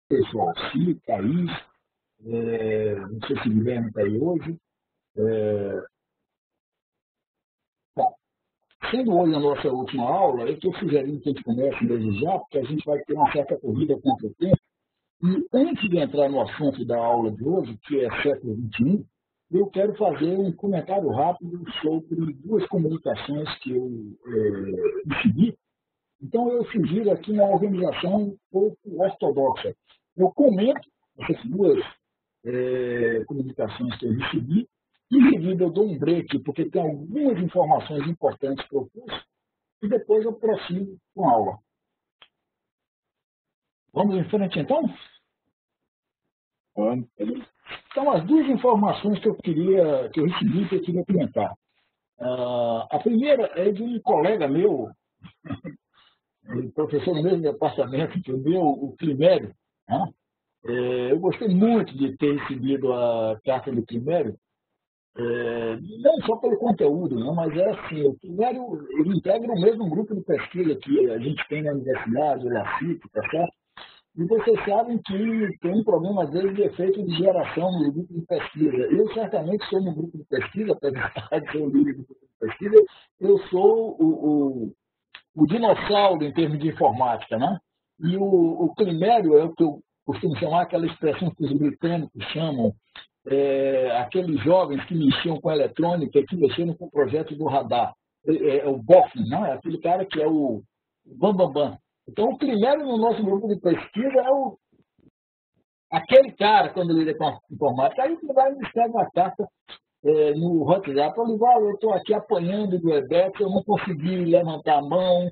pessoal, Si, Thaís, não sei se o Guilherme está aí hoje. É, bom, sendo hoje a nossa última aula, eu estou sugerindo que a gente comece desde já, porque a gente vai ter uma certa corrida contra o tempo. E antes de entrar no assunto da aula de hoje, que é século XXI, eu quero fazer um comentário rápido sobre duas comunicações que eu segui. Então, eu sugiro aqui uma organização um pouco ortodoxa. Eu comento essas duas comunicações que eu recebi, em seguida eu dou um break, porque tem algumas informações importantes para o curso, e depois eu prossigo com a aula. Vamos em frente, então? Então, as duas informações que eu recebi, que eu queria comentar. A primeira é de um colega meu, professor no mesmo departamento que o meu, o Climério. Né? Eu gostei muito de ter recebido a carta do Climério, não só pelo conteúdo, não, mas é assim, o Climério ele integra o mesmo grupo de pesquisa que a gente tem na universidade, o LACIP, tá certo? E vocês sabem que tem um problema, às vezes, de efeito de geração no grupo de pesquisa. Eu, certamente, sou no grupo de pesquisa, apesar de ser o líder do grupo de pesquisa, eu sou o dinossauro em termos de informática, né? E o Climério é o que eu costumo chamar aquela expressão que os britânicos chamam, aqueles jovens que mexiam com eletrônica e que mexeram com o projeto do radar. O Boffin, não é? Aquele cara que é o Bambambam. Bam, bam. Então, o Climério no nosso grupo de pesquisa é aquele cara, quando lida com a informática. Aí ele vai me escreve uma carta no WhatsApp, Olival, eu estou aqui apanhando do Hebeto, eu não consegui levantar a mão,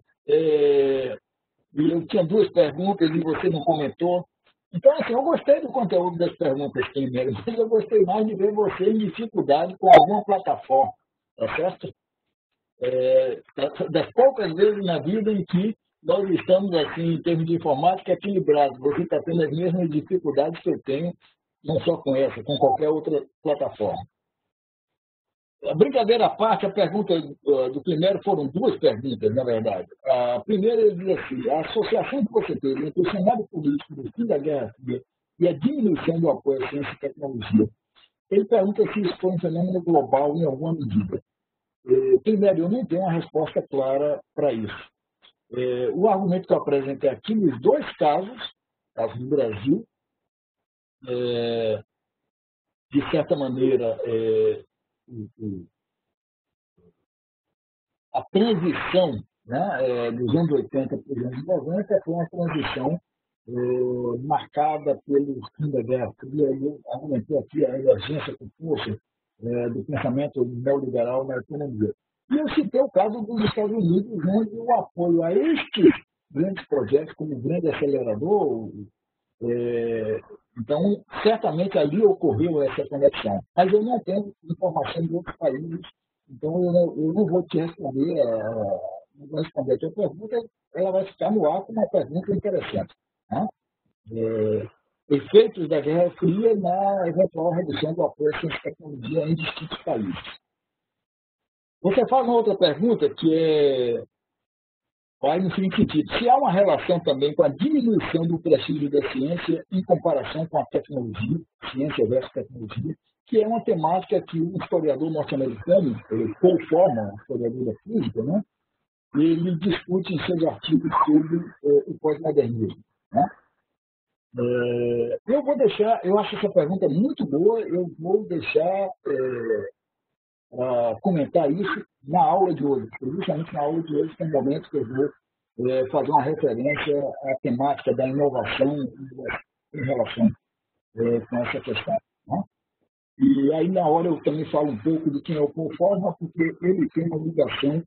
e eu tinha duas perguntas e você não comentou. Então, assim, eu gostei do conteúdo das perguntas que tem nele, mas eu gostei mais de ver você em dificuldade com alguma plataforma, tá certo? Das poucas vezes na vida em que nós estamos, assim, em termos de informática, equilibrados. Você está tendo as mesmas dificuldades que eu tenho, não só com essa, com qualquer outra plataforma. A brincadeira à parte, a pergunta do primeiro foram duas perguntas, na verdade. A primeira, ele diz assim, a associação que você teve entre o cenário político do fim da Guerra Fria e a diminuição do apoio à ciência e tecnologia. Ele pergunta se isso foi um fenômeno global em alguma medida. Primeiro, eu não tenho uma resposta clara para isso. O argumento que eu apresentei aqui, nos dois casos, caso do Brasil, de certa maneira, a transição, né, dos anos 80 para os anos 90 foi uma transição marcada pelo fim da Guerra Fria. Eu argumentei aqui a emergência com força do pensamento neoliberal na economia. E eu citei o caso dos Estados Unidos, onde o apoio a estes grandes projetos, como o grande acelerador, então, certamente ali ocorreu essa conexão. Mas eu não tenho informação de outros países, então eu não vou te responder, não vou responder a tua pergunta, ela vai ficar no ar com uma pergunta interessante. Né? Efeitos da Guerra Fria na eventual redução do apoio à ciência e tecnologia em distintos países. Você faz uma outra pergunta que vai no seguinte sentido: se há uma relação também com a diminuição do prestígio da ciência em comparação com a tecnologia, ciência versus tecnologia, que é uma temática que um historiador norte-americano, Paul Forman, historiador da física, né, ele discute em seus artigos sobre o pós-modernismo. Né? Eu vou deixar, eu acho essa pergunta muito boa, eu vou deixar comentar isso na aula de hoje, porque justamente na aula de hoje tem um momento que eu vou fazer uma referência à temática da inovação em relação com essa questão. Né? E aí, na hora, eu também falo um pouco de quem é o Paul Forma, porque ele tem uma ligação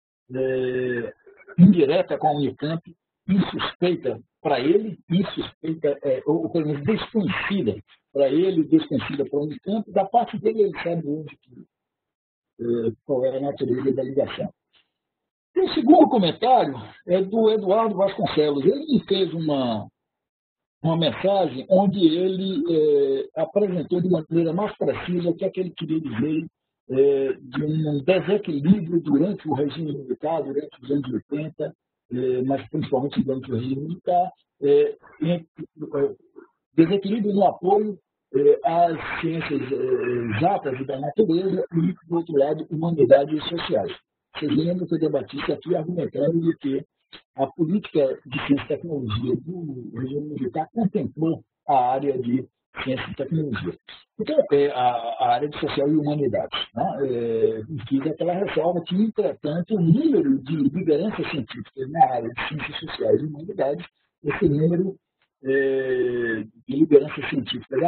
indireta com a Unicamp, insuspeita para ele, insuspeita, ou pelo menos desconhecida para ele, desconhecida para a Unicamp. Da parte dele, ele sabe hoje qual é a natureza da ligação. E o segundo comentário é do Eduardo Vasconcelos. Ele me fez uma mensagem onde ele apresentou de maneira mais precisa o que é que ele queria dizer de um desequilíbrio durante o regime militar, durante os anos 80, mas principalmente durante o regime militar, desequilíbrio no apoio às ciências exatas e da natureza e, do outro lado, humanidades sociais. Vocês lembram que eu debati isso aqui argumentando de que a política de ciência e tecnologia do regime militar contemplou a área de ciência e tecnologia. Então, a área de social e humanidades. Né? Fiz aquela ressalva que, entretanto, o número de lideranças científicas na área de ciências sociais e humanidades, esse número de lideranças científicas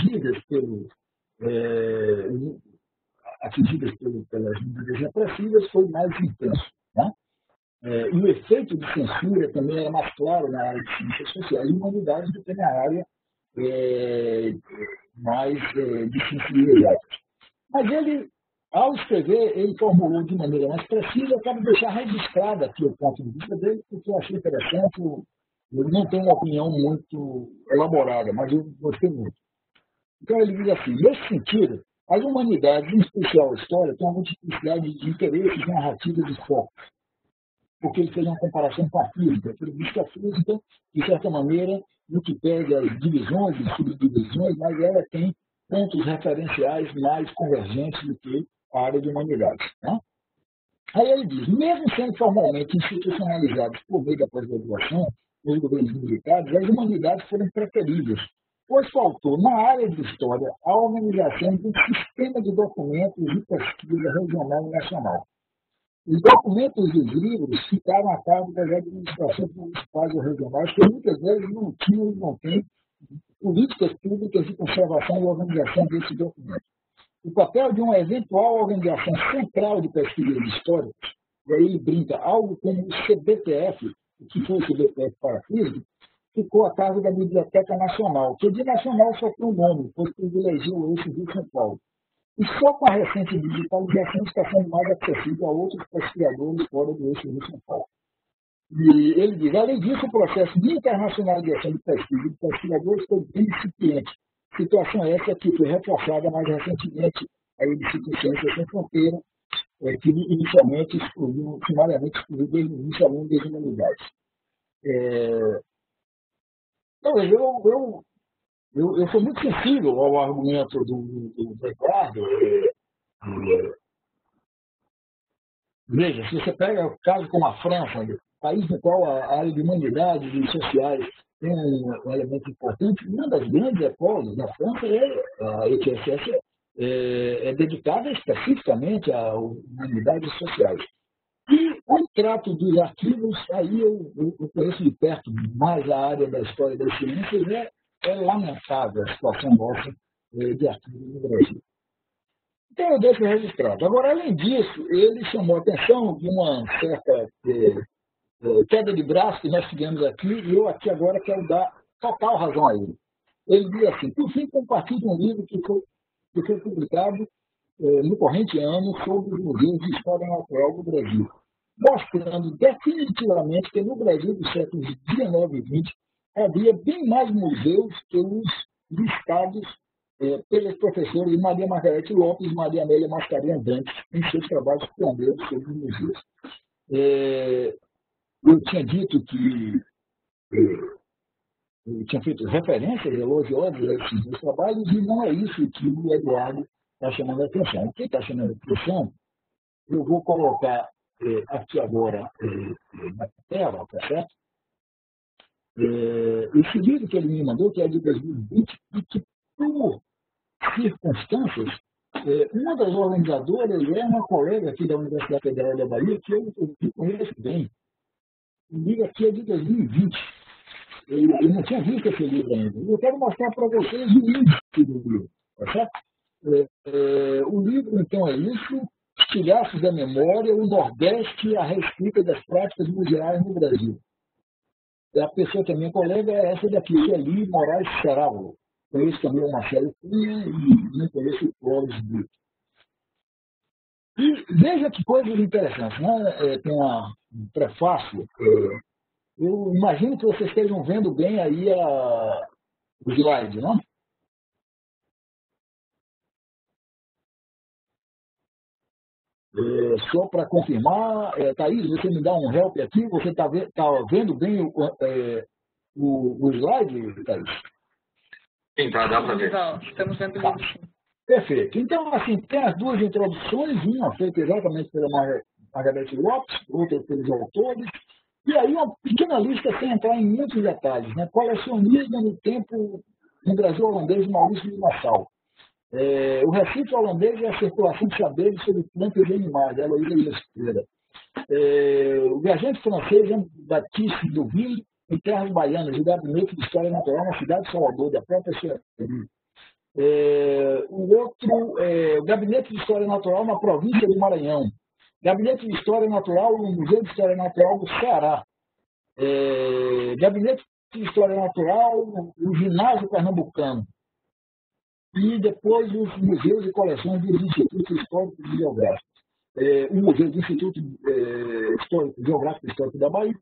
pelas medidas repressivas foi mais intenso. Né? E o efeito de censura também era mais claro na área de ciências sociais e humanidades do que na área mais de ciências exatas. Mas ele, ao escrever, ele formulou de maneira mais precisa. Eu quero deixar registrado aqui o ponto de vista dele, porque eu achei interessante. Ele não tem uma opinião muito elaborada, mas eu gostei muito. Então ele diz assim: nesse sentido, as humanidades, em especial a história, têm uma multiplicidade de interesses, narrativas e focos, porque ele fez uma comparação com a física. Ele diz que a física, de certa maneira, no que pega as divisões e subdivisões, mas ela tem pontos referenciais mais convergentes do que a área de humanidades. Né? Aí ele diz: mesmo sendo formalmente institucionalizados por meio da pós-graduação nos governos militares, as humanidades foram preteridas, pois faltou, na área de história, a organização de um sistema de documentos e pesquisa regional e nacional. Os documentos dos livros ficaram a cargo das administrações municipais ou regionais, que muitas vezes não tinham e não têm políticas públicas de conservação e organização desses documentos. O papel de uma eventual organização central de pesquisas históricas, e aí ele brinca, algo como o CBTF, o que foi o CBTF para a física, ficou a cargo da Biblioteca Nacional, que de nacional só tem o nome, pois privilegiou o eixo Rio-São Paulo. E só com a recente digitalização está sendo mais acessível a outros pesquisadores fora do eixo Rio-São Paulo. E ele diz: além disso, o processo de internacionalização de pesquisa de pesquisadores foi bem incipiente. Situação essa que foi reforçada mais recentemente a Instituto Ciências Sem Fronteira, que inicialmente excluiu, sumariamente excluiu desde o início alunos das humanidades. Eu sou muito sensível ao argumento do Ricardo. Veja, se você pega o caso como a França, país no qual a área de humanidades e sociais tem um elemento importante, uma das grandes escolas na França a ETSS, é dedicada especificamente a humanidades sociais. E o trato dos arquivos, aí eu conheço de perto mais a área da história das ciências, é lamentável a situação nossa de arquivos no Brasil. Então eu deixo registrado. Agora, além disso, ele chamou a atenção de uma certa queda de braço que nós tivemos aqui, e eu aqui agora quero dar total razão a ele. Ele diz assim: por fim, compartilhe um livro que foi publicado no corrente ano sobre os museus de história natural do Brasil, mostrando definitivamente que no Brasil dos séculos XIX e XX havia bem mais museus que os listados pelos professores Maria Margarete Lopes e Maria Amélia Mascarenhas Dantes em seus trabalhos pioneiros sobre os museus. Eu tinha dito que eu tinha feito referências elogiosas a esses dois trabalhos e não é isso que o Eduardo está chamando a atenção. O que está chamando a atenção, eu vou colocar aqui agora na tela, tá certo? Esse livro que ele me mandou, que é de 2020, e que, por circunstâncias, uma das organizadoras é uma colega aqui da Universidade Federal da Bahia, que eu conheço bem. O livro aqui é de 2020. Eu não tinha visto esse livro ainda. Eu quero mostrar para vocês o índice do livro. Tá certo? O livro, então, é isso: Estilhaços da Memória, o Nordeste, a reescrita das práticas museais no Brasil. A pessoa que é minha colega é essa daqui, Sueli Moraes Cerávulo. Conheço também o Marcelo Cunha e não conheço o Clóvis Brito. E veja que coisas interessantes, né? Tem um prefácio. Eu imagino que vocês estejam vendo bem aí o slide, não? Só para confirmar, Thaís, você me dá um help aqui? Você está vendo bem o slide, Thaís? Sim, tá, dá para ver. Estamos vendo o livro, sim. Perfeito. Então, assim, tem as duas introduções, uma feita exatamente pela Margarete Lopes, outra pelos autores, e aí uma pequena lista sem entrar em muitos detalhes, né? Colecionismo no tempo no Brasil holandês de Maurício de Nassau. O Recife holandês e a circulação de saberes sobre plantas e animais, da Heloísa Ilhasqueira. O viajante francês Jean-Baptiste Duville, em terras baianas, o Gabinete de História Natural na cidade de Salvador, da própria Sueli. O outro, o Gabinete de História Natural na província do Maranhão. Gabinete de História Natural no Museu de História Natural do Ceará. Gabinete de História Natural no Ginásio Pernambucano. E depois os museus e coleções dos Institutos Históricos e Geográficos. O Museu do Instituto Histórico, Geográfico e Histórico da Bahia.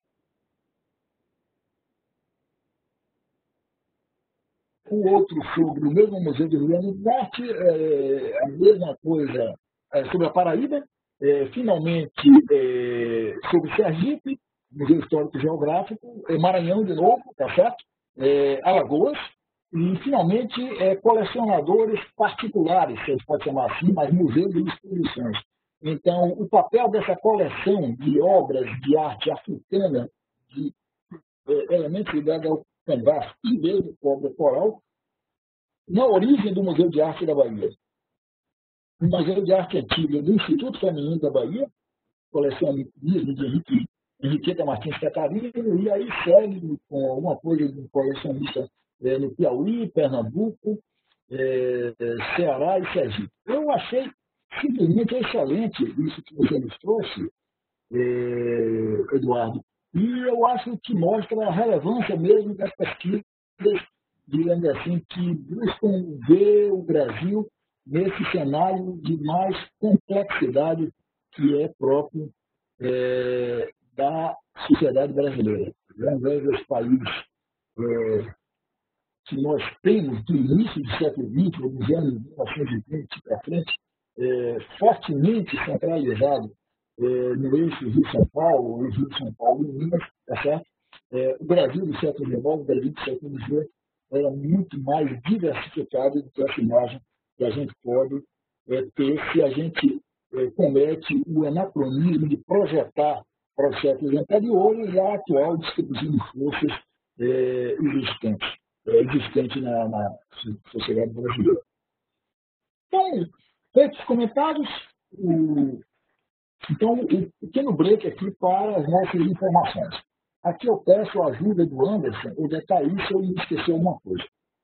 O outro sobre o mesmo Museu do Rio Grande do Norte, a mesma coisa sobre a Paraíba, finalmente sobre Sergipe, Museu Histórico e Geográfico, Maranhão de novo, tá certo? Alagoas, e finalmente colecionadores particulares, se pode chamar assim, mas museus e exposições. Então, o papel dessa coleção de obras de arte africana, de elementos ligados ao canvas e mesmo cobra coral, na origem do Museu de Arte da Bahia. O Museu de Arte Antiga do Instituto Feminino da Bahia, colecionismo de Henriqueta Martins Catarina, e aí segue com alguma coisa de um colecionista no Piauí, Pernambuco, Ceará e Sergipe. Eu achei simplesmente excelente isso que você nos trouxe, Eduardo. E eu acho que mostra a relevância mesmo das pesquisas, digamos assim, que buscam ver o Brasil nesse cenário de mais complexidade que é próprio da sociedade brasileira. Ao invés dos países que nós temos do início do século XX, dos anos 1920 para frente, fortemente centralizado no eixo Rio-São Paulo, o Rio-São Paulo e Minas, tá certo? O Brasil do século XIX, o Brasil do século XVIII, era muito mais diversificado do que essa imagem que a gente pode ter se a gente comete o anacronismo de projetar para os séculos anteriores a atual distribuição de forças existente na sociedade brasileira. Então, feitos os comentários, então, um pequeno break aqui para as nossas informações. Aqui eu peço a ajuda do Anderson ou da Thaís se eu me esqueci alguma coisa.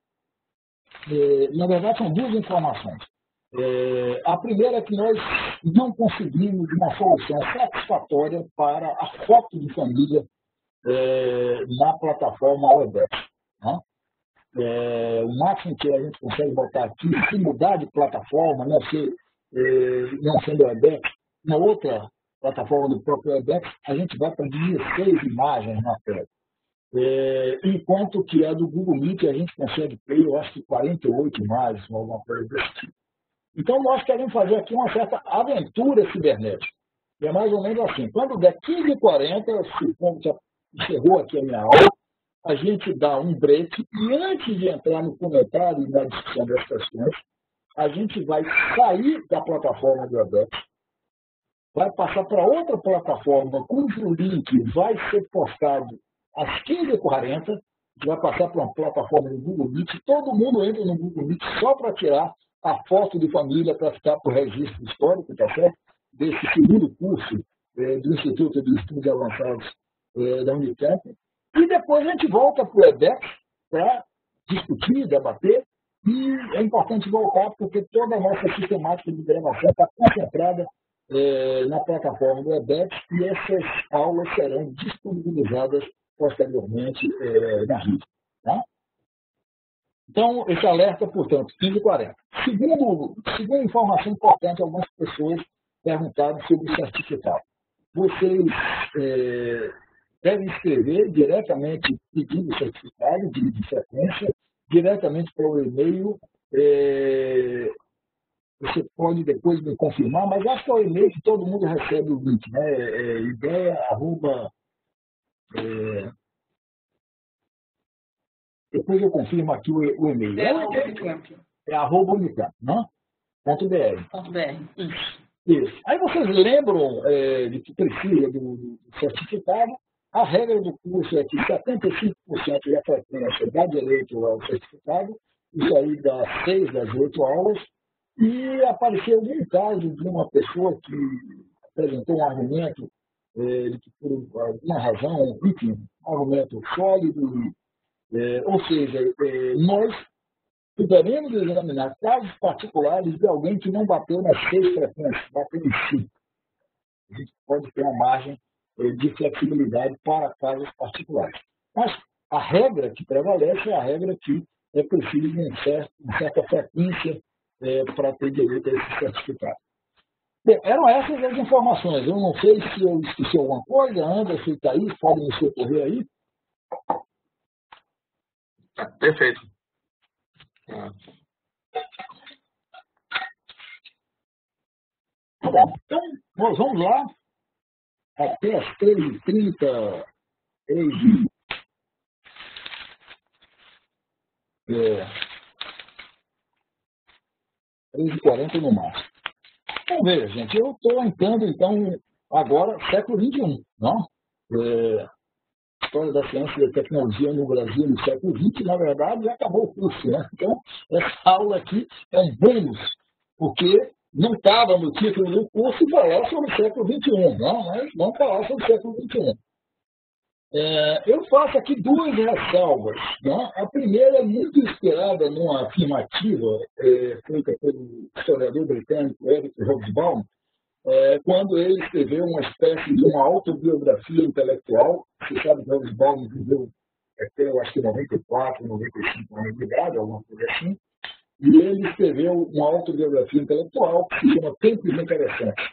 Na verdade, são duas informações. A primeira é que nós não conseguimos uma solução satisfatória para a foto de família na plataforma Webex. Né? O máximo que a gente consegue botar aqui, se mudar de plataforma, não sendo Webex, na outra plataforma do próprio Webex, a gente vai para 16 imagens na tela. Enquanto que a do Google Meet a gente consegue ter, eu acho que 48 imagens, alguma coisa desse tipo. Então, nós queremos fazer aqui uma certa aventura cibernética. E é mais ou menos assim, quando der 15h40, supondo que encerrou aqui a minha aula, a gente dá um break e antes de entrar no comentário e na discussão das questões, a gente vai sair da plataforma do Webex, vai passar para outra plataforma cujo link vai ser postado às 15h40, a gente vai passar para uma plataforma do Google Meet, todo mundo entra no Google Meet só para tirar a foto de família para ficar para o registro histórico, tá certo? Desse segundo curso do Instituto de Estudos Avançados da Unicamp. E depois a gente volta para o Webex para discutir, debater, e é importante voltar porque toda a nossa sistemática de gravação está concentrada na plataforma do Webex e essas aulas serão disponibilizadas posteriormente na rede. Tá? Então, esse alerta, portanto, 15h40. Segunda informação importante, algumas pessoas perguntaram sobre o certificado. Vocês devem escrever diretamente pedindo o certificado de sequência, diretamente para o e-mail. Você pode depois me confirmar, mas acho que é o e-mail que todo mundo recebe o link, né? Ideia, arroba, Depois eu confirmo aqui o e-mail. É @unicamp, né? .br. Isso. Aí vocês lembram de que precisa do certificado. A regra do curso é que 75% da frequência dá direito ao certificado. Isso aí dá 6 das 8 aulas. E apareceu algum caso de uma pessoa que apresentou um argumento de que por alguma razão, enfim, um argumento sólido, ou seja, nós poderemos examinar casos particulares de alguém que não bateu nas 6 frequências, bateu em 5. A gente pode ter uma margem de flexibilidade para casos particulares. Mas a regra que prevalece é a regra que é preciso uma certa frequência para ter direito a esse certificado. Bom, eram essas as informações. Eu não sei se eu esqueci alguma coisa. Anderson e Thaís podem me socorrer aí. Perfeito. Tá bom. Então, nós vamos lá até as 13h30. 13h40 no máximo. Então, veja, gente, eu estou entrando, então, agora, século XXI, não? História da ciência e da tecnologia no Brasil no século XX, na verdade, já acabou o curso, né? Então, essa aula aqui é um bônus, porque não estava no título do curso falar sobre o século XXI, não? Mas vamos falar sobre o século XXI. Eu faço aqui 2 ressalvas. Né? A primeira é muito inspirada numa afirmativa feita pelo historiador britânico Eric Hobsbawm, quando ele escreveu uma espécie de uma autobiografia intelectual. Você sabe que Hobsbawm viveu até, eu acho que 94, 95 anos de idade, alguma coisa assim, e ele escreveu uma autobiografia intelectual que se chama Tempos Interessantes.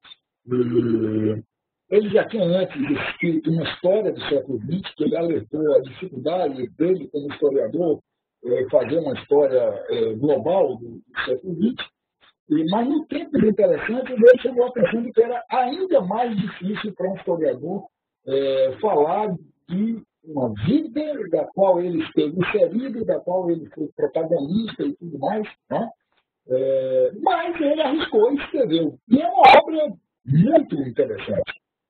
Ele já tinha antes escrito uma história do século XX, que ele alertou a dificuldade dele, como historiador, fazer uma história global do século XX. Mas no tempo interessante, ele chamou a atenção de que era ainda mais difícil para um historiador falar de uma vida da qual ele esteve inserido, da qual ele foi protagonista e tudo mais. Né? Mas ele arriscou e escreveu. E é uma obra muito interessante.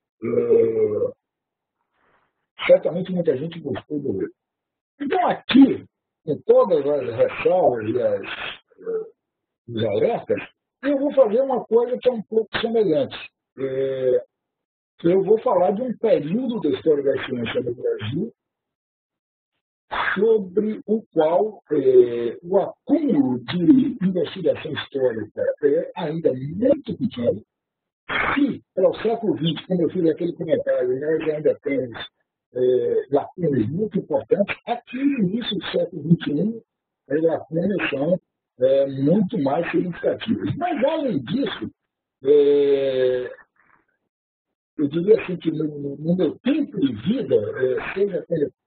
Certamente muita gente gostou do livro. Então, aqui, com todas as ressalvas e os alertas, eu vou fazer uma coisa que é um pouco semelhante. Eu vou falar de um período da história da ciência no Brasil sobre o qual o acúmulo de investigação histórica é ainda muito pequeno. Se, para o século XX, como eu fiz aquele comentário, nós ainda temos lacunas muito importantes, aqui no início do século XXI, as lacunas são muito mais significativas. Mas, além disso, eu diria assim que no meu tempo de vida, seja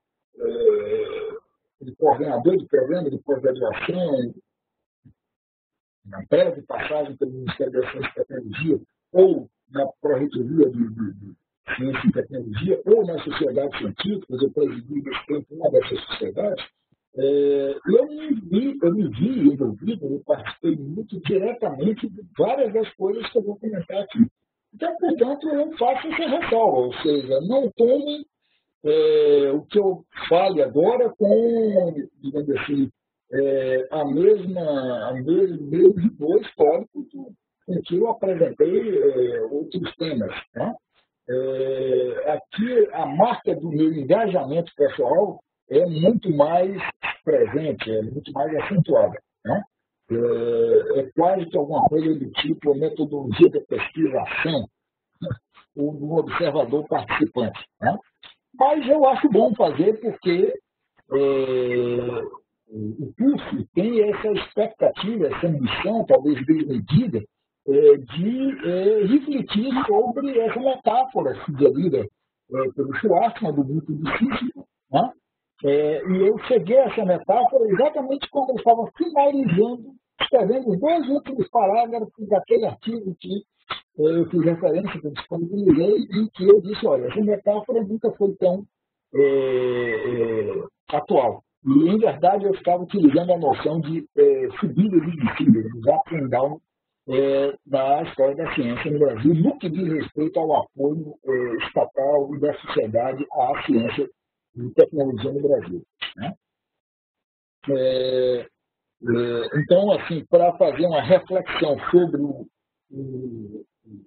como coordenador de programa de pós-graduação, na breve passagem pelo Ministério da Ciência e Tecnologia, ou na Pró-Reitoria de Ciência e Tecnologia, ou nas sociedades científicas, eu presidi nesse tempo uma dessas sociedades, eu me vi envolvido, eu participei muito diretamente de várias das coisas que eu vou comentar aqui. Então, portanto, eu faço essa ressalva, ou seja, não tomem o que eu fale agora com, digamos assim, o mesmo rigor histórico com que eu apresentei outros temas. Né? Aqui, a marca do meu engajamento pessoal é muito mais presente, é muito mais acentuada. Né? É quase que alguma coisa do tipo a metodologia da pesquisação ou do observador participante. Né? Mas eu acho bom fazer porque o curso tem essa expectativa, essa missão, talvez desmedida, de refletir sobre essa metáfora sugerida pelo Schwarzman, do grupo de Sísifo. Né? E eu cheguei a essa metáfora exatamente quando eu estava finalizando, escrevendo os 2 últimos parágrafos daquele artigo que eu fiz referência, que eu disponibilizei, e que eu disse, olha, essa metáfora nunca foi tão atual. E, em verdade, eu ficava utilizando a noção de subida de descida, de up and down, da história da ciência no Brasil, no que diz respeito ao apoio estatal e da sociedade à ciência e tecnologia no Brasil. Né? Então, assim, para fazer uma reflexão sobre o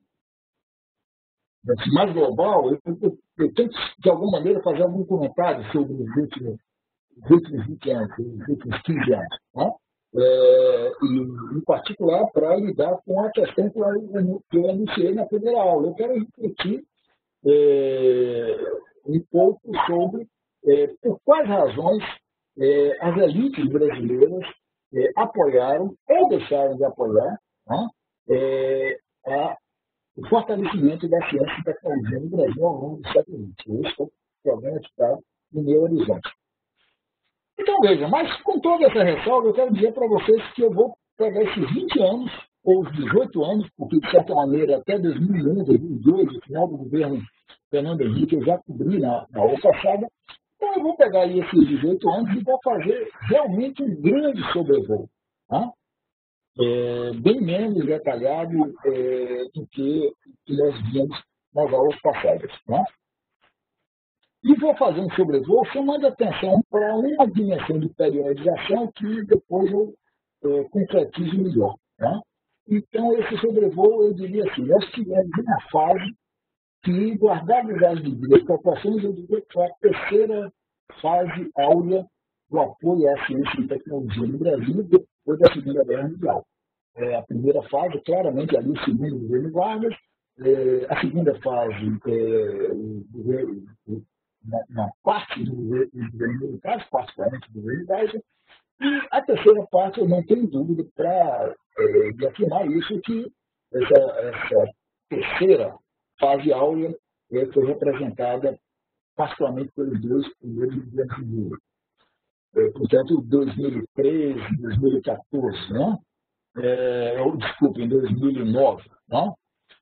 mais global, eu tenho que, de alguma maneira, fazer algum comentário sobre os últimos 20 anos, os últimos 15 anos. Né? E, em particular, para lidar com a questão que eu anunciei na primeira aula. Eu quero refletir um pouco sobre por quais razões as elites brasileiras apoiaram ou deixaram de apoiar, né, o fortalecimento da ciência e tecnologia no Brasil ao longo do século XX. Esse é o problema que está no meu horizonte. Então, veja, mas com toda essa ressalva, eu quero dizer para vocês que eu vou pegar esses 20 anos, ou os 18 anos, porque, de certa maneira, até 2001, 2002, o final do governo Fernando Henrique, eu já cobri na aula passada. Então, eu vou pegar aí esses 18 anos e vou fazer realmente um grande sobrevoo. Tá? Bem menos detalhado do que nós vimos nas aulas passadas. Tá? E vou fazer um sobrevoo chamando atenção para uma dimensão de periodização que depois eu concretizo melhor. Tá? Então, esse sobrevoo, eu diria assim, nós tivemos uma fase que, guardadas as devidas proporções, eu diria que foi a terceira fase áurea do apoio à ciência e tecnologia no Brasil depois da Segunda Guerra Mundial. A primeira fase, claramente, ali o segundo governo Vargas, a segunda fase, na parte do governo militar, particularmente do governo Geisel, e a terceira parte, eu não tenho dúvida para afirmar isso, que essa terceira fase áurea foi representada particularmente pelos dois primeiros governos de Lula. Portanto, 2013, 2014, né? Desculpe, em 2009. Né?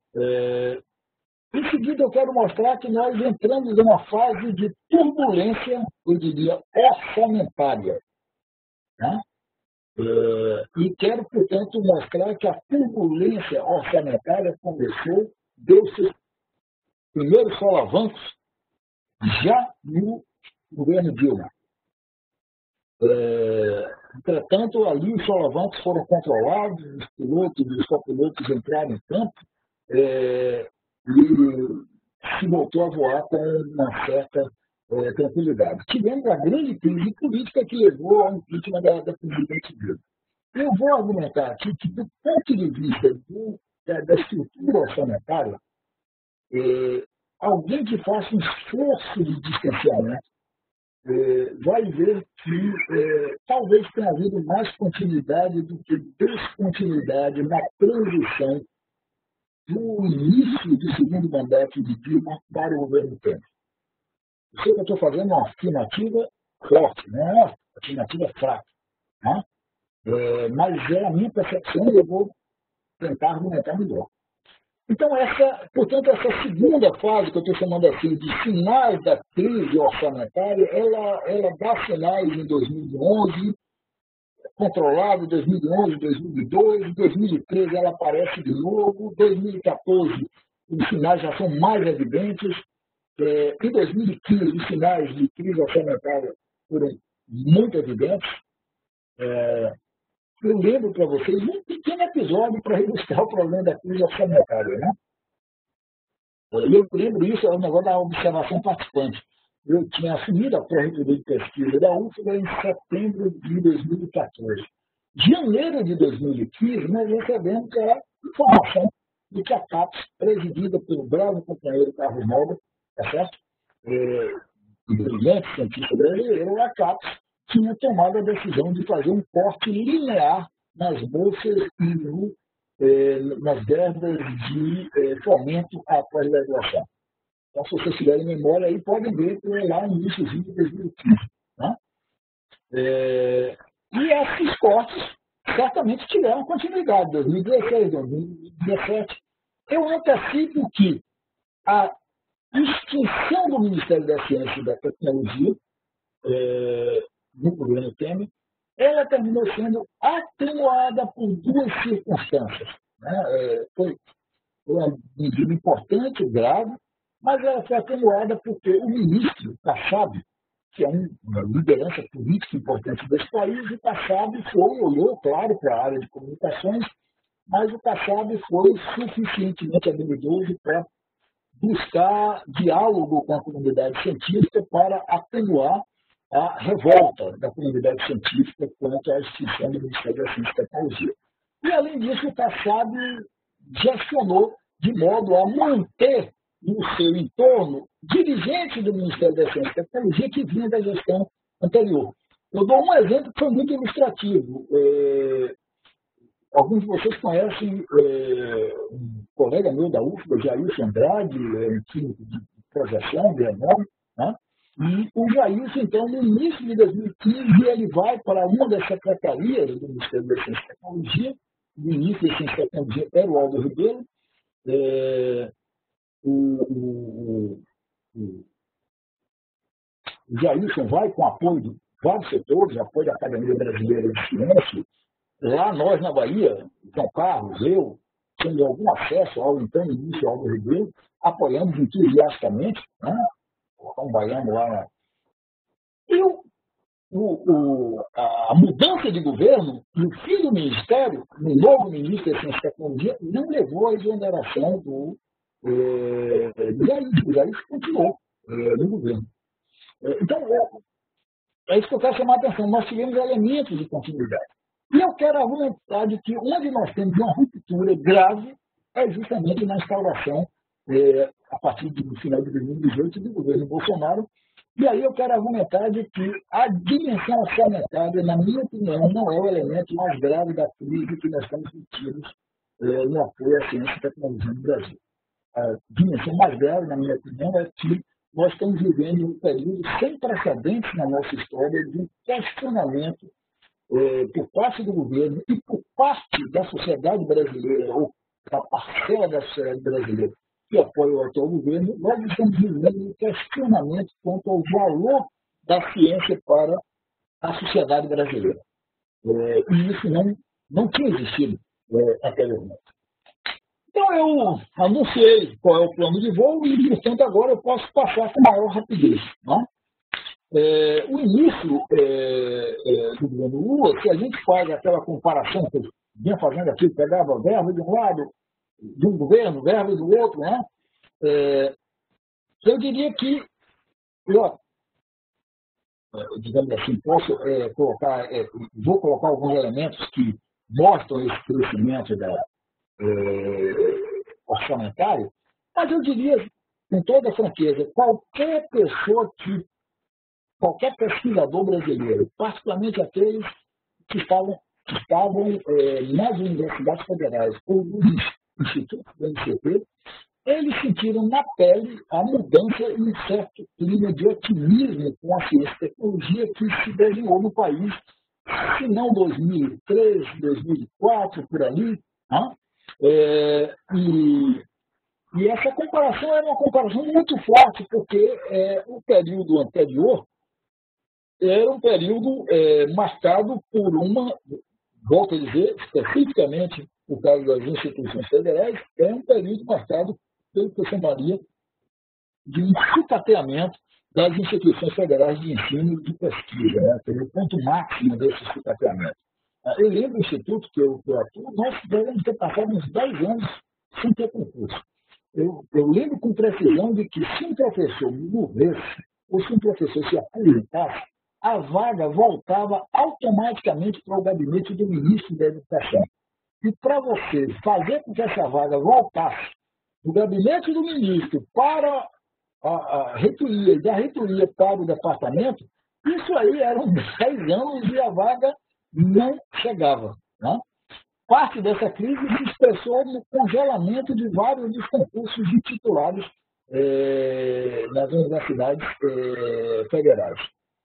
Em seguida, eu quero mostrar que nós entramos em uma fase de turbulência, eu diria, orçamentária. Né? E quero, portanto, mostrar que a turbulência orçamentária começou, deu seus primeiros solavancos já no governo Dilma. Entretanto, ali os solavancos foram controlados, os pilotos e os copilotos entraram em campo e se voltou a voar com uma certa tranquilidade. Tivemos a grande crise política que levou ao impeachment da presidente Dilma. Eu vou argumentar aqui que, do ponto de vista da estrutura orçamentária, alguém que faça um esforço de distanciamento vai ver que talvez tenha havido mais continuidade do que descontinuidade na transição do início do segundo mandato de Dilma para o governo Temer. Eu sei que eu estou fazendo uma afirmativa forte, não é uma afirmativa fraca, né? Mas é a minha percepção e eu vou tentar argumentar melhor. Então, portanto, essa segunda fase, que eu estou chamando assim de sinais da crise orçamentária, ela dá sinais em 2011, controlado em 2011, 2012, 2013 ela aparece de novo, 2014 os sinais já são mais evidentes, em 2015 os sinais de crise orçamentária foram muito evidentes. Eu lembro para vocês um pequeno episódio para ilustrar o problema da crise orçamentária. Né? Eu lembro isso, é um negócio da observação participante. Eu tinha assumido a pró-reitoria de pesquisa da UFBA em setembro de 2014. Janeiro de 2015, nós recebemos a informação de que a CAPES, presidida pelo bravo companheiro Carlos Nobre, tá certo? Brilhante cientista brasileiro, a CAPES tinha tomado a decisão de fazer um corte linear nas bolsas e nas verbas de fomento à pós-graduação. Então, se vocês tiverem memória, aí podem ver que é lá no início de 2015. Né? E esses cortes certamente tiveram continuidade, 2016, 2017. Eu antecipo que a extinção do Ministério da Ciência e da Tecnologia no governo Temer, ela terminou sendo atenuada por duas circunstâncias. Né? Foi uma medida importante, grave, mas ela foi atenuada porque o ministro Kassab, que é uma liderança política importante desse país, o Kassab olhou, claro, para a área de comunicações, mas o Kassab foi suficientemente habilidoso para buscar diálogo com a comunidade científica para atenuar a revolta da comunidade científica contra a extinção do Ministério da Ciência e Tecnologia. E, além disso, o Kassab gestionou de modo a manter no seu entorno dirigentes do Ministério da Ciência e Tecnologia que vinha da gestão anterior. Eu dou um exemplo que foi muito ilustrativo. Alguns de vocês conhecem um colega meu da UFBA, Jailson Andrade, um químico de projeção, de renome, né? E o Jailson, então, no início de 2015, ele vai para uma das secretarias do Ministério da Ciência e Tecnologia. No início da Ciência e Tecnologia era o Aldo Ribeiro. O Jailson vai com apoio de vários setores, apoio da Academia Brasileira de Ciência. Lá nós, na Bahia, João Carlos, eu, tendo algum acesso ao então ministro Aldo Ribeiro, apoiamos entusiasticamente, né? Um baiano lá. E a mudança de governo e o fim do ministério, no novo ministro da Ciência e Tecnologia, não levou à exoneração do Jair. O Jair continuou no governo. Então, é isso que eu quero chamar a atenção. Nós tivemos elementos de continuidade. E eu quero argumentar de que onde nós temos uma ruptura grave é justamente na instauração, a partir do final de 2018, do governo Bolsonaro. E aí eu quero argumentar de que a dimensão orçamentária, na minha opinião, não é o elemento mais grave da crise que nós estamos sentindo no apoio à ciência e tecnologia no Brasil. A dimensão mais grave, na minha opinião, é que nós estamos vivendo um período sem precedentes na nossa história de um questionamento por parte do governo e por parte da sociedade brasileira, ou da parcela da sociedade brasileira que apoia o atual governo, nós estamos vivendo um questionamento quanto ao valor da ciência para a sociedade brasileira. E isso não tinha existido até o momento. Então, eu anunciei qual é o plano de voo e, portanto, agora eu posso passar com maior rapidez. Né? O início do governo Lula, se a gente faz aquela comparação que eu vinha fazendo aqui, pegava verbo de um lado, de um governo, verbo do outro, né? Eu diria que, digamos assim, vou colocar alguns elementos que mostram esse crescimento orçamentário, mas eu diria, com toda franqueza, qualquer pesquisador brasileiro, particularmente aqueles que estavam nas universidades federais ou nos institutos do MCP, eles sentiram na pele a mudança em um certo clima de otimismo com a ciência e tecnologia que se desenhou no país, se não 2003, 2004, por ali. Né? E essa comparação era uma comparação muito forte, porque o período anterior era um período marcado por volto a dizer, especificamente o caso das instituições federais, é um período marcado pelo que eu chamaria de um sucateamento das instituições federais de ensino e de pesquisa, né? O ponto máximo desse sucateamento. Eu lembro do instituto que eu atuo, nós devemos ter passado uns 10 anos sem ter concurso. Eu lembro com precisão de que se um professor morresse, ou se um professor se aposentasse, a vaga voltava automaticamente para o gabinete do ministro da Educação. E para você fazer com que essa vaga voltasse do gabinete do ministro para a reitoria e da reitoria para o departamento, isso aí eram 10 anos e a vaga não chegava. Né? Parte dessa crise se expressou no congelamento de vários dos concursos de titulares nas universidades federais.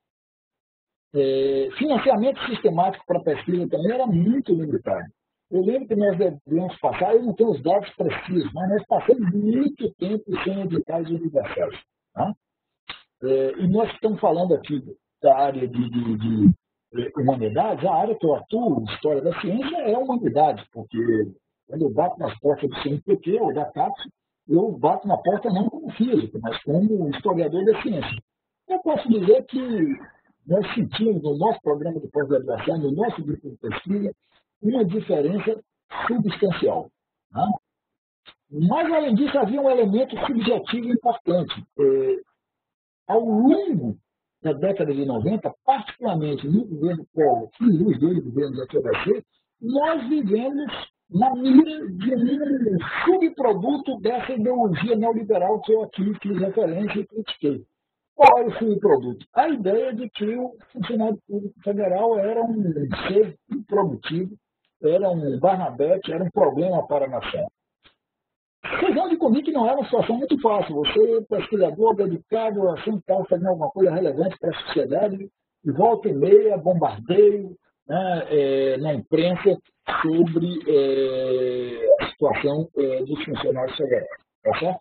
Financiamento sistemático para pesquisa também era muito limitado. Eu lembro que nós devemos passar, eu não tenho os dados precisos, mas nós passamos muito tempo sem editais universais. Tá? E nós estamos falando aqui da área de humanidades, a área que eu atuo, história da ciência, é humanidade, porque quando eu bato nas portas do CNPq ou da CAPES, eu bato na porta não como físico, mas como historiador da ciência. Eu posso dizer que nós sentimos no nosso programa de pós-graduação, no nosso grupo de pesquisa, uma diferença substancial. Né? Mas, além disso, havia um elemento subjetivo importante. Ao longo da década de 90, particularmente no governo Collor e nos dois governos da FHC, nós vivemos na mira de um subproduto dessa ideologia neoliberal que eu aqui fiz referência e critiquei. Qual é o subproduto? A ideia de que o funcionário público federal era um ser improdutivo, era um Barnabete, era um problema para a nação. Vocês vão de comigo que não é uma situação muito fácil. Você, pesquisador, dedicado a sempre estar fazendo alguma coisa relevante para a sociedade, e volta e meia, bombardeio, né, na imprensa sobre a situação dos funcionários federais. Tá certo?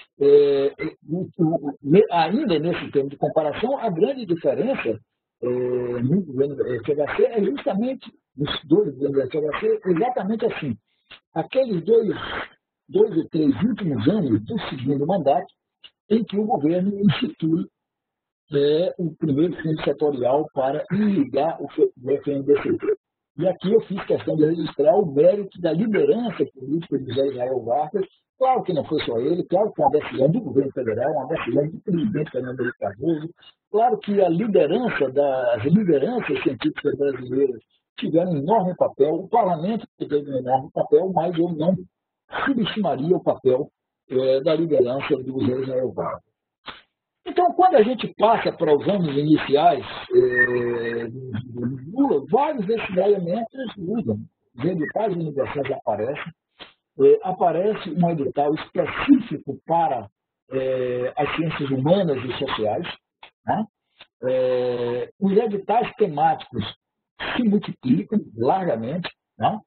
Ainda nesse termo de comparação, a grande diferença no governo FHC é justamente, nos dois governos da FHC, exatamente assim. Aqueles dois ou três últimos anos do segundo mandato, em que o governo institui o primeiro fundo setorial para irrigar o FNDCT. E aqui eu fiz questão de registrar o mérito da liderança política de José Israel Vargas. Claro que não foi só ele, claro que foi uma decisão do governo federal, uma decisão do presidente Fernando Henrique Cardoso. Claro que a liderança das lideranças científicas brasileiras tiveram um enorme papel, o parlamento teve um enorme papel, mas eu não subestimaria o papel da liderança do José Israel Vargas. Então, quando a gente passa para os anos iniciais do Lula, vários desses elementos mudam. Os editais universais aparecem, aparece um edital específico para as ciências humanas e sociais. Né? Os editais temáticos se multiplicam largamente. Né?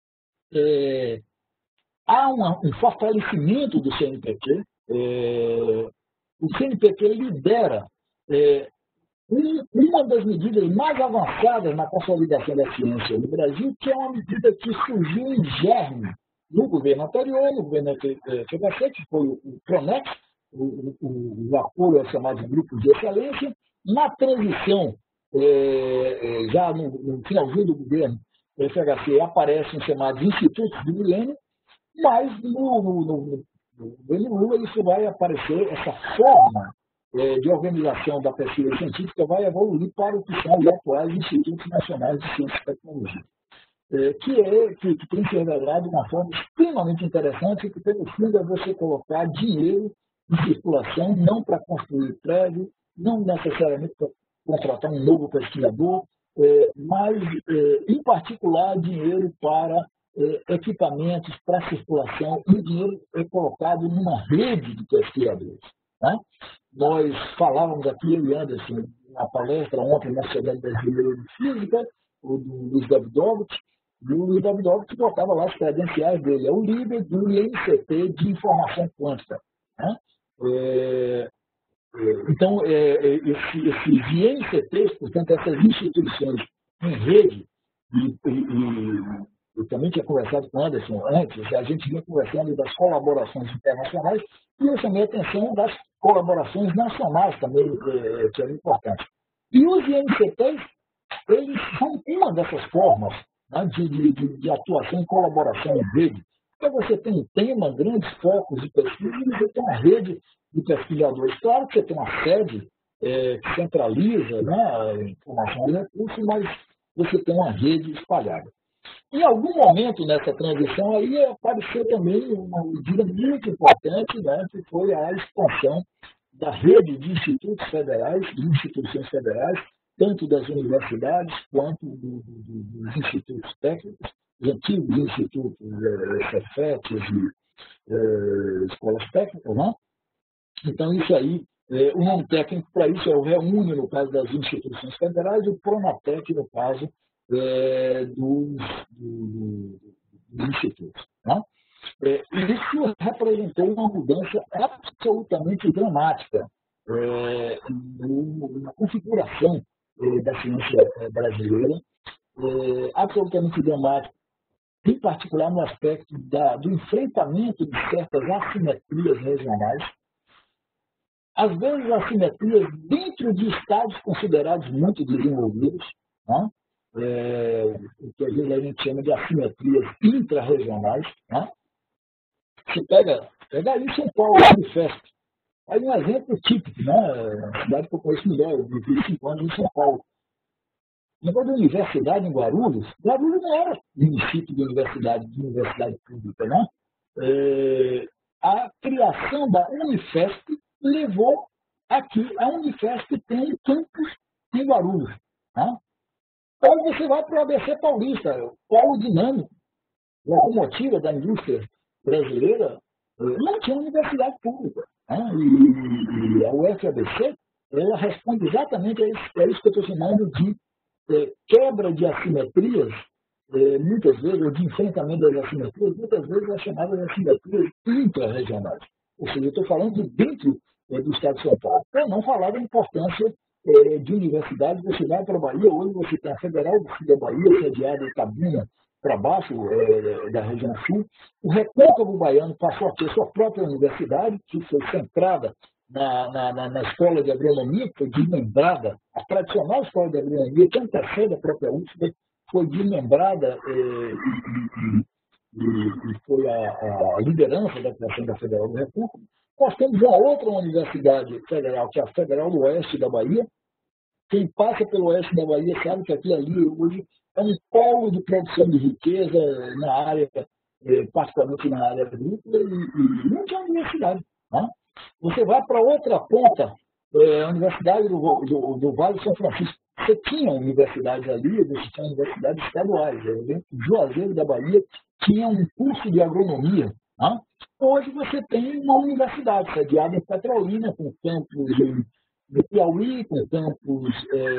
Há um fortalecimento do CNPq. O CNPq lidera uma das medidas mais avançadas na consolidação da ciência no Brasil, que é uma medida que surgiu em germe no governo anterior, no governo FHC, que foi o PRONEX, o apoio aos chamados grupos de excelência. Na transição, já no finalzinho do governo FHC, aparecem os chamados institutos do milênio, mas no governo Lula isso vai aparecer, essa forma de organização da pesquisa científica vai evoluir para o que são os atuais Institutos Nacionais de Ciência e Tecnologia, que tem se revelado de uma forma extremamente interessante, que pelo fundo é você colocar dinheiro em circulação, não para construir prédio, não necessariamente para contratar um novo pesquisador, mas, em particular, dinheiro para equipamentos, para circulação, e o dinheiro é colocado numa rede de pesquisadores. Né? Nós falávamos aqui, eu e Anderson, na palestra ontem na Sociedade Brasileira de Física, o do Luiz Davidovich, e o Luiz Davidovich botava lá as credenciais dele, é o líder do INCT de informação quântica. Né? Então, esses INCTs, portanto, essas instituições em rede, eu também tinha conversado com o Anderson antes, a gente vinha conversando das colaborações internacionais, e eu chamei a atenção das colaborações nacionais também, que eram importantes. E os INCTs, eles são uma dessas formas, né, de atuação em colaboração em rede. Então, você tem um tema, grandes focos de pesquisa, e você tem uma rede de pesquisadores. Claro que você tem uma sede que centraliza, né, a informação e recursos, mas você tem uma rede espalhada. Em algum momento nessa transição aí apareceu também uma medida muito importante, né, que foi a expansão da rede de institutos federais, de instituições federais, tanto das universidades quanto dos institutos técnicos, os antigos institutos Cefetes e escolas técnicas, né? Então, isso aí, o nome técnico para isso é o REUNE, no caso das instituições federais, e o PRONATEC, no caso dos institutos. Né? Isso representou uma mudança absolutamente dramática na configuração da ciência brasileira, absolutamente dramático, em particular no aspecto do enfrentamento de certas assimetrias regionais, às vezes assimetrias dentro de estados considerados muito desenvolvidos, né? O que às vezes a gente chama de assimetrias intra-regionais. Né? Você pega aí São Paulo, Unifesp. Aí um exemplo típico, né? A cidade que eu conheço melhor, eu vivi 5 anos em São Paulo. O negócio da universidade em Guarulhos não era município de universidade pública, né? A criação da Unifesp levou a que a Unifesp tem campus em Guarulhos. Né? Então você vai para o ABC Paulista, o polo dinâmico, locomotiva da indústria brasileira, não tinha universidade pública. Né? E a UFABC, ela responde exatamente a isso que eu estou chamando de quebra de assimetrias, muitas vezes, ou de enfrentamento das assimetrias, muitas vezes é chamada de assimetrias intra-regionais. Ou seja, eu estou falando de dentro do Estado de São Paulo. Para não falar da importância de universidades, você vai para a Bahia, hoje você tem a Federal do Sul da Bahia, sediada em Itabuna, para baixo da região sul. O Recôncavo Baiano passou a ter sua própria universidade, que foi centrada na escola de agronomia, que foi desmembrada, a tradicional escola de agronomia, que antecede a própria UFBA, foi desmembrada e foi a liderança da criação da Federal do Recôncavo. Nós temos uma outra universidade federal, que é a Federal do Oeste da Bahia. Quem passa pelo Oeste da Bahia sabe que aquilo ali hoje é um polo de produção de riqueza na área, particularmente na área agrícola, e não tinha universidade. Né? Você vai para outra ponta, a Universidade do Vale de São Francisco. Você tinha universidades ali, você tinha universidades estaduais. Juazeiro da Bahia tinha um curso de agronomia. Né? Hoje você tem uma universidade sediada em Petrolina, com campus no Piauí, com campus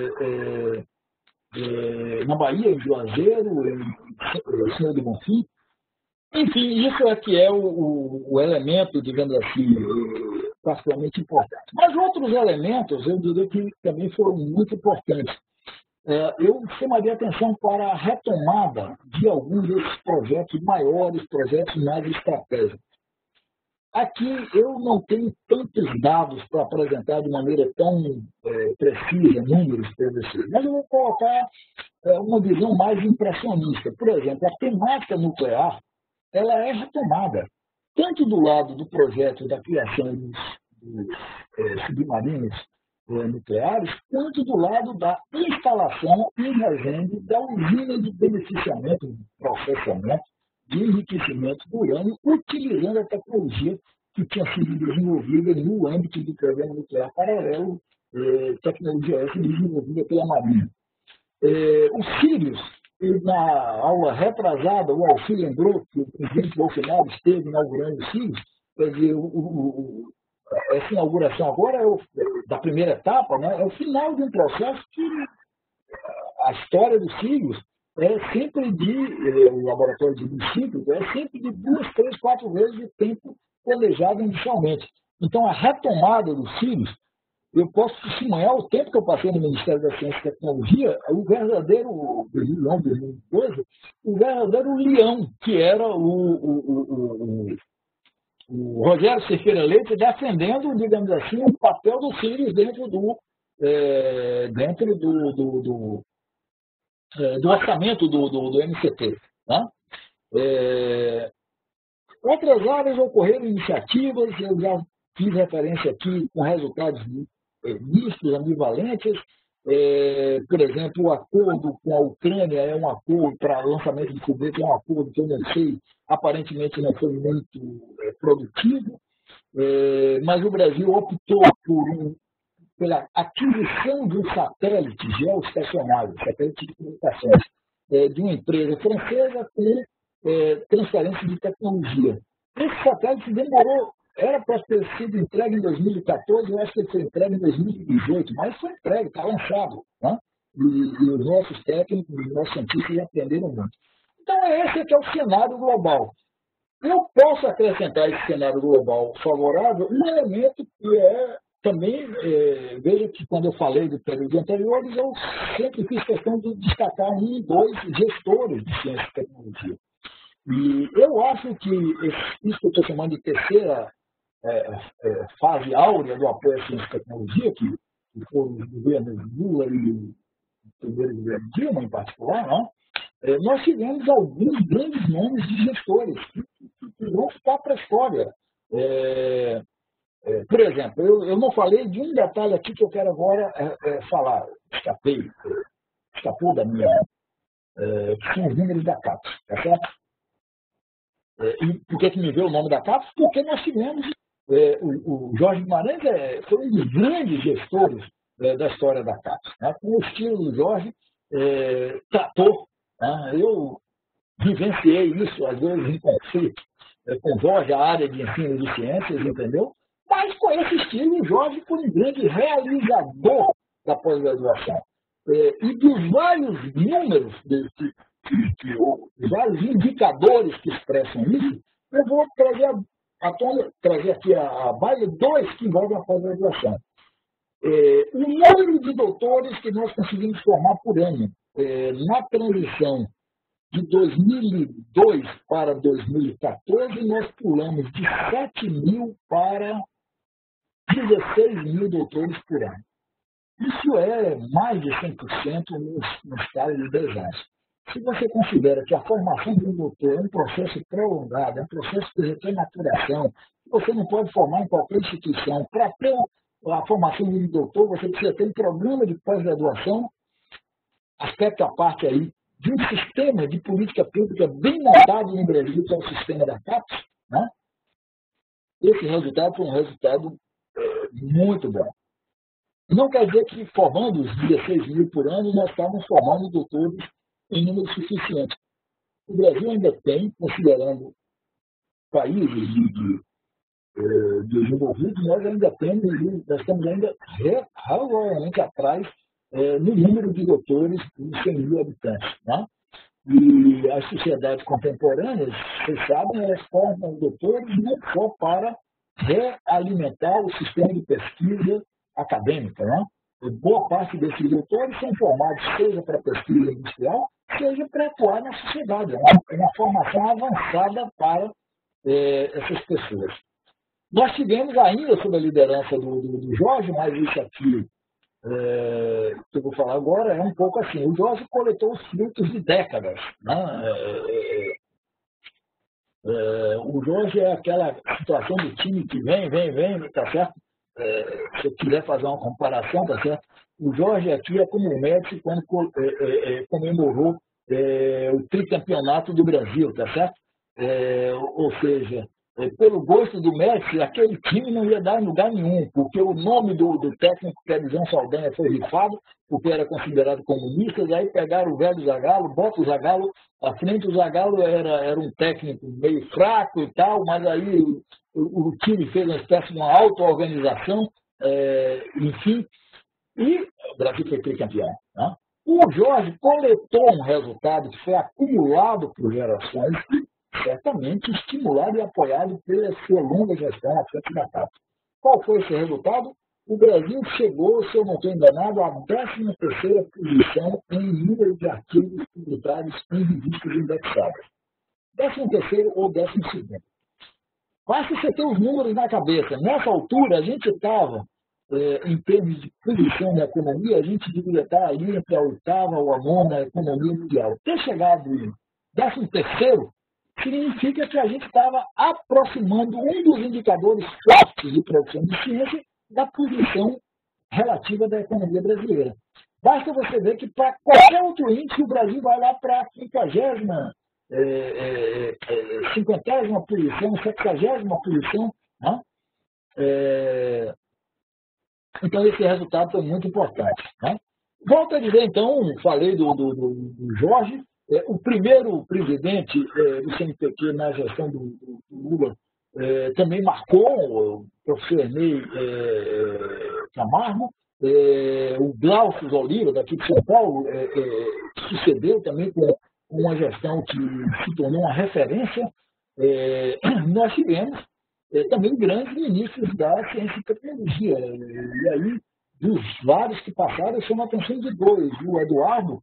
na Bahia, em Juazeiro, em Senhor do Bonfim. Enfim, isso é que é o elemento, digamos assim, particularmente importante. Mas outros elementos, eu diria que também foram muito importantes. Eu chamaria atenção para a retomada de alguns desses projetos maiores, projetos mais estratégicos. Aqui eu não tenho tantos dados para apresentar de maneira tão precisa, números para você, mas eu vou colocar uma visão mais impressionista. Por exemplo, a temática nuclear ela é retomada, tanto do lado do projeto da criação dos submarinos nucleares, quanto do lado da instalação em Resende da usina de beneficiamento, de processamento, de enriquecimento do urânio, utilizando a tecnologia que tinha sido desenvolvida no âmbito do programa nuclear paralelo, tecnologia essa desenvolvida pela Marinha. Os Sírios, na aula retrasada, o Alfim lembrou que o presidente Bolsonaro esteve inaugurando os Sírios, quer dizer, essa inauguração agora da primeira etapa, né, é o final de um processo que a história dos Sírios é sempre o laboratório de biocíclicos é sempre de 2, 3, 4 vezes o tempo planejado inicialmente. Então, a retomada dos Sírios, eu posso testemunhar o tempo que eu passei no Ministério da Ciência e Tecnologia, o verdadeiro, 2012, o verdadeiro leão, que era o Rogério Cerqueira Leite defendendo, digamos assim, o papel dos Sírios dentro do orçamento do MCT. Né? Outras áreas ocorreram iniciativas, eu já fiz referência aqui com resultados mistos, ambivalentes. Por exemplo, o acordo com a Ucrânia é um acordo para lançamento de foguete, é um acordo que eu não sei, aparentemente não foi muito produtivo, mas o Brasil optou pela aquisição de um satélite geoestacionário, satélite de comunicações, de uma empresa francesa com transferência de tecnologia. Esse satélite demorou, era para ter sido entregue em 2014, eu acho que ele foi entregue em 2018, mas foi entregue, está lançado. Né? E os nossos técnicos, os nossos cientistas aprenderam muito. Então, esse que é o cenário global. Eu posso acrescentar esse cenário global favorável um elemento que é também, veja que quando eu falei do período anteriores, eu sempre fiz questão de destacar um, dois gestores de ciência e tecnologia. E eu acho que isso que eu estou chamando de terceira fase áurea do apoio à ciência e tecnologia, que foram os governos Lula e o primeiro governo Dilma, em particular, né? Nós tivemos alguns grandes nomes de gestores que vão ficar para a história. Por exemplo, eu não falei de um detalhe aqui que eu quero agora falar, escapou da minha, que são os números da CAPES, tá certo? E por que me veio o nome da CAPES? Porque nós tivemos, o Jorge Guimarães foi um dos grandes gestores da história da CAPES. Né? Com o estilo do Jorge, tratou, né? Eu vivenciei isso, às vezes, em conflito com o Jorge, a área de ensino de ciências, entendeu? Mas com esse estilo, o Jorge foi um grande realizador da pós-graduação. E dos vários números, dos vários indicadores que expressam isso, eu vou trazer aqui a base dois que envolvem a pós-graduação. O número de doutores que nós conseguimos formar por ano na transição de 2002 para 2014, nós pulamos de 7 mil para 16 mil doutores por ano. Isso é mais de 100% nos casos de 10 anos. Se você considera que a formação de um doutor é um processo prolongado, é um processo que requer maturação, você não pode formar em qualquer instituição. Para ter a formação de um doutor, você precisa ter um programa de pós-graduação, aspecto à parte aí, de um sistema de política pública bem montado no Brasil, que é o sistema da CAPES, né? Esse resultado foi um resultado muito bom. Não quer dizer que, formando os 16 mil por ano, nós estamos formando doutores em número suficiente. O Brasil ainda tem, considerando países desenvolvidos, nós estamos ainda razoavelmente atrás no número de doutores por 100 mil habitantes. Né? E as sociedades contemporâneas, vocês sabem, elas formam doutores não só para realimentar o sistema de pesquisa acadêmica. Né? E boa parte desses doutores são formados, seja para pesquisa industrial, seja para atuar na sociedade. É uma formação avançada para essas pessoas. Nós tivemos ainda, sob a liderança do Jorge, mas isso aqui que eu vou falar agora é um pouco assim. O Jorge coletou os frutos de décadas. Né? O Jorge é aquela situação do time que vem, tá certo? Se eu quiser fazer uma comparação, tá certo? O Jorge aqui é como o Messi quando comemorou o tricampeonato do Brasil, tá certo? Ou seja, pelo gosto do Messi, aquele time não ia dar em lugar nenhum, porque o nome do técnico, que é João Saldanha, foi rifado, porque era considerado comunista, e aí pegaram o velho Zagallo, bota o Zagallo à frente. O Zagallo era um técnico meio fraco e tal, mas aí o time fez uma espécie de uma auto-organização, enfim, e o Brasil foi tricampeão. Né? O Jorge coletou um resultado que foi acumulado por gerações, certamente estimulado e apoiado pela sua longa gestão à frente da CAPES. Qual foi esse resultado? O Brasil chegou, se eu não estou enganado, à 13ª posição em número de artigos publicados em revistas indexadas. 13º ou 12º. Basta você ter os números na cabeça. Nessa altura, a gente estava, em termos de posição na economia, a gente deveria estar ali entre a 8ª ou a 9ª economia mundial. Ter chegado em 13º significa que a gente estava aproximando um dos indicadores fortes de produção de ciência da posição relativa da economia brasileira. Basta você ver que para qualquer outro índice, o Brasil vai lá para a 50ª, 50ª posição, 70ª posição. Né? Então, esse resultado foi muito importante. Né? Volto a dizer, então, falei do Jorge, o primeiro presidente do CNPq na gestão do Lula também marcou, o professor Ernei Camargo, o Glaucio Oliva, daqui de São Paulo, sucedeu também com uma gestão que se tornou uma referência. Nós tivemos também grandes ministros da ciência e tecnologia. E aí, dos vários que passaram, eu chamo a atenção de dois. O Eduardo,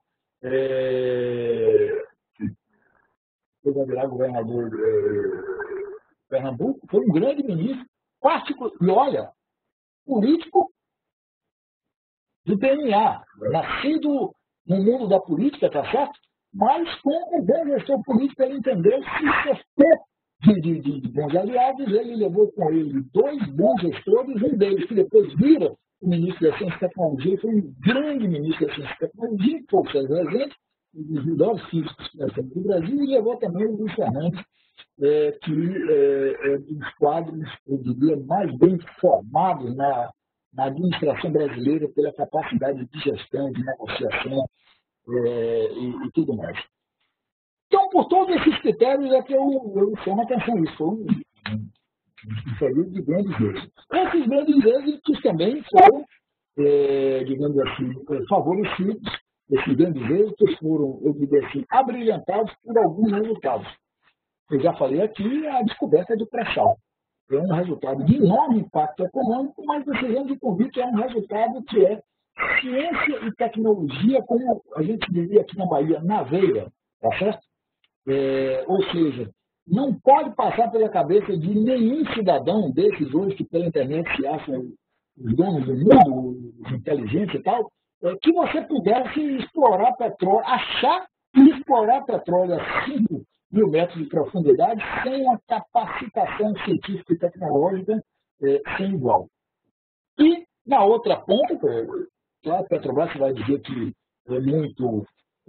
que vai virar governador de Pernambuco, foi um grande ministro, e olha, político do DNA, nascido no mundo da política, tá certo? Mas como bom gestor político, ele entendeu se cercou de bons aliados, ele levou com ele dois bons gestores, um deles que depois vira o ministro da Ciência e Tecnologia, foi um grande ministro da Ciência e Tecnologia, que foi o Sérgio Rezende, um dos melhores físicos que nós temos no Brasil, e levou também o Luiz Fernandes, que é dos quadros, eu diria, mais bem formados na administração brasileira pela capacidade de gestão, de negociação e tudo mais. Então, por todos esses critérios é que eu chamo a atenção. Isso foi um período de grandes êxitos. Esses grandes êxitos também foram, digamos assim, favorecidos. Esses grandes êxitos foram, eu diria assim, abrilhantados por alguns resultados. Eu já falei aqui a descoberta do pré-sal. É um resultado de enorme impacto econômico, mas precisamos de convite que é um resultado que é ciência e tecnologia, como a gente diria aqui na Bahia, na veia, tá certo? Ou seja, não pode passar pela cabeça de nenhum cidadão desses hoje que pela internet se acham os donos do mundo, os inteligentes e tal, que você pudesse explorar petróleo, achar e explorar petróleo a 5 mil metros de profundidade sem uma capacitação científica e tecnológica sem igual. E, na outra ponta, claro, a Petrobras vai dizer que é muito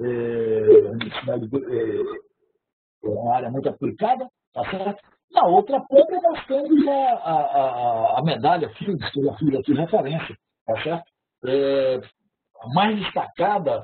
uma área muito aplicada, tá certo? Na outra ponta, nós temos a medalha Fields, que eu já fiz aqui referência, tá certo? A mais destacada,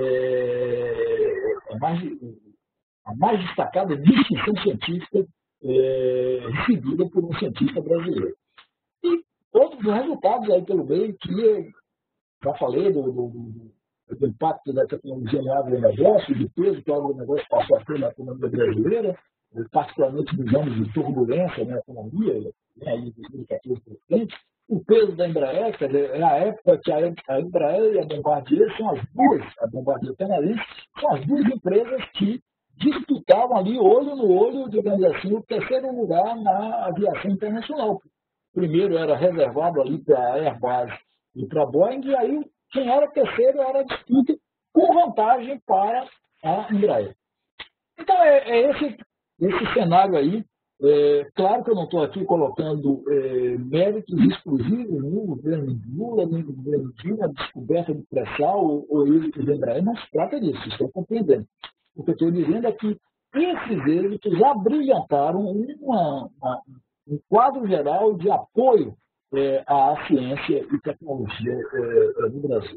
a mais destacada distinção científica recebida por um cientista brasileiro. E outros resultados aí pelo meio que eu já falei do impacto da tecnologia no agronegócio, do peso que o agronegócio passou a ter na economia brasileira, particularmente nos anos de turbulência na economia, aí de 2014 para frente, o peso da Embraer, quer dizer, na época que a Embraer e a Bombardier são as duas, a Bombardier canadense, são as duas empresas que disputavam ali, olho no olho, digamos assim, o terceiro lugar na aviação internacional. Primeiro era reservado ali para a Airbus e para a Boeing, e aí quem era terceiro era a disputa com vantagem para a Embraer. Então, esse cenário aí. Claro que eu não estou aqui colocando méritos exclusivos no governo Lula, nem no governo Dilma, a descoberta do pré-sal ou êxitos da Embraer. Não se trata disso, estou compreendendo. O que eu estou dizendo é que esses êxitos abrilhantaram um quadro geral de apoio à ciência e tecnologia no Brasil.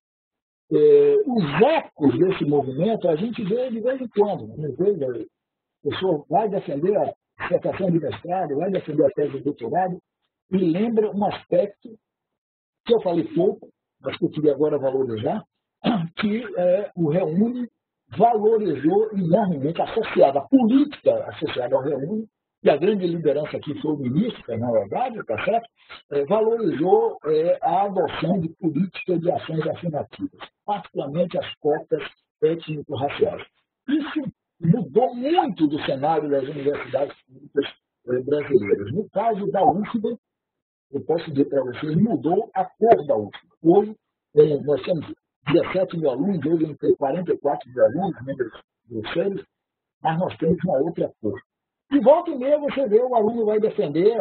Os ecos desse movimento a gente vê de vez em quando. A pessoa vai defender a dissertação de mestrado, vai defender a tese de doutorado e lembra um aspecto que eu falei pouco, mas que eu queria agora valorizar, que o Reúne valorizou enormemente, associada, a política associada ao Reúne, e a grande liderança aqui foi o ministro, Fernando Haddad, tá certo? Valorizou a adoção de políticas de ações afirmativas, particularmente as cotas étnico-raciais. Isso mudou muito do cenário das universidades públicas brasileiras. No caso da UFBA, eu posso dizer para vocês, mudou a cor da UFBA. Hoje, nós temos 17 mil alunos, hoje vamos ter 44 mil alunos, membros grosseiros, mas nós temos uma outra cor. De volta e meia, você vê, o aluno vai defender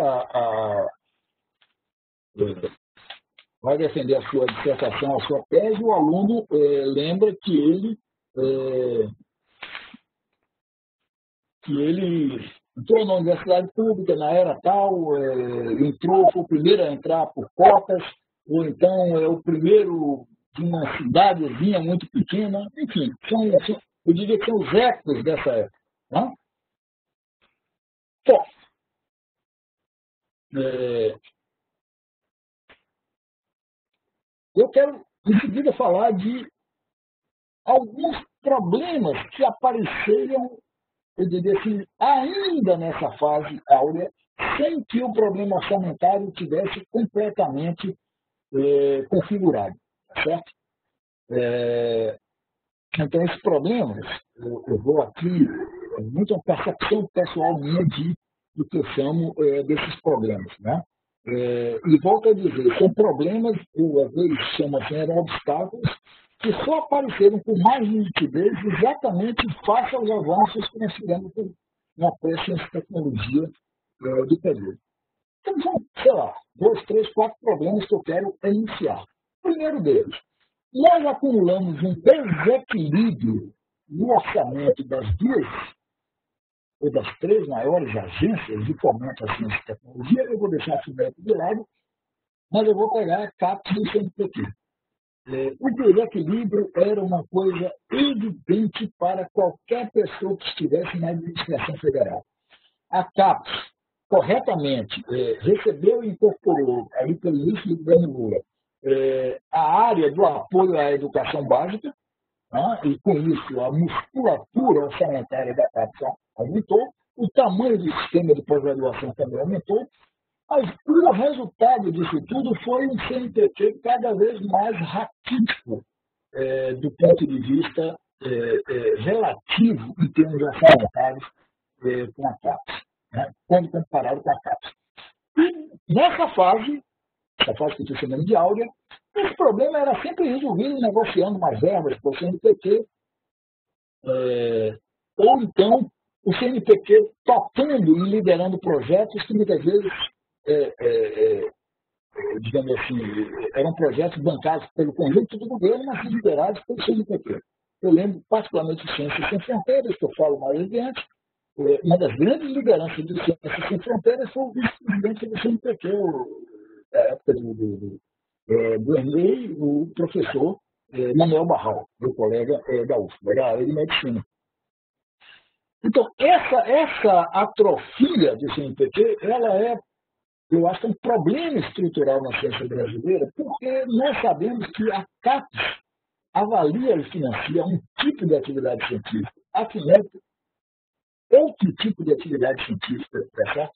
a sua dissertação, a sua tese, o aluno lembra que ele entrou na universidade pública na era tal, foi o primeiro a entrar por cotas, ou então é o primeiro de uma cidadezinha muito pequena, enfim, eu diria que são os ecos dessa época. Né? Bom, eu quero, em seguida, falar de alguns problemas que apareceram, eu diria assim, ainda nessa fase áurea, sem que o problema orçamentário tivesse completamente configurado, certo? Então, esses problemas, eu vou aqui, é muito uma percepção pessoal minha do que eu chamo desses problemas, né? E volto a dizer, são problemas, eu às vezes chamo assim, eram obstáculos, que só apareceram com mais nitidez exatamente face aos avanços que nós tivemos na ciência e tecnologia do período. Então, são, sei lá, 2, 3, 4 problemas que eu quero iniciar. O primeiro deles, nós acumulamos um desequilíbrio no orçamento das duas ou das 3 maiores agências de fomento à ciência e tecnologia. Eu vou deixar a FUNEP de lado, mas eu vou pegar a CAPES e o CNPq. O desequilíbrio era uma coisa evidente para qualquer pessoa que estivesse na administração federal. A CAPES, corretamente, recebeu e incorporou, aí pelo início do governo Lula, a área do apoio à educação básica, e com isso a musculatura orçamentária da CAPES aumentou, o tamanho do sistema de pós-graduação também aumentou, mas o resultado disso tudo foi um CNPq cada vez mais raquítico do ponto de vista relativo em termos orçamentários com a CAPES, né, quando comparado com a CAPES. E nessa fase, essa fase que eu estou chamando de áurea, esse problema era sempre resolvido negociando mais verbas para o CNPq, ou então o CNPq tocando e liderando projetos que muitas vezes, digamos assim, eram projetos bancados pelo conjunto do governo, mas liderados pelo CNPq. Eu lembro particularmente de Ciências Sem Fronteiras, que eu falo mais adiante. Uma das grandes lideranças do Ciências Sem Fronteiras foi o vice-presidente do CNPq, na época do Ernei, o professor Manuel Barral, meu colega da UFBA, da área de medicina. Então, essa atrofia do CNPq, ela eu acho que é um problema estrutural na ciência brasileira, porque nós sabemos que a CAPES avalia e financia um tipo de atividade científica, a FUNEP outro tipo de atividade científica, tá certo?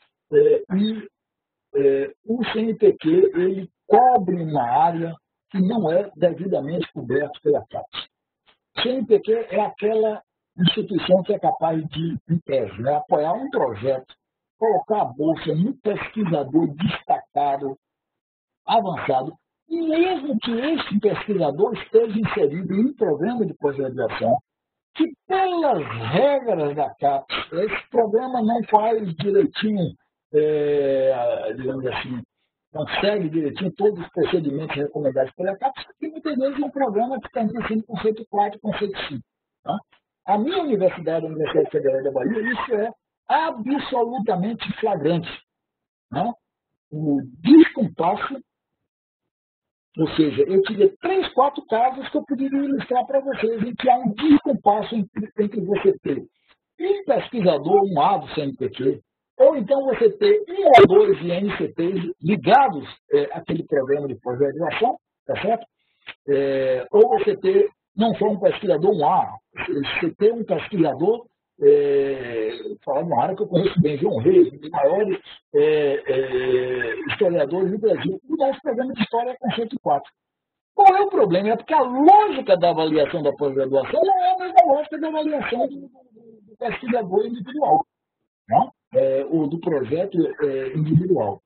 O CNPq, ele cobre uma área que não é devidamente coberta pela CAPES. O CNPq é aquela instituição que é capaz de, em tese, né, apoiar um projeto, colocar a bolsa no pesquisador destacado, avançado, e mesmo que esse pesquisador esteja inserido em um programa de pós-graduação, que pelas regras da CAPES, esse programa não faz direitinho, digamos assim, não segue direitinho todos os procedimentos recomendados pela CAPES, porque muitas vezes é um programa que está sendo conceito 4 e conceito 5. Tá? A minha universidade, a Universidade Federal da Bahia, isso é absolutamente flagrante. Né? O descompasso, ou seja, eu tive 3, 4 casos que eu poderia ilustrar para vocês em que há um descompasso entre você ter um pesquisador, um A do CNPq, ou então você ter 1 ou 2 INCPs ligados àquele programa de pós-graduação, tá certo? Ou você ter não só um pesquisador, um A, você ter um pesquisador, falar de uma área que eu conheço bem, João Reis, um dos maiores historiadores do Brasil. O nosso programa de história é conceito 4. Qual é o problema? É porque a lógica da avaliação da pós-graduação não é a mesma lógica da avaliação do pesquisador individual, né? Ou do projeto individual.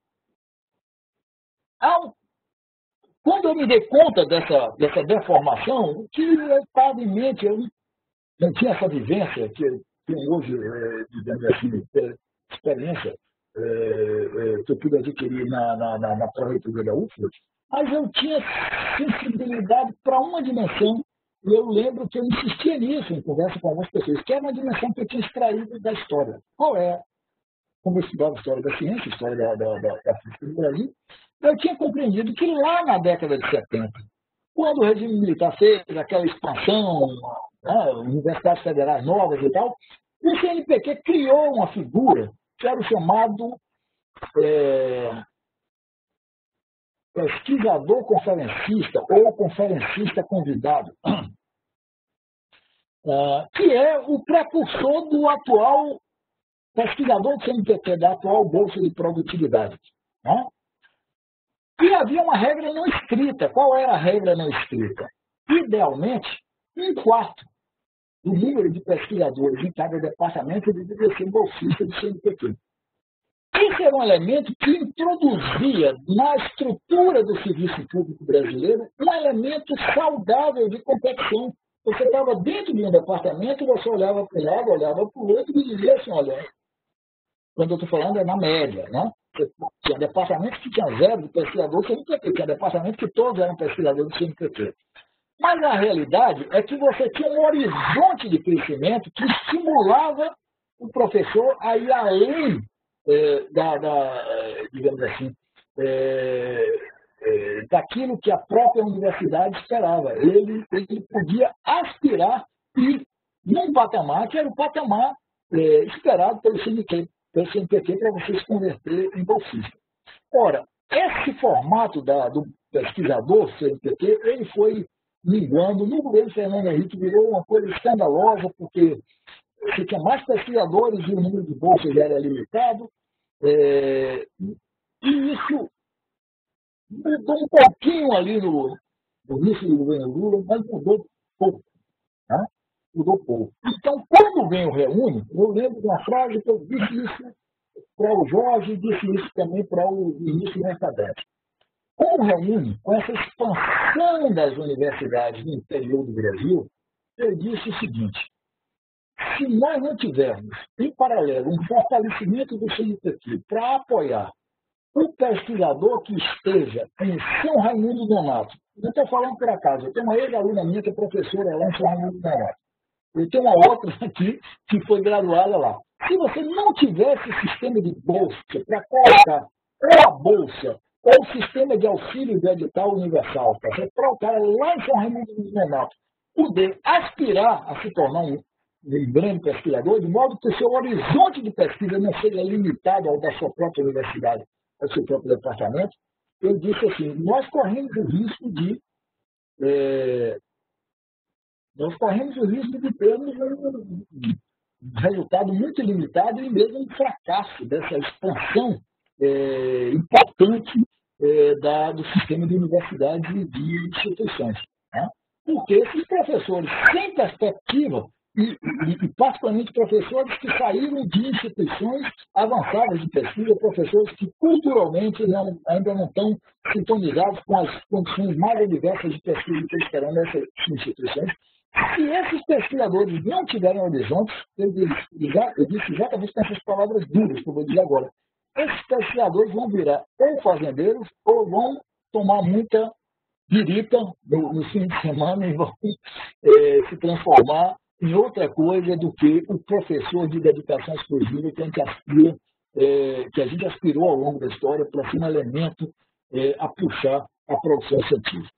Quando eu me dei conta dessa deformação, o que estava em mente, eu não tinha essa vivência que eu tenho hoje, digamos assim, experiência que eu pude adquirir na pró-reitoria da UFBA, mas eu tinha sensibilidade para uma dimensão, e eu lembro que eu insistia nisso em conversa com algumas pessoas, que era uma dimensão que eu tinha extraído da história. Qual é? Como eu estudava história da ciência, história da física do Brasil, eu tinha compreendido que lá na década de 70, quando o regime militar fez aquela expansão, né, universidades federais novas e tal, o CNPq criou uma figura que era o chamado pesquisador conferencista ou conferencista convidado, que é o precursor do atual pesquisador do CNPq da atual Bolsa de Produtividade. Né? E havia uma regra não escrita. Qual era a regra não escrita? Idealmente, um quarto do número de pesquisadores em cada departamento deveria ser bolsista do CNPq. Esse era um elemento que introduzia na estrutura do serviço público brasileiro um elemento saudável de competição. Você estava dentro de um departamento, você olhava para um lado, olhava para o outro e dizia assim, olha, quando eu estou falando é na média, né? Tinha departamentos que tinham zero de pesquisador do CNPq, tinha departamentos que todos eram pesquisadores do CNPq. Mas a realidade é que você tinha um horizonte de crescimento que estimulava o professor a ir além digamos assim, daquilo que a própria universidade esperava. Ele podia aspirar e num patamar que era o patamar esperado pelo CNPq para você se converter em bolsista. Ora, esse formato do pesquisador CNPq, ele foi minguando. No governo Fernando Henrique virou uma coisa escandalosa, porque você tinha mais pesquisadores e o número de bolsas era limitado. E isso mudou um pouquinho ali no início do governo Lula, mas mudou pouco. Tá? Mudou pouco. Então, quando vem o Reúne, eu lembro de uma frase que eu disse isso para o Jorge e disse isso também para o ministro Mercadante. Com o Reúne, com essa expansão das universidades no interior do Brasil, eu disse o seguinte: se nós não tivermos, em paralelo, um fortalecimento do CNPq para apoiar o pesquisador que esteja em São Raimundo Nonato, não estou falando por acaso, eu tenho uma ex-aluna minha que é professora lá em São Raimundo Nonato, eu tenho uma outra aqui que foi graduada lá. Se você não tivesse sistema de bolsa para colocar ou a bolsa ou o sistema de auxílio de edital universal, para o cara lá em São Raimundo Nonato poder aspirar a se tornar um grande pesquisador, de modo que o seu horizonte de pesquisa não seja limitado ao da sua própria universidade, ao seu próprio departamento, eu disse assim, nós corremos o risco de termos um resultado muito limitado e mesmo um fracasso dessa expansão importante do sistema de universidades e de instituições. Né? Porque esses professores sem perspectiva, e particularmente professores que saíram de instituições avançadas de pesquisa, professores que culturalmente ainda não estão sintonizados com as condições mais diversas de pesquisa que eles terão nessas instituições. Se esses pesquisadores não tiverem horizontes, eu disse exatamente com essas palavras duras que eu vou dizer agora, esses pesquisadores vão virar ou fazendeiros ou vão tomar muita birita no fim de semana e vão se transformar em outra coisa do que o professor de dedicação exclusiva que a gente aspirou ao longo da história para ser um elemento a puxar a produção científica.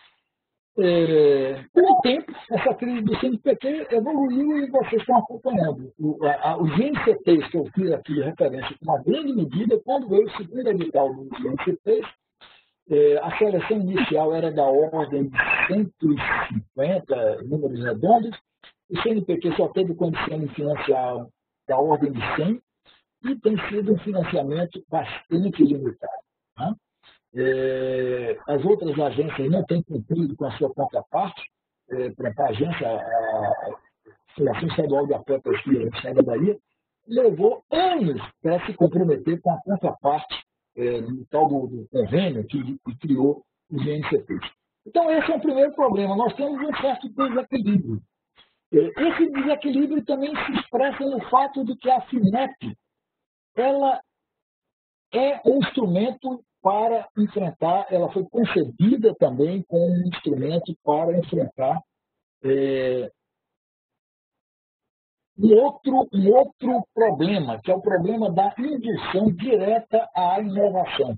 Com o tempo, essa crise do CNPq evoluiu e vocês estão acompanhando. Os GNCTs que eu fiz aqui de referência, com uma grande medida, quando veio o segundo edital dos GNCTs, a seleção inicial era da ordem de 150 números redondos, o CNPq só teve condição de financiar da ordem de 100 e tem sido um financiamento bastante limitado. Né? As outras agências não têm cumprido com a sua contraparte. Por exemplo, a agência, a Fundação Estadual de Apoio à Pesquisa do Estado da Bahia, levou anos para se comprometer com a contraparte no tal do convênio que criou os GNCPs. Então, esse é o primeiro problema. Nós temos um certo desequilíbrio. Esse desequilíbrio também se expressa no fato de que a FINEP ela é um instrumento para enfrentar, ela foi concebida também como um instrumento para enfrentar um outro problema, que é o problema da indução direta à inovação.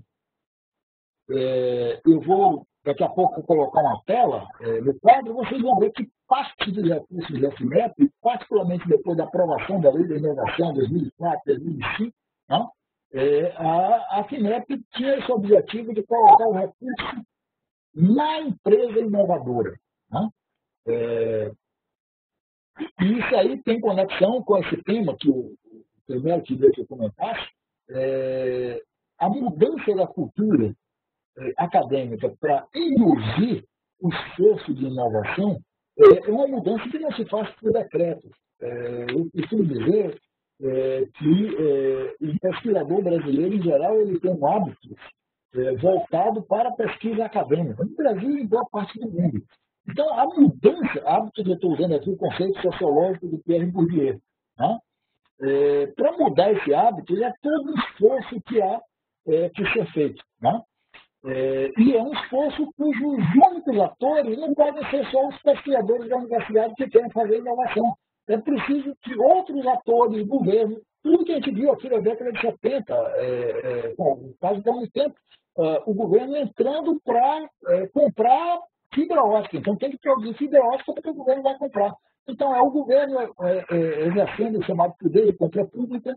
Eu vou, daqui a pouco, colocar uma tela no quadro, vocês vão ver que parte dos recursos da FINEP, particularmente depois da aprovação da Lei da Inovação, 2004, 2005, né? A FINEP tinha esse objetivo de colocar o recurso na empresa inovadora. Né? E isso aí tem conexão com esse tema que o primeiro queria que eu comentasse, a mudança da cultura acadêmica para induzir o esforço de inovação é uma mudança que não se faz por decreto. Eu costumo dizer que o pesquisador brasileiro, em geral, ele tem um hábito voltado para a pesquisa acadêmica, no Brasil e em boa parte do mundo. Então, a mudança, hábito que eu estou usando aqui, o conceito sociológico do Pierre Bourdieu, né? Para mudar esse hábito, é todo um esforço que há que ser feito. Né? E é um esforço cujos únicos atores não podem ser só os pesquisadores da universidade que querem fazer inovação. É preciso que outros atores, governo, tudo que a gente viu aqui na década de 70, no caso da Unicamp, o governo entrando para comprar fibra ótica. Então tem que produzir fibra ótica porque o governo vai comprar. Então é o governo exercendo o chamado poder de compra pública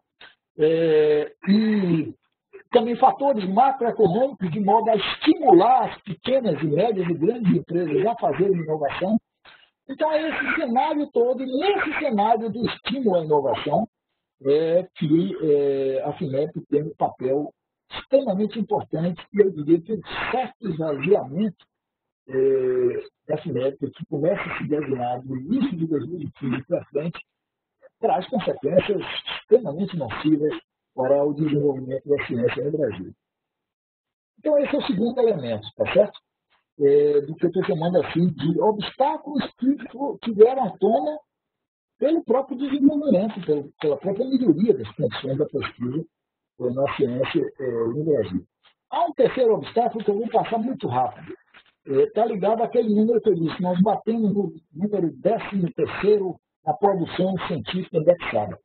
e também fatores macroeconômicos de modo a estimular as pequenas e médias e grandes empresas a fazerem inovação. Então é esse cenário todo, e nesse cenário do estímulo à inovação, que a FINEP tem um papel extremamente importante, e eu diria que um certo esvaziamento da FINEP, que começa a se desenhar do início de 2015 para frente, traz consequências extremamente nocivas para o desenvolvimento da ciência no Brasil. Então, esse é o segundo elemento, tá certo? Do que eu estou chamando assim de obstáculos que vieram à tona pelo próprio desenvolvimento, pela própria melhoria das condições da pesquisa na ciência no Brasil. Há um terceiro obstáculo que eu vou passar muito rápido. Está ligado àquele número que eu disse, nós batemos no número 13º na produção científica indexada.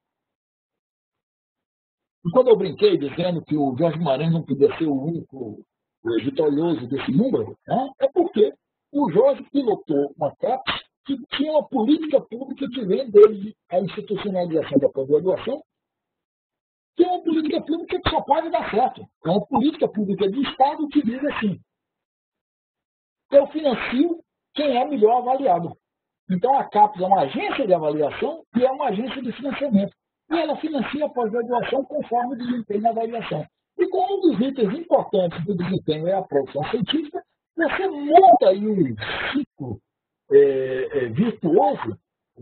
E quando eu brinquei dizendo que o Jorge Guimarães não podia ser o único vitorioso desse número, né, é porque o Jorge pilotou uma CAPES que tinha uma política pública que vem desde a institucionalização da pós-graduação, que é uma política pública que só pode dar certo. É uma política pública de Estado que diz assim: eu financio quem é melhor avaliado. Então, a CAPES é uma agência de avaliação e é uma agência de financiamento. E ela financia a pós-graduação conforme o desempenho na avaliação. E como um dos itens importantes do desempenho é a produção científica, você monta aí um ciclo virtuoso,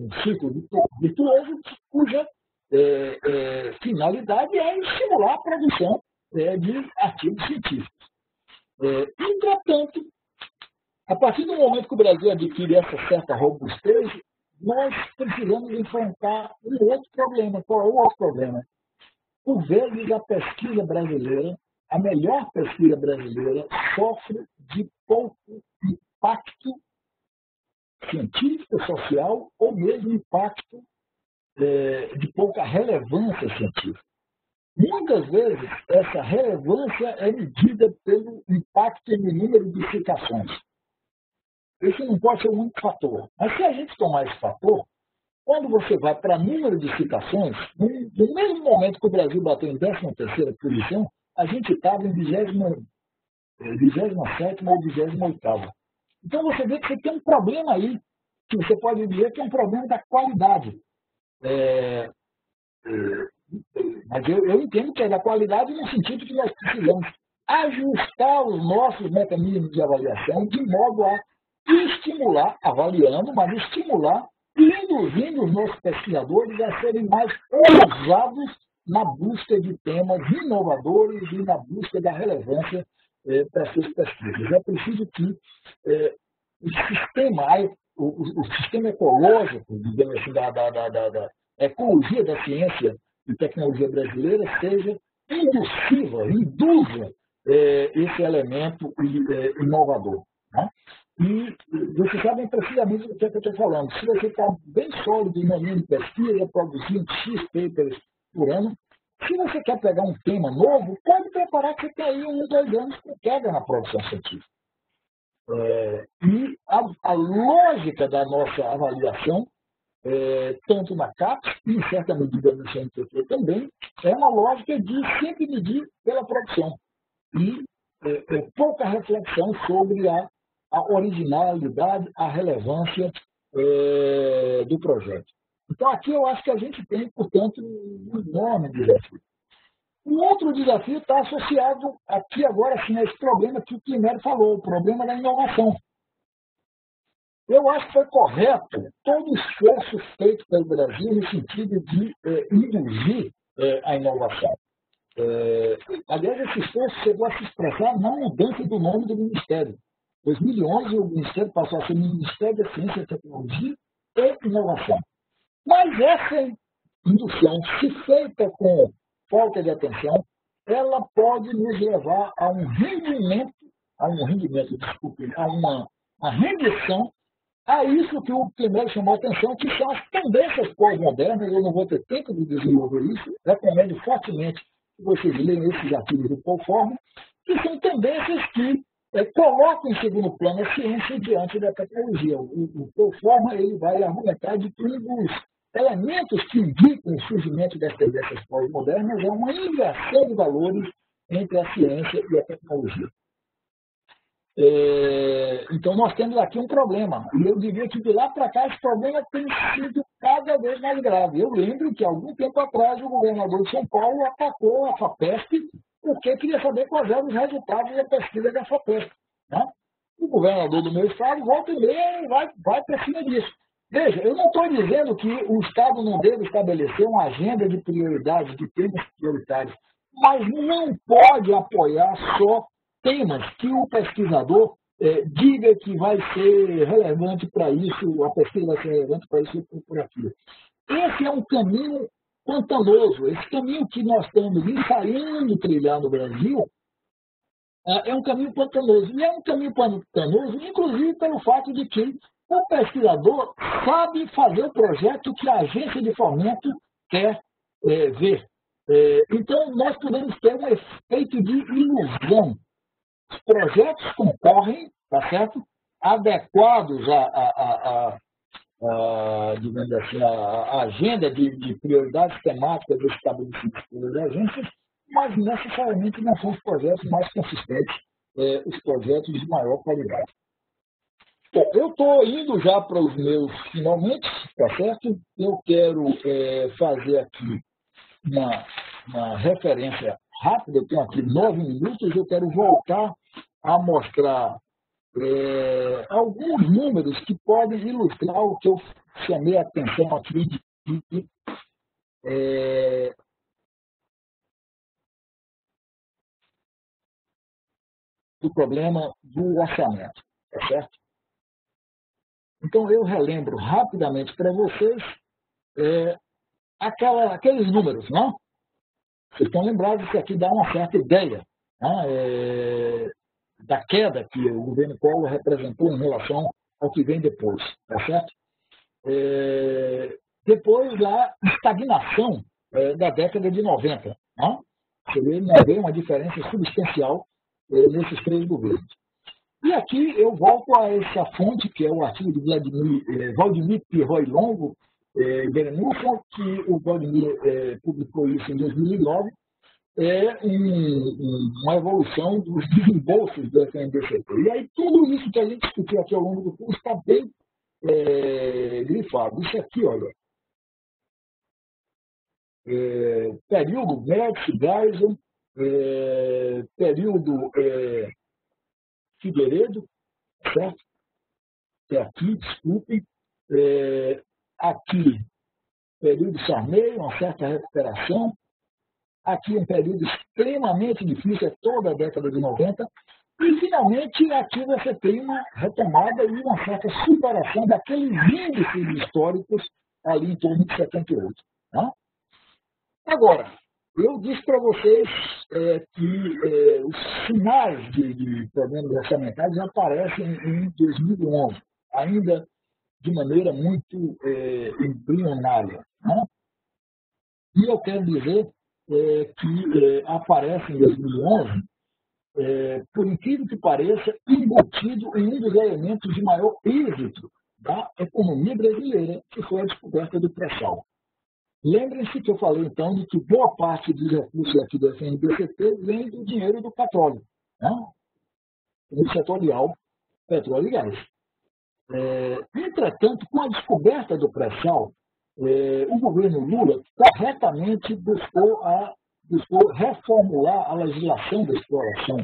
cuja finalidade é estimular a produção de artigos científicos. Entretanto, a partir do momento que o Brasil adquire essa certa robustez, nós precisamos enfrentar um outro problema. Qual é o outro problema? Por vezes a pesquisa brasileira, a melhor pesquisa brasileira, sofre de pouco impacto científico, social, ou mesmo impacto de pouca relevância científica. Muitas vezes, essa relevância é medida pelo impacto no número de citações. Esse não pode ser o único fator. Mas se a gente tomar esse fator, quando você vai para número de citações, no mesmo momento que o Brasil bateu em 13ª posição, a gente estava em 27ª ou 28ª. Então você vê que você tem um problema aí, que você pode dizer que é um problema da qualidade. Mas eu entendo que é da qualidade no sentido que nós precisamos ajustar os nossos mecanismos de avaliação de modo a estimular, avaliando, mas estimular e induzindo os nossos pesquisadores a serem mais ousados na busca de temas inovadores e na busca da relevância para suas pesquisas. É preciso que o sistema ecológico, digamos assim, da ecologia da ciência e tecnologia brasileira seja induza esse elemento inovador. Né? E vocês sabem precisamente do que eu estou falando. Se você está bem sólido em uma linha de pesquisa, produzindo X papers por ano, se você quer pegar um tema novo, pode preparar que você tem aí 1, 2 anos com queda na produção científica. E a lógica da nossa avaliação, tanto na CAPES e, em certa medida, no CNPq também, é uma lógica de sempre medir pela produção. E pouca reflexão sobre a originalidade, a relevância do projeto. Então, aqui eu acho que a gente tem, portanto, um enorme desafio. Um outro desafio está associado aqui agora sim a esse problema que o Climério falou, o problema da inovação. Eu acho que foi correto todo o esforço feito pelo Brasil no sentido de induzir a inovação. Aliás, esse esforço chegou a se expressar na mudança do nome do Ministério. Em 2011, o Ministério passou a ser Ministério da Ciência, Tecnologia e Inovação. Mas essa indução, se feita com falta de atenção, ela pode nos levar desculpe, a uma rendição a isso que o primeiro chamou a atenção, que são as tendências pós-modernas. Eu não vou ter tempo de desenvolver isso, recomendo fortemente que vocês leiam esses artigos do Paul Forman, que são tendências que colocam em segundo plano a ciência diante da tecnologia. O Paul Forman ele vai argumentar de que um dos elementos que indicam o surgimento das tendências pós-modernas é uma inversão de valores entre a ciência e a tecnologia. Então, nós temos aqui um problema. E eu diria que de lá para cá esse problema tem sido cada vez mais grave. Eu lembro que, algum tempo atrás, o governador de São Paulo atacou a FAPESP porque queria saber quais eram os resultados da pesquisa da FAPESP. Né? O governador do meu estado volta e meia e vai para cima disso. Veja, eu não estou dizendo que o Estado não deve estabelecer uma agenda de prioridades, de temas prioritários, mas não pode apoiar só temas que o pesquisador diga que vai ser relevante para isso, a pesquisa vai ser relevante para isso ou por aquilo. Esse é um caminho pantanoso. Esse caminho que nós estamos ensaiando trilhar no Brasil é um caminho pantanoso. E é um caminho pantanoso, inclusive pelo fato de que o pesquisador sabe fazer o projeto que a agência de fomento quer ver. Então, nós podemos ter um efeito de ilusão. Os projetos concorrem, tá certo? Adequados digamos assim, a agenda de prioridades temáticas estabelecidas pelas agências, mas necessariamente não são os projetos mais consistentes, os projetos de maior qualidade. Bom, eu estou indo já para os meus finalmente, tá certo? Eu quero fazer aqui uma referência rápida, eu tenho aqui 9 minutos, eu quero voltar a mostrar alguns números que podem ilustrar o que eu chamei a atenção aqui do problema do orçamento, tá certo? Então, eu relembro rapidamente para vocês aqueles números, não? Vocês estão lembrados que aqui dá uma certa ideia, né? Da queda que o governo Collor representou em relação ao que vem depois, tá certo? Depois da estagnação da década de 90, né? Você vê uma diferença substancial nesses 3 governos. E aqui eu volto a essa fonte, que é o artigo de Valdemir Pirroy Longo, Berenufo, que o Valdemir publicou isso em 2009, uma evolução dos desembolsos do FNDCT. E aí tudo isso que a gente discutiu aqui ao longo do curso está bem grifado. Isso aqui, olha, período Médici, Geisel, período Figueiredo, certo? Aqui, desculpem, aqui, período Sarney, uma certa recuperação, aqui um período extremamente difícil, toda a década de 90, e finalmente aqui você tem uma retomada e uma certa superação daqueles índices históricos ali em torno de 78. Né? Agora, eu disse para vocês que os sinais de problemas orçamentários aparecem em 2011, ainda de maneira muito embrionária. Né? E eu quero dizer que aparece em 2011, por incrível que pareça, embutido em um dos elementos de maior êxito da economia brasileira, que foi a descoberta do pré-sal. Lembrem-se que eu falei, então, de que boa parte dos recursos aqui do FNDCT vem do dinheiro do petróleo, né? Do setorial petróleo e gás. Entretanto, com a descoberta do pré-sal, O governo Lula corretamente buscou reformular a legislação da exploração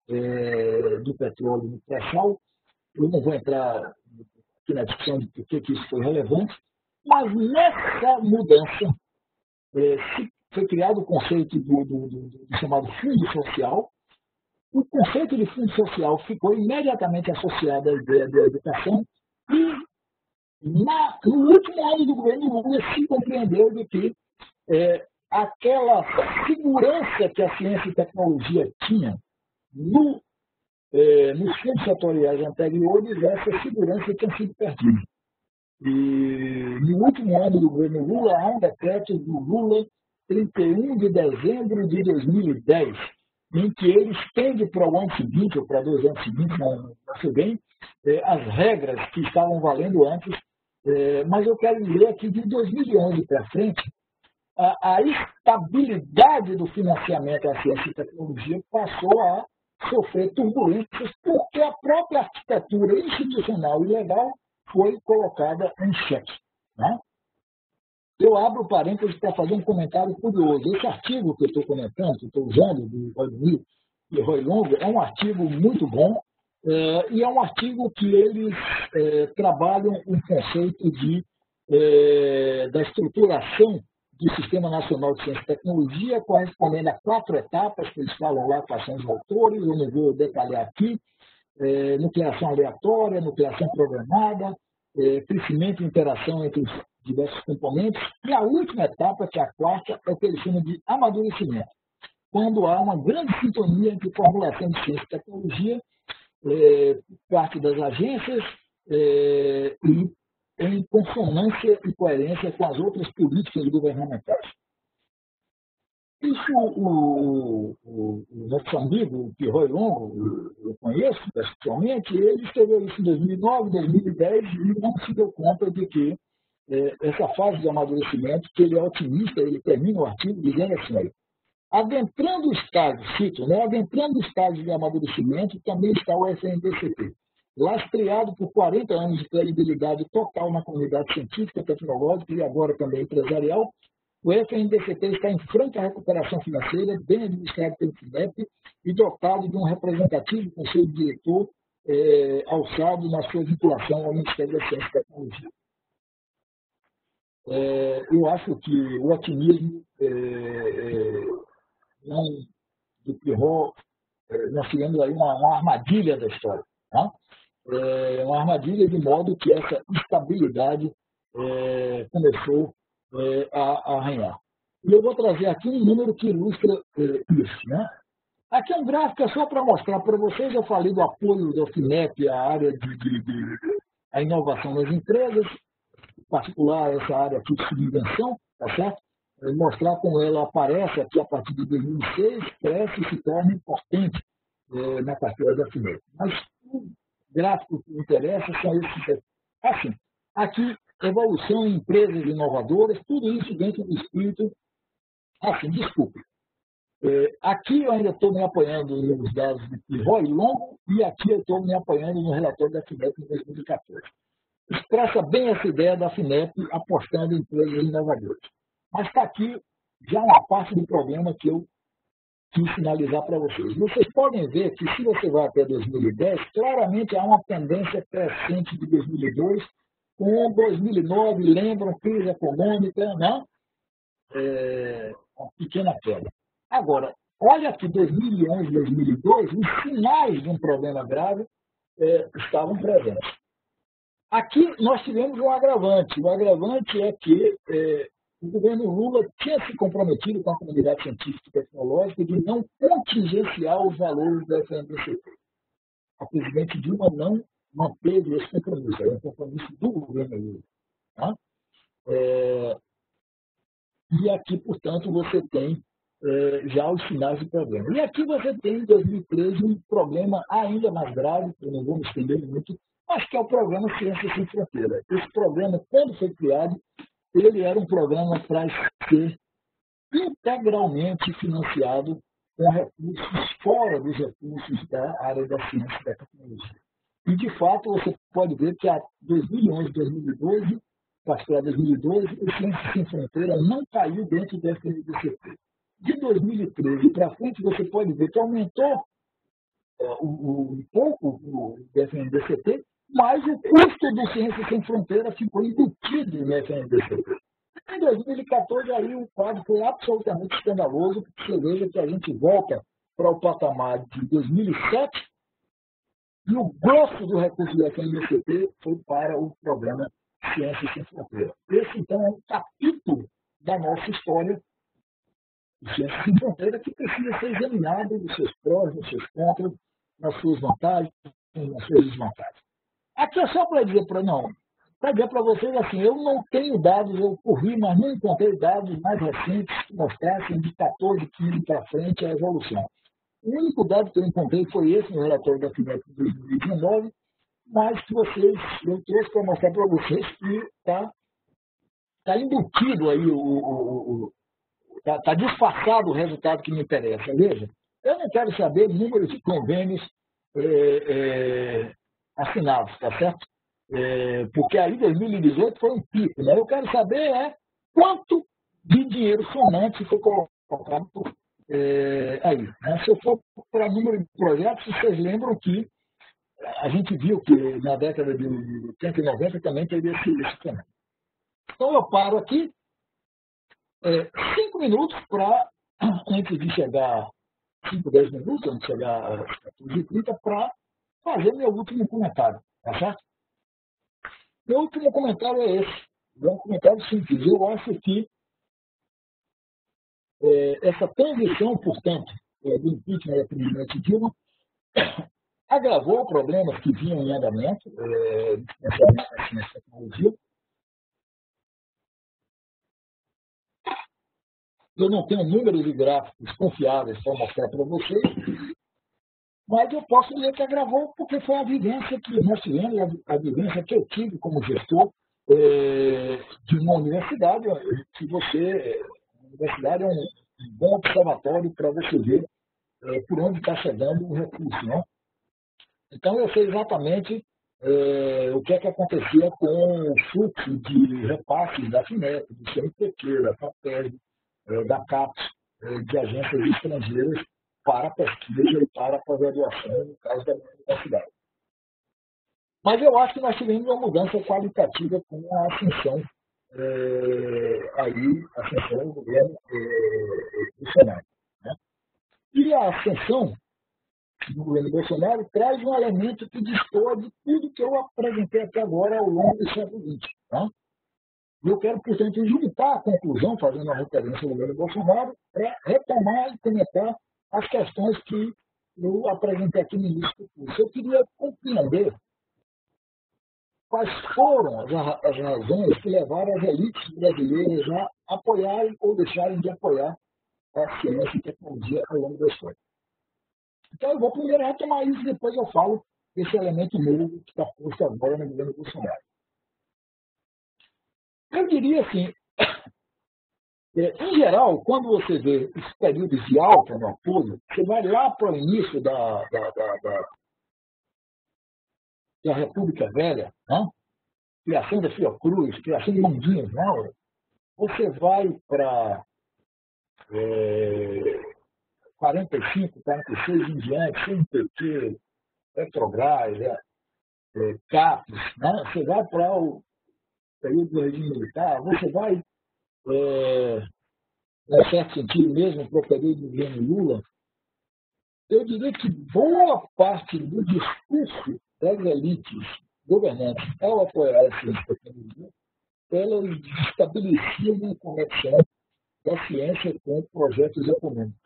do petróleo no pré-sal. Eu não vou entrar aqui na discussão de por que isso foi relevante, mas nessa mudança foi criado o conceito do chamado fundo social. O conceito de fundo social ficou imediatamente associado à ideia da educação e no último ano do governo Lula se compreendeu de que aquela segurança que a ciência e tecnologia tinha nos fundos setoriais anteriores, essa segurança tinha sido perdida. E no último ano do governo Lula, há um decreto do Lula, 31 de dezembro de 2010, em que ele estende para o ano seguinte, ou para 2 anos seguintes, não sei bem, as regras que estavam valendo antes. Mas eu quero dizer aqui que de 2011 para frente, a estabilidade do financiamento à ciência e tecnologia passou a sofrer turbulências porque a própria arquitetura institucional e legal foi colocada em xeque. Né? Eu abro parênteses para fazer um comentário curioso. Esse artigo que eu estou comentando, que eu estou usando, do Roy e Roy Longo, é um artigo muito bom, e é um artigo que eles trabalham um conceito da estruturação do Sistema Nacional de Ciência e Tecnologia, correspondendo a 4 etapas, que eles falam lá, quais são os autores, eu não vou detalhar aqui: nucleação aleatória, nucleação programada, crescimento e interação entre os diversos componentes, e a última etapa, que é a 4ª, é o que eles chamam de amadurecimento, quando há uma grande sintonia entre formulação de ciência e tecnologia, parte das agências, e em consonância e coerência com as outras políticas governamentais. Isso o nosso amigo, o Roy Longo, eu conheço pessoalmente, ele escreveu isso em 2009, 2010 e não se deu conta de que essa fase de amadurecimento, que ele é otimista, ele termina o artigo dizendo assim: adentrando o estágio, cito, né, adentrando o estágio de amadurecimento também está o FNDCT, lastreado por 40 anos de credibilidade total na comunidade científica, tecnológica e agora também empresarial. O FNDCT está em franca recuperação financeira, bem administrado pelo FINEP e dotado de um representativo conselho diretor alçado na sua vinculação ao Ministério da Ciência e Tecnologia. Eu acho que o otimismo do Pirro, nós tivemos aí uma armadilha da história. Tá? Uma armadilha de modo que essa estabilidade começou a arranhar. E eu vou trazer aqui um número que ilustra isso. Né? Aqui é um gráfico só para mostrar para vocês. Eu falei do apoio da FINEP à área a inovação das empresas, em particular essa área aqui de subvenção, tá certo? Mostrar como ela aparece aqui a partir de 2006, cresce e se torna importante na carteira da FINEP. Mas o gráfico que interessa são esses. Assim, aqui, evolução em empresas inovadoras, tudo isso dentro do espírito. Assim, desculpe. Aqui eu ainda estou me apoiando nos dados de Roy Longo e aqui eu estou me apoiando no relatório da FINEP em 2014. Expressa bem essa ideia da FINEP apostando em empresas inovadoras. Mas está aqui já uma parte do problema que eu quis sinalizar para vocês. Vocês podem ver que, se você vai até 2010, claramente há uma tendência crescente de 2002, com 2009, lembram, crise econômica, né? Uma pequena queda. Agora, olha que 2011, 2012, os sinais de um problema grave estavam presentes. Aqui nós tivemos um agravante. O agravante é que o governo Lula tinha se comprometido com a comunidade científica e tecnológica de não contingenciar os valores do FNDCT. A presidente Dilma não manteve esse compromisso, é um compromisso do governo Lula. Tá? E aqui, portanto, você tem já os sinais de problema. E aqui você tem, em 2013, um problema ainda mais grave, que eu não vou me estender muito, mas que é o programa Ciência Sem Fronteira. Esse programa, quando foi criado, ele era um programa para ser integralmente financiado com recursos fora dos recursos da área da ciência e da tecnologia. E, de fato, você pode ver que a 2011, 2012 particular 2012, o Ciência Sem Fronteira não caiu dentro do FNDCT. De 2013 para frente, você pode ver que aumentou um pouco o FNDCT, mas o custo do Ciência Sem Fronteira ficou embutido no FNDCT. Em 2014, aí o quadro foi absolutamente escandaloso, porque você veja que a gente volta para o patamar de 2007 e o grosso do recurso do FNDCT foi para o programa Ciência Sem Fronteira. Esse, então, é um capítulo da nossa história de Ciência Sem Fronteira que precisa ser examinado dos seus prós, dos seus contras, nas suas vantagens, nas suas desvantagens. Aqui é só para dizer para vocês assim, eu não tenho dados, eu corri, mas não encontrei dados mais recentes que mostrassem de 14, 15 para frente a evolução. O único dado que eu encontrei foi esse no relatório da FINEP de 2019, mas que eu trouxe para mostrar para vocês que está embutido aí, está disfarçado o resultado que me interessa. Veja, eu não quero saber números de convênios assinados, tá certo? Porque aí 2018 foi um pico, né? Eu quero saber quanto de dinheiro sonante foi colocado aí. Né? Se eu for para número de projetos, vocês lembram que a gente viu que na década de 80 e 90 também teve esse tema. Então eu paro aqui, 5 minutos para, antes de chegar, 5, 10 minutos, antes de chegar às 14h30, para fazer meu último comentário, tá certo? Meu último comentário é esse. É um comentário simples. Eu acho que essa transição, portanto, do impeachment da presidente Dilma agravou problemas que vinham em andamento, especialmente na ciência e tecnologia. Eu não tenho números e gráficos confiáveis para mostrar para vocês, mas eu posso dizer que agravou porque foi a vivência que nós tivemos, a vivência que eu tive como gestor de uma universidade, que a universidade é um bom observatório para você ver por onde está chegando o recurso. Né? Então, eu sei exatamente o que é que acontecia com o fluxo de repasses da FINEP, do CNPq, da FAPESB, da CAPES, de agências estrangeiras para a pesquisa e para a pós-graduação, no caso da minha universidade. Mas eu acho que nós tivemos uma mudança qualitativa com a ascensão do governo Bolsonaro. Né? E a ascensão do governo Bolsonaro traz um elemento que destoa de tudo que eu apresentei até agora ao longo do século XX. Tá? E eu quero, portanto, juntar a conclusão, fazendo a referência ao governo Bolsonaro, para retomar e comentar as questões que eu apresentei aqui no início do curso. Eu queria compreender quais foram as razões que levaram as elites brasileiras a apoiarem ou deixarem de apoiar a ciência e tecnologia ao longo da história. Então, eu vou primeiro retomar isso, depois eu falo desse elemento novo que está posto agora no governo Bolsonaro. Eu diria assim, em geral, quando você vê os períodos de alta no apoio, você vai lá para o início da República Velha, né? Criação da Fiocruz, criação de Mandinhos, né? Você vai para 45, 46 em diante, CNPq, Petrobras, CAPES, né? Você vai para o período do regime militar, você vai, em certo sentido mesmo, para o período do governo Lula. Eu diria que boa parte do discurso das elites governantes ao apoiar a ciência e tecnologia, elas estabeleciam uma conexão da ciência com projetos econômicos.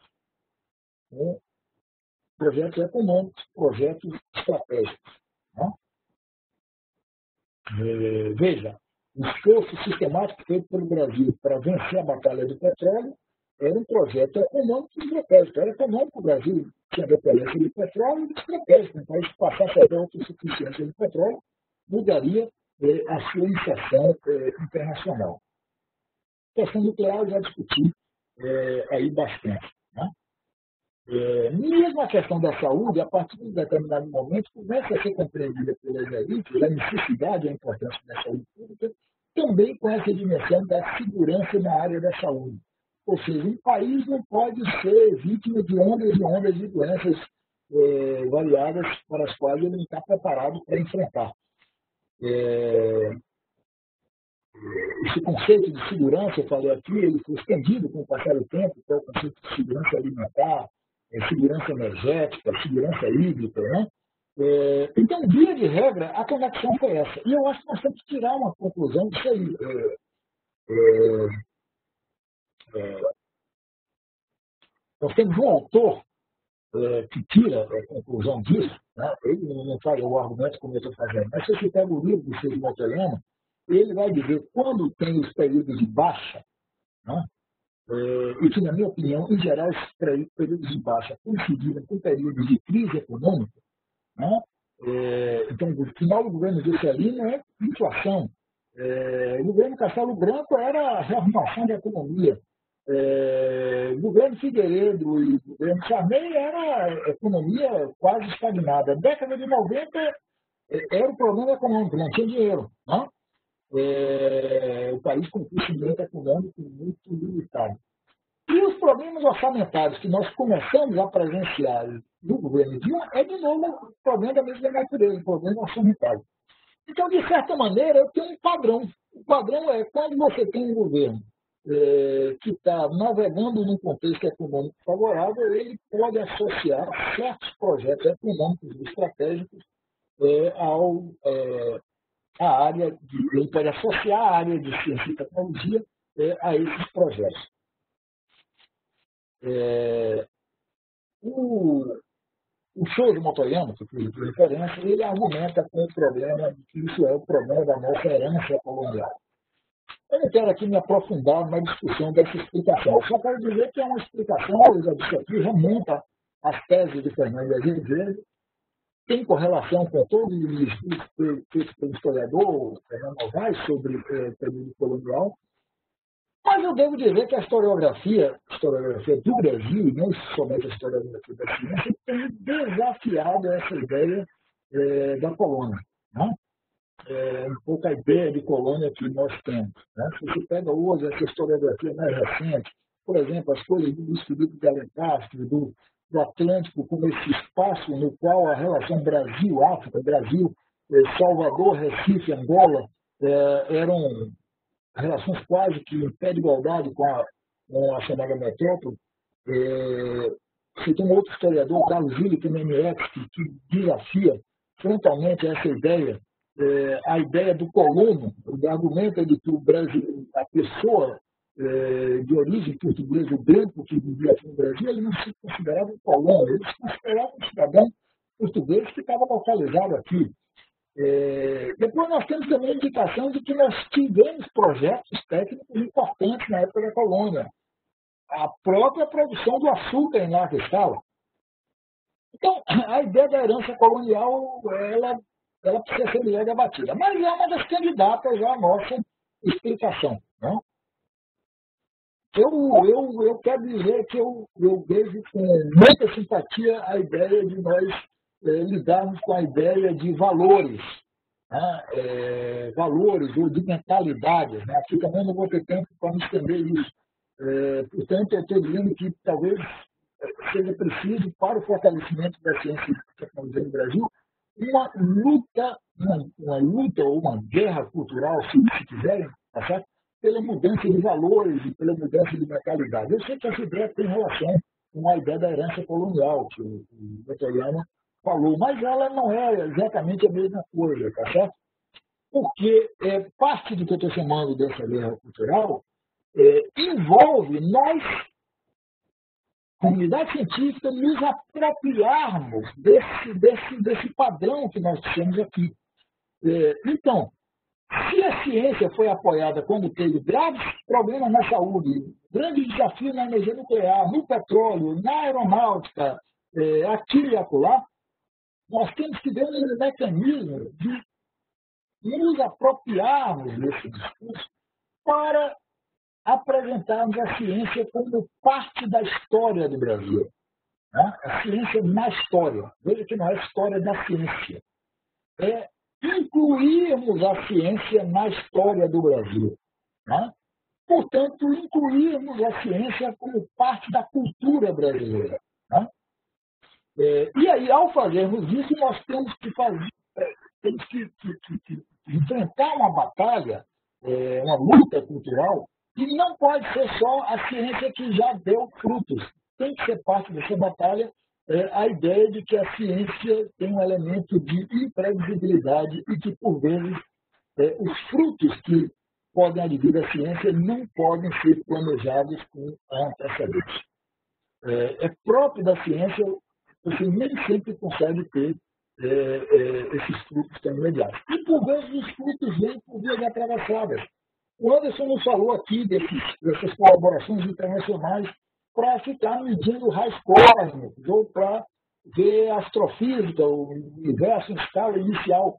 Projetos econômicos, projetos estratégicos. Né? Veja, o esforço sistemático feito pelo Brasil para vencer a batalha do petróleo era um projeto econômico e estratégico. Era econômico, o Brasil tinha dependência de petróleo e estratégico. Um país que passasse a ter autossuficiência de petróleo mudaria a sua inserção internacional. A questão nuclear eu já discuti aí bastante. Né? Mesmo a questão da saúde, a partir de um determinado momento, começa a ser compreendida pelas elites a necessidade e a importância da saúde pública também com essa dimensão da segurança na área da saúde. Ou seja, um país não pode ser vítima de ondas e ondas de doenças variadas para as quais ele não está preparado para enfrentar. Esse conceito de segurança, eu falei aqui, ele foi extendido com o passar do tempo, que é o conceito de segurança alimentar, segurança energética, segurança hídrica, né? Então, via de regra, a conexão foi essa. E eu acho que nós temos que tirar uma conclusão disso aí. Nós temos um autor que tira a conclusão disso, né? Ele não faz o argumento como eu estou fazendo, mas se você pega o livro do Sérgio Motoyama, ele vai dizer quando tem os períodos de baixa, né? E que, na minha opinião, em geral, esses períodos de baixa coincidiram com períodos de crise econômica, né? Então, o final do governo Juscelino é inflação. O governo Castelo Branco era a rearrumação da economia. O governo Figueiredo e o governo Sarney era a economia quase estagnada. A década de 90 era o problema econômico, não tinha dinheiro. Né? O país com um crescimento econômico muito limitado. E os problemas orçamentários que nós começamos a presenciar no governo Dilma é, de novo, um problema da mesma natureza, um problema orçamentário. Então, de certa maneira, eu tenho um padrão. O padrão é quando você tem um governo que está navegando num contexto econômico favorável, ele pode associar certos projetos econômicos e estratégicos à área ele pode associar a área de ciência e tecnologia a esses projetos. O Sérgio Motoyama, que fez referência, ele argumenta com o problema de que isso é o problema da nossa herança colonial. Eu não quero aqui me aprofundar na discussão dessa explicação. Eu só quero dizer que é uma explicação, eu já disse aqui, remonta às teses de Fernando Azevedo, tem correlação com todos os estudos feitos pelo historiador Fernando Novaes sobre o período colonial. Mas eu devo dizer que a historiografia do Brasil, e não somente a historiografia da ciência, tem desafiado essa ideia da colônia. Né? Um pouco a ideia de colônia que nós temos. Né? Se você pega hoje essa historiografia mais recente, por exemplo, as coisas do Luiz Felipe de Alencastre, do Atlântico, como esse espaço no qual a relação Brasil-África, Salvador, Recife, Angola, eram relações quase que em pé de igualdade com a chamada metrópole. Você tem um outro historiador, o Carlos Gili, que que desafia frontalmente essa ideia, a ideia do colono, o argumento de que o Brasil, a pessoa de origem portuguesa, o branco que vivia aqui no Brasil, ele não se considerava um colono, ele se considerava um cidadão português que estava localizado aqui. Depois nós temos também a indicação de que nós tivemos projetos técnicos importantes na época da colônia. A própria produção do açúcar em larga escala. Então, a ideia da herança colonial, ela precisa ser melhor debatida. Mas é uma das candidatas à nossa explicação. Né? Eu quero dizer que eu vejo com muita simpatia a ideia de nós lidarmos com a ideia de valores, né? Valores ou de mentalidades. Né? Aqui também não vou ter tempo para me estender isso. Portanto, eu estou dizendo que talvez seja preciso, para o fortalecimento da ciência e tecnologia no Brasil, uma luta ou uma guerra cultural, se quiserem, tá certo? Pela mudança de valores e pela mudança de mentalidade. Eu sei que essa ideia tem relação com a ideia da herança colonial, que o Motoyama falou, mas ela não é exatamente a mesma coisa, tá certo? Porque parte do que eu estou chamando dessa guerra cultural envolve nós, comunidade científica, nos apropriarmos desse padrão que nós temos aqui. Então, se a ciência foi apoiada quando teve graves problemas na saúde, grandes desafios na energia nuclear, no petróleo, na aeronáutica, aqui e acolá, nós temos que ver um mecanismo de nos apropriarmos desse discurso para apresentarmos a ciência como parte da história do Brasil. Né? A ciência na história. Veja que não é a história da ciência. É incluirmos a ciência na história do Brasil. Né? Portanto, incluirmos a ciência como parte da cultura brasileira. Né? E aí, ao fazermos isso, nós temos que enfrentar uma batalha, uma luta cultural, que não pode ser só a ciência que já deu frutos. Tem que ser parte dessa batalha a ideia de que a ciência tem um elemento de imprevisibilidade e que, por vezes, os frutos que podem advir da ciência não podem ser planejados com antecedência. É próprio da ciência, você nem sempre consegue ter esses frutos tão imediatos. E, por vezes, os frutos vêm por vias atravessadas. O Anderson nos falou aqui dessas colaborações internacionais para ficar medindo raios cósmicos ou para ver a astrofísica, o universo em escala inicial.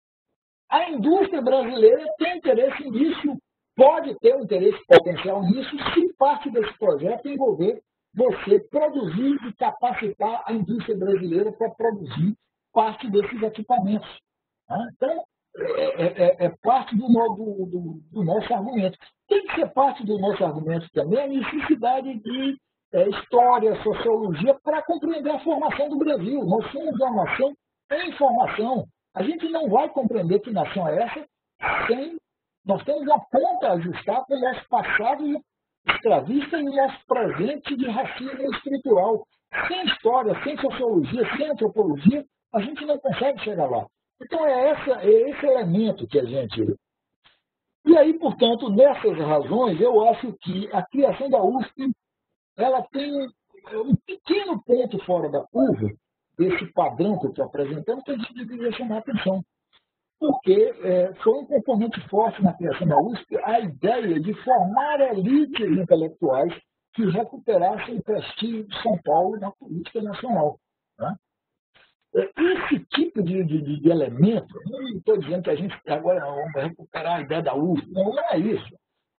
A indústria brasileira tem interesse nisso, pode ter um interesse potencial nisso, se parte desse projeto envolver você produzir e capacitar a indústria brasileira para produzir parte desses equipamentos. Então, é parte do nosso argumento. Tem que ser parte do nosso argumento também a necessidade de história, sociologia, para compreender a formação do Brasil. Nós somos uma nação em formação. A gente não vai compreender que nação é essa sem... Nós temos uma ponta a ajustar com o nosso passado escravista e o nosso presente de racismo estrutural. Sem história, sem sociologia, sem antropologia, a gente não consegue chegar lá. Então, é esse elemento que a gente... E aí, portanto, nessas razões, eu acho que a criação da USP ela tem um pequeno ponto fora da curva, desse padrão que eu estou apresentando, que a gente deveria chamar a atenção. Porque foi um componente forte na criação da USP a ideia de formar elites intelectuais que recuperassem o prestígio de São Paulo na política nacional. Né? Esse tipo de elemento, não estou dizendo que a gente agora vamos recuperar a ideia da USP, não é isso.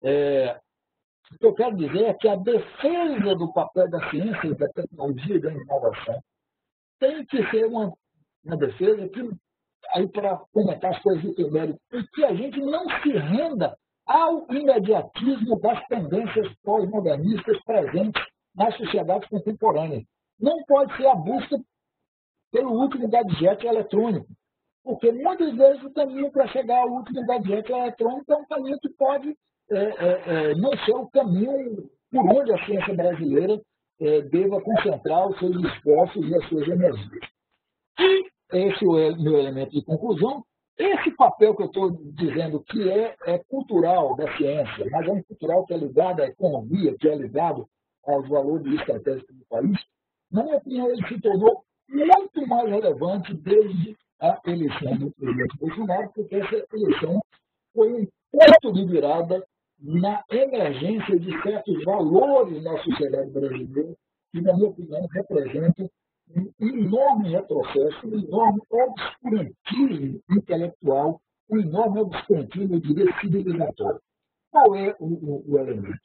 O que eu quero dizer é que a defesa do papel da ciência, da tecnologia e da inovação tem que ser uma defesa que, aí para comentar as coisas do primeiro, que a gente não se renda ao imediatismo das tendências pós-modernistas presentes nas sociedades contemporâneas. Não pode ser a busca pelo último gadget eletrônico, porque muitas vezes o caminho para chegar ao último gadget eletrônico é um caminho que pode não ser o caminho por onde a ciência brasileira deva concentrar os seus esforços e as suas energias. E esse é o meu elemento de conclusão. Esse papel que eu estou dizendo que é cultural da ciência, mas é um cultural que é ligado à economia, que é ligado aos valores estratégicos do país, na minha opinião, ele se tornou muito mais relevante desde a eleição do presidente Bolsonaro, porque essa eleição foi um ponto de virada na emergência de certos valores na sociedade brasileira, que, na minha opinião, representam um enorme retrocesso, um enorme obscurantismo intelectual, um enorme obscurantismo, eu diria, civilizatório. Qual é o elemento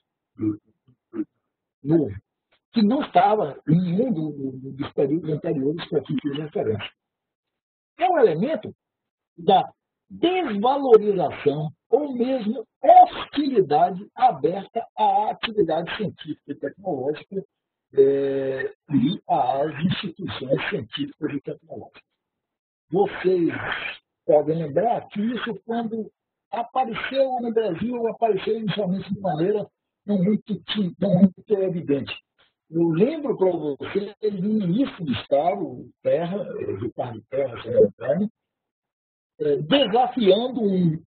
novo? Que não estava em nenhum dos períodos anteriores que eu aqui fiz referência. É um elemento da desvalorização ou mesmo hostilidade aberta à atividade científica e tecnológica e às instituições científicas e tecnológicas. Vocês podem lembrar que isso, quando apareceu no Brasil, apareceu inicialmente de maneira não muito evidente. Eu lembro para você que o ministro do Estado, Ricardo Terra, se não me engano, desafiando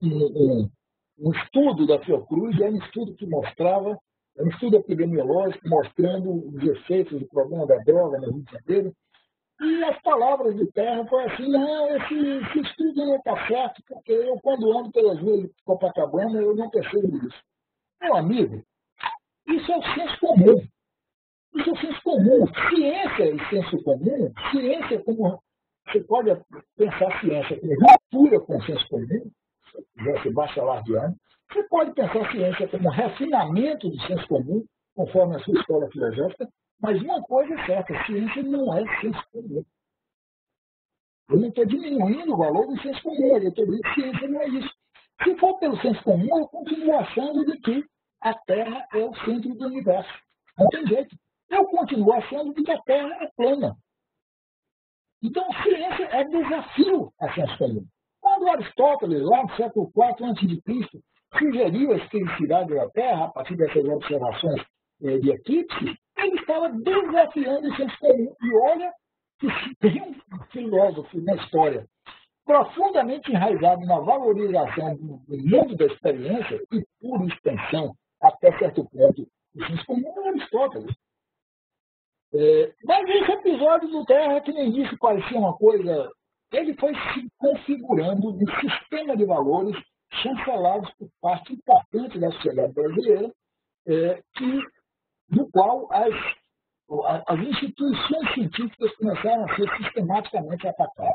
um estudo da Fiocruz, é um estudo que mostrava, é um estudo epidemiológico mostrando os efeitos do problema da droga no Rio de Janeiro. E as palavras de Terra foram assim: não, esse estudo não está certo, porque eu, quando ando pelas ruas de Copacabana, eu não percebo isso. Meu amigo, isso é o senso comum. Isso é o senso comum. Ciência e senso comum, ciência como... Você pode pensar ciência como ruptura com o senso comum, se bachelar de ano. Você pode pensar ciência como refinamento do senso comum, conforme a sua escola filosófica, mas uma coisa é certa: ciência não é senso comum. Eu não estou diminuindo o valor do senso comum, eu estou dizendo que ciência não é isso. Se for pelo senso comum, eu continuo achando de que a Terra é o centro do universo. Não tem jeito. Eu continuo achando de que a Terra é plana. Então, ciência é desafio a senso comum. Quando Aristóteles, lá no século IV a.C., sugeriu a esfericidade da Terra, a partir dessas observações de eclipse, ele estava desafiando o senso comum. E olha que tem um filósofo na história profundamente enraizado na valorização do mundo da experiência e, por extensão, até certo ponto, o senso comum é Aristóteles. Mas esse episódio do Terra, que no início parecia uma coisa, ele foi se configurando um sistema de valores chancelados por parte importante da sociedade brasileira, no qual as instituições científicas começaram a ser sistematicamente atacadas.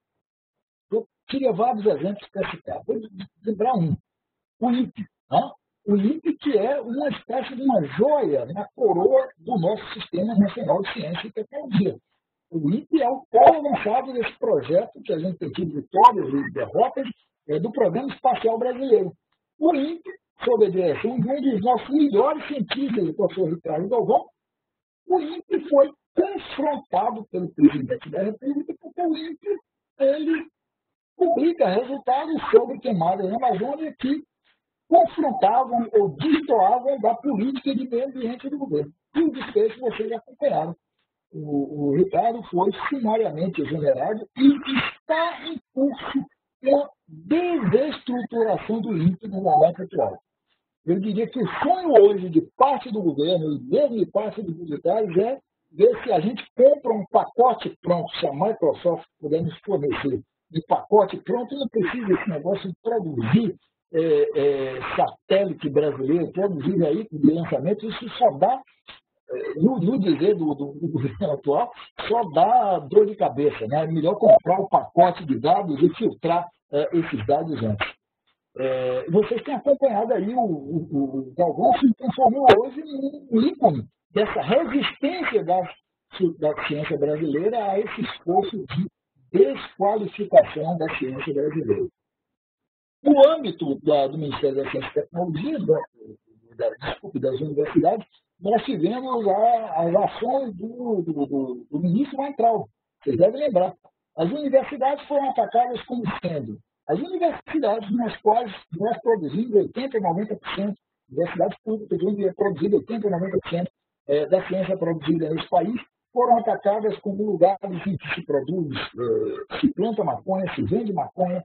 Eu queria vários exemplos para citar. Vou lembrar um. O INPE. O INPE, que é uma espécie de uma joia na coroa do nosso Sistema Nacional de Ciência e Tecnologia. O INPE é o polo avançado desse projeto, que a gente tem tido vitórias e derrotas, do Programa Espacial Brasileiro. O INPE, sob a direção de um dos nossos melhores cientistas, o professor Ricardo Galvão, o INPE foi confrontado pelo presidente da República, porque o INPE ele publica resultados sobre queimadas na Amazônia que confrontavam ou destoavam da política de meio ambiente do governo. E o desfecho vocês acompanharam. O Ricardo foi sumariamente exonerado e está em curso uma desestruturação do INPE no momento atual. Eu diria que o sonho hoje de parte do governo e mesmo de parte dos militares é ver se a gente compra um pacote pronto, se a Microsoft puder nos fornecer de pacote pronto, não precisa esse negócio de produzir satélite brasileiro, produzir veículo de lançamento, isso só dá, no dizer do governo atual, só dá dor de cabeça. Né? É melhor comprar o pacote de dados e filtrar esses dados antes. Vocês têm acompanhado aí o Galvão se transformou hoje num ícone dessa resistência da ciência brasileira a esse esforço de desqualificação da ciência brasileira. No âmbito do Ministério da Ciência e Tecnologia, das universidades, nós tivemos as ações do ministro Weintraub. Vocês devem lembrar. As universidades foram atacadas como sendo as universidades nas quais nós produzimos 80% a 90%, universidades públicas onde é produzido 80% a 90% da ciência produzida nesse país, foram atacadas como lugares em que se produz, se planta maconha, se vende maconha,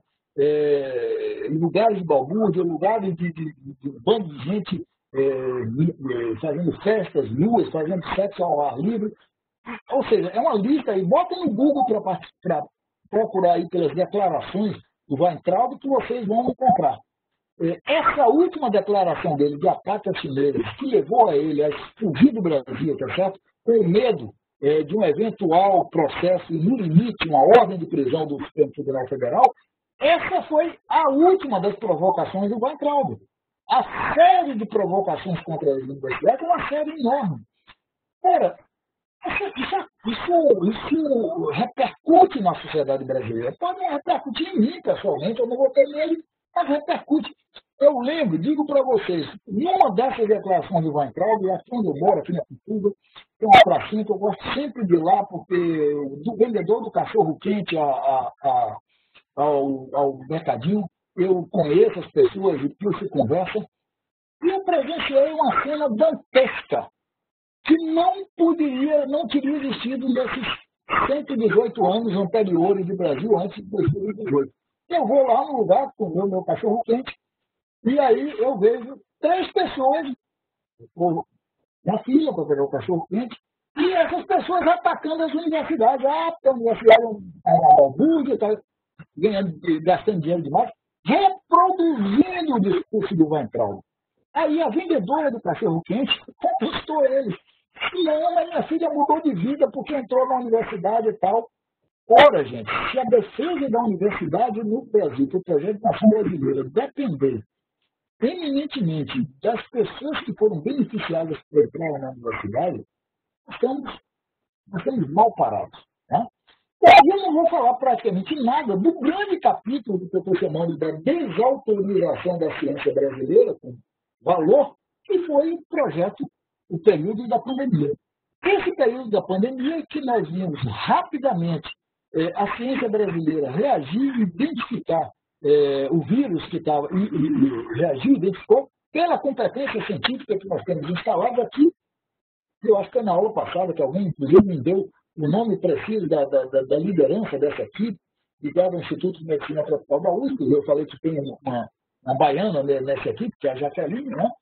lugares de balbúrdia, lugares de um bando de gente fazendo festas nuas, fazendo sexo ao ar livre. Ou seja, é uma lista aí, bota no Google para procurar aí pelas declarações do Weintraub que vocês vão encontrar. Essa última declaração dele de ataque às chinesas, que levou a ele a fugir do Brasil, tá certo? Com medo de um eventual processo no limite, uma ordem de prisão do Supremo Tribunal Federal, essa foi a última das provocações do Weintraub. A série de provocações contra as universidades é uma série enorme. Ora, isso repercute na sociedade brasileira. Pode repercutir em mim, pessoalmente, eu não votei nele, mas repercute. Eu lembro, digo para vocês, numa dessas declarações do Weintraub, aqui onde eu moro, aqui na Pituba, tem uma pracinha que eu gosto sempre de ir lá, porque do vendedor do cachorro-quente ao mercadinho, eu conheço as pessoas e puxo conversa, e eu presenciei uma cena dantesca, que não teria existido nesses 118 anos anteriores de Brasil, antes de 2018. Eu vou lá no lugar com o meu cachorro-quente, e aí eu vejo 3 pessoas na fila para pegar o cachorro-quente, e essas pessoas atacando as universidades. Porque a universidade é uma balbúrdia, está gastando dinheiro demais, reproduzindo o discurso do Weintraub. Aí a vendedora do cachorro-quente contestou ele. Não, mas minha filha mudou de vida porque entrou na universidade e tal. Ora, gente, se a defesa da universidade no Brasil, para o projeto de nação brasileira, depender eminentemente das pessoas que foram beneficiadas por entrar na universidade, nós estamos mal parados. Né? Eu não vou falar praticamente nada do grande capítulo que eu estou chamando da desautorização da ciência brasileira, com valor, que foi o projeto, o período da pandemia. Esse período da pandemia que nós vimos rapidamente a ciência brasileira reagir e identificar o vírus que estava, e reagir, identificou, pela competência científica que nós temos instalada aqui. Eu acho que foi na aula passada que alguém, inclusive, me deu o nome preciso da liderança dessa equipe, ligada ao Instituto de Medicina Tropical da USP. Eu falei que tem uma baiana nessa equipe, que é a Jaqueline, né?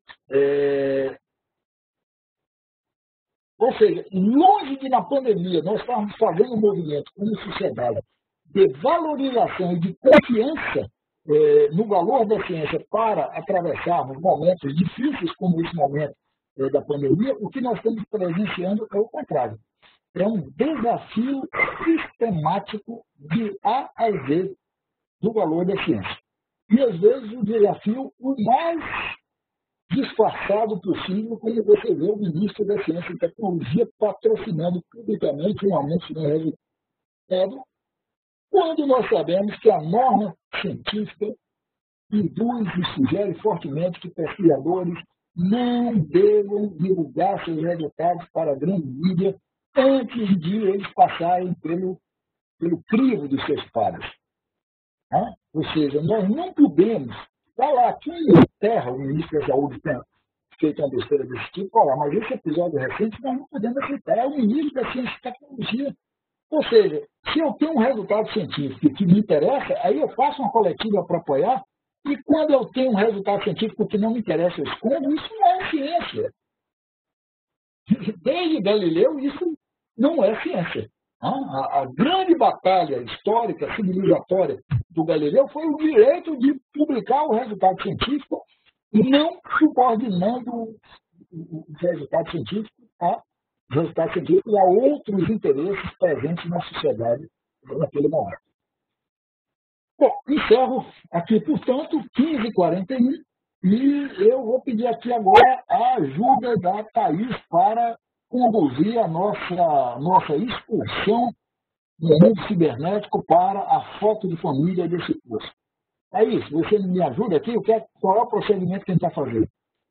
Ou seja, longe de, na pandemia, nós estávamos fazendo um movimento como sociedade de valorização e de confiança no valor da ciência para atravessarmos momentos difíceis como esse momento da pandemia, o que nós estamos presenciando é o contrário. É um desafio sistemático de A a Z do valor da ciência. E, às vezes, o desafio o mais disfarçado possível, como você vê o ministro da Ciência e Tecnologia patrocinando publicamente um anúncio no resultado, quando nós sabemos que a norma científica induz e sugere fortemente que pesquisadores não devam divulgar seus resultados para a grande mídia antes de eles passarem pelo crivo dos seus pares. Né? Ou seja, nós não podemos falar aqui em terra, o ministro da Saúde tem feito uma besteira desse tipo, falar, mas esse episódio recente nós não podemos aceitar, é o ministro da Ciência e Tecnologia. Ou seja, se eu tenho um resultado científico que me interessa, aí eu faço uma coletiva para apoiar, e quando eu tenho um resultado científico que não me interessa, eu escondo, isso não é ciência. Desde Galileu, isso não é ciência. A grande batalha histórica, civilizatória do Galileu foi o direito de publicar o resultado científico, não subordinando os resultados científicos a outros interesses presentes na sociedade naquele momento. Bom, encerro aqui, portanto, 15h41, e eu vou pedir aqui agora a ajuda da Thaís para conduzir a nossa excursão no mundo cibernético para a foto de família desse curso. Thaís, você me ajuda aqui? Qual é o procedimento que a gente está fazendo?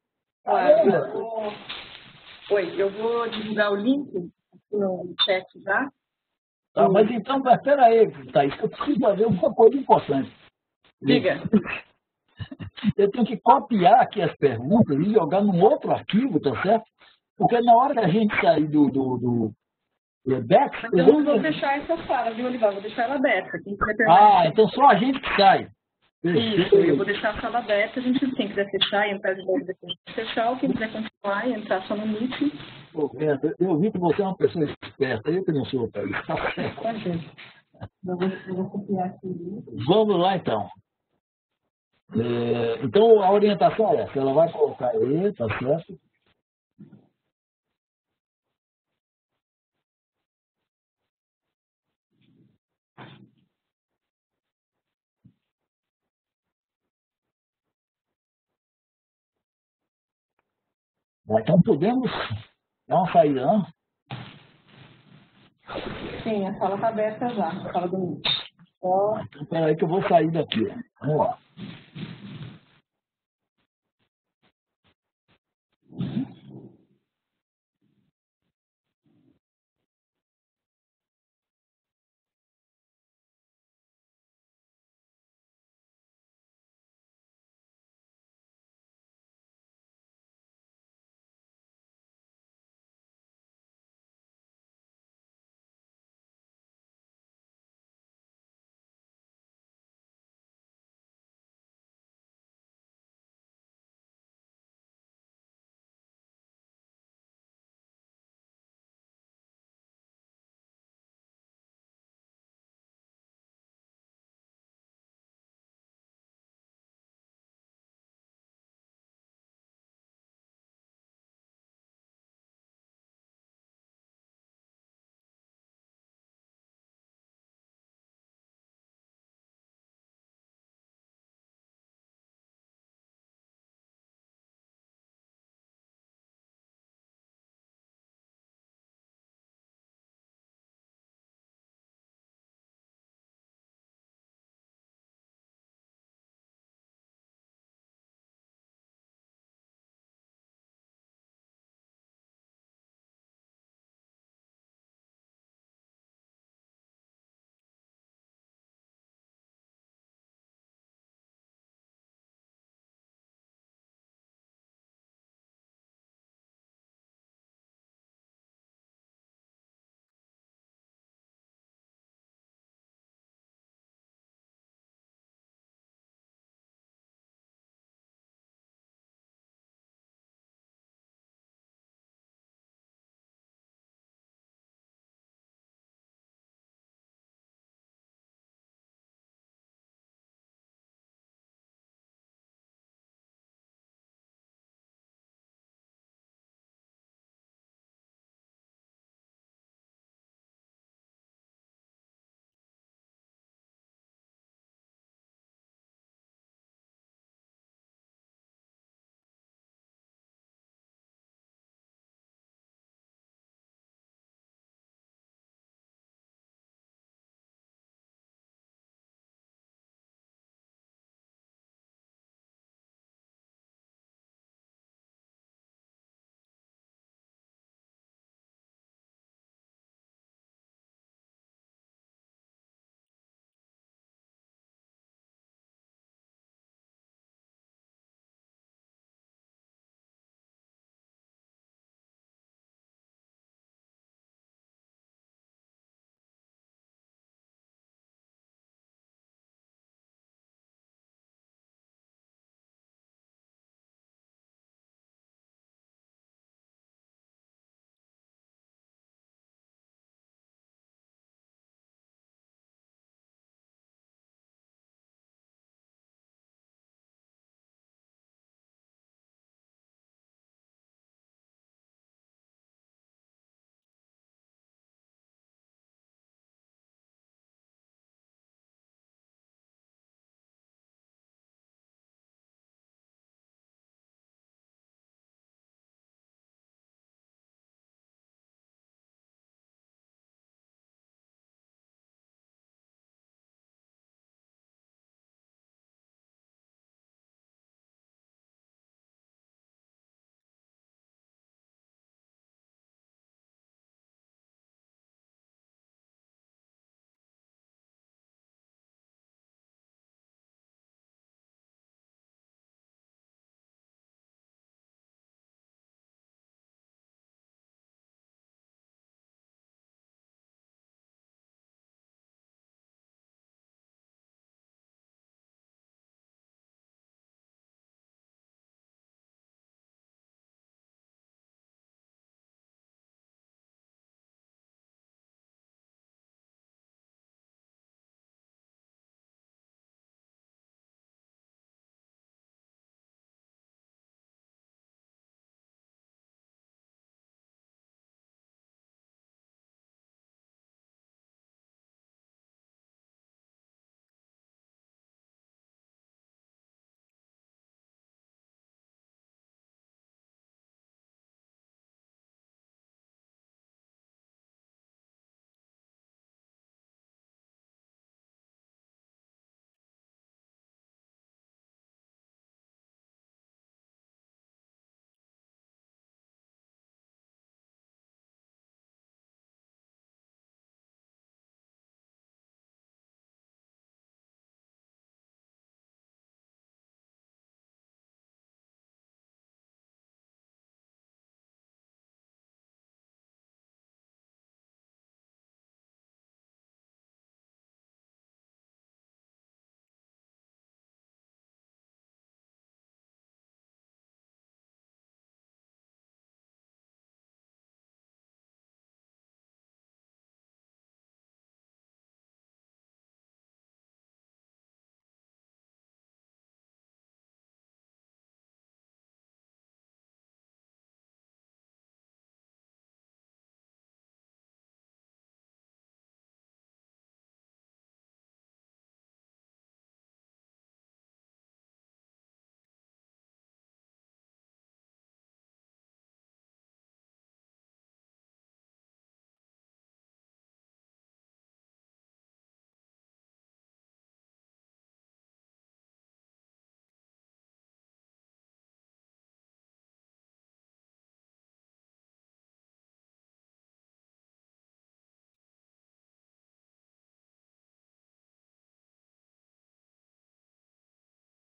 Oi, eu vou divulgar o link aqui no chat já. Tá, mas então, espera aí, Thaís, que eu preciso fazer uma coisa importante. Diga. Eu tenho que copiar aqui as perguntas e jogar num outro arquivo, tá certo? Porque na hora que a gente sair do Webex... Eu não vou fechar essa sala, viu, Olival? Vou deixar ela aberta. Quem quiser perguntar. Então só a gente que sai. Isso, eu vou deixar a sala aberta. Quem quiser fechar e entrar de novo depois de fechar, ou quem quiser continuar e entrar só no Meet. Eu vi que você é uma pessoa esperta, eu que não sou, Thaís. Tá certo. Eu vou copiar aqui. Vamos lá, então. Então, a orientação é essa. Ela vai colocar aí, tá certo? Então, podemos dar uma saída, não? Sim, a sala está aberta já, a sala do Meet. Então, espera aí que eu vou sair daqui. Vamos lá.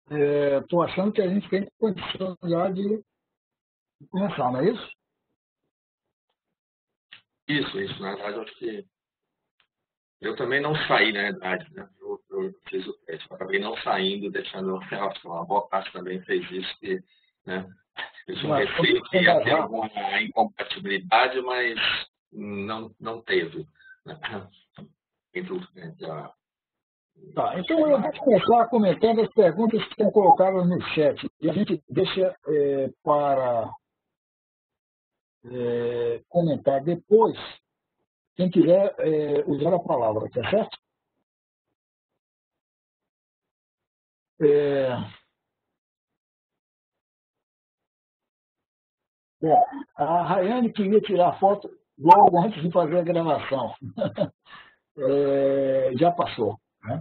Estou achando que a gente tem condição já de começar, não é isso? Isso. Na verdade, eu acho que eu também não saí, na verdade, né? Eu fiz o teste, eu acabei não saindo, deixando uma boa parte também fez isso, que, né? Eu tinha um receio que ia ter alguma incompatibilidade, mas não teve. Né? Tá, então eu vou começar comentando as perguntas que estão colocadas no chat. E a gente deixa para comentar depois, quem quiser usar a palavra, tá certo? Bom, a Rayane queria tirar foto logo antes de fazer a gravação. Já passou. Né?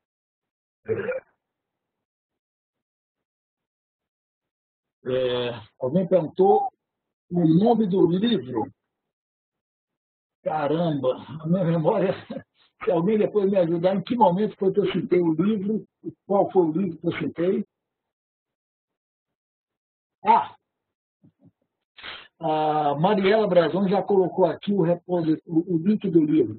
Alguém perguntou o nome do livro. Caramba, a minha memória. Se alguém depois me ajudar, em que momento foi que eu citei o livro? Qual foi o livro que eu citei? A Mariela Brazão já colocou aqui o link do livro.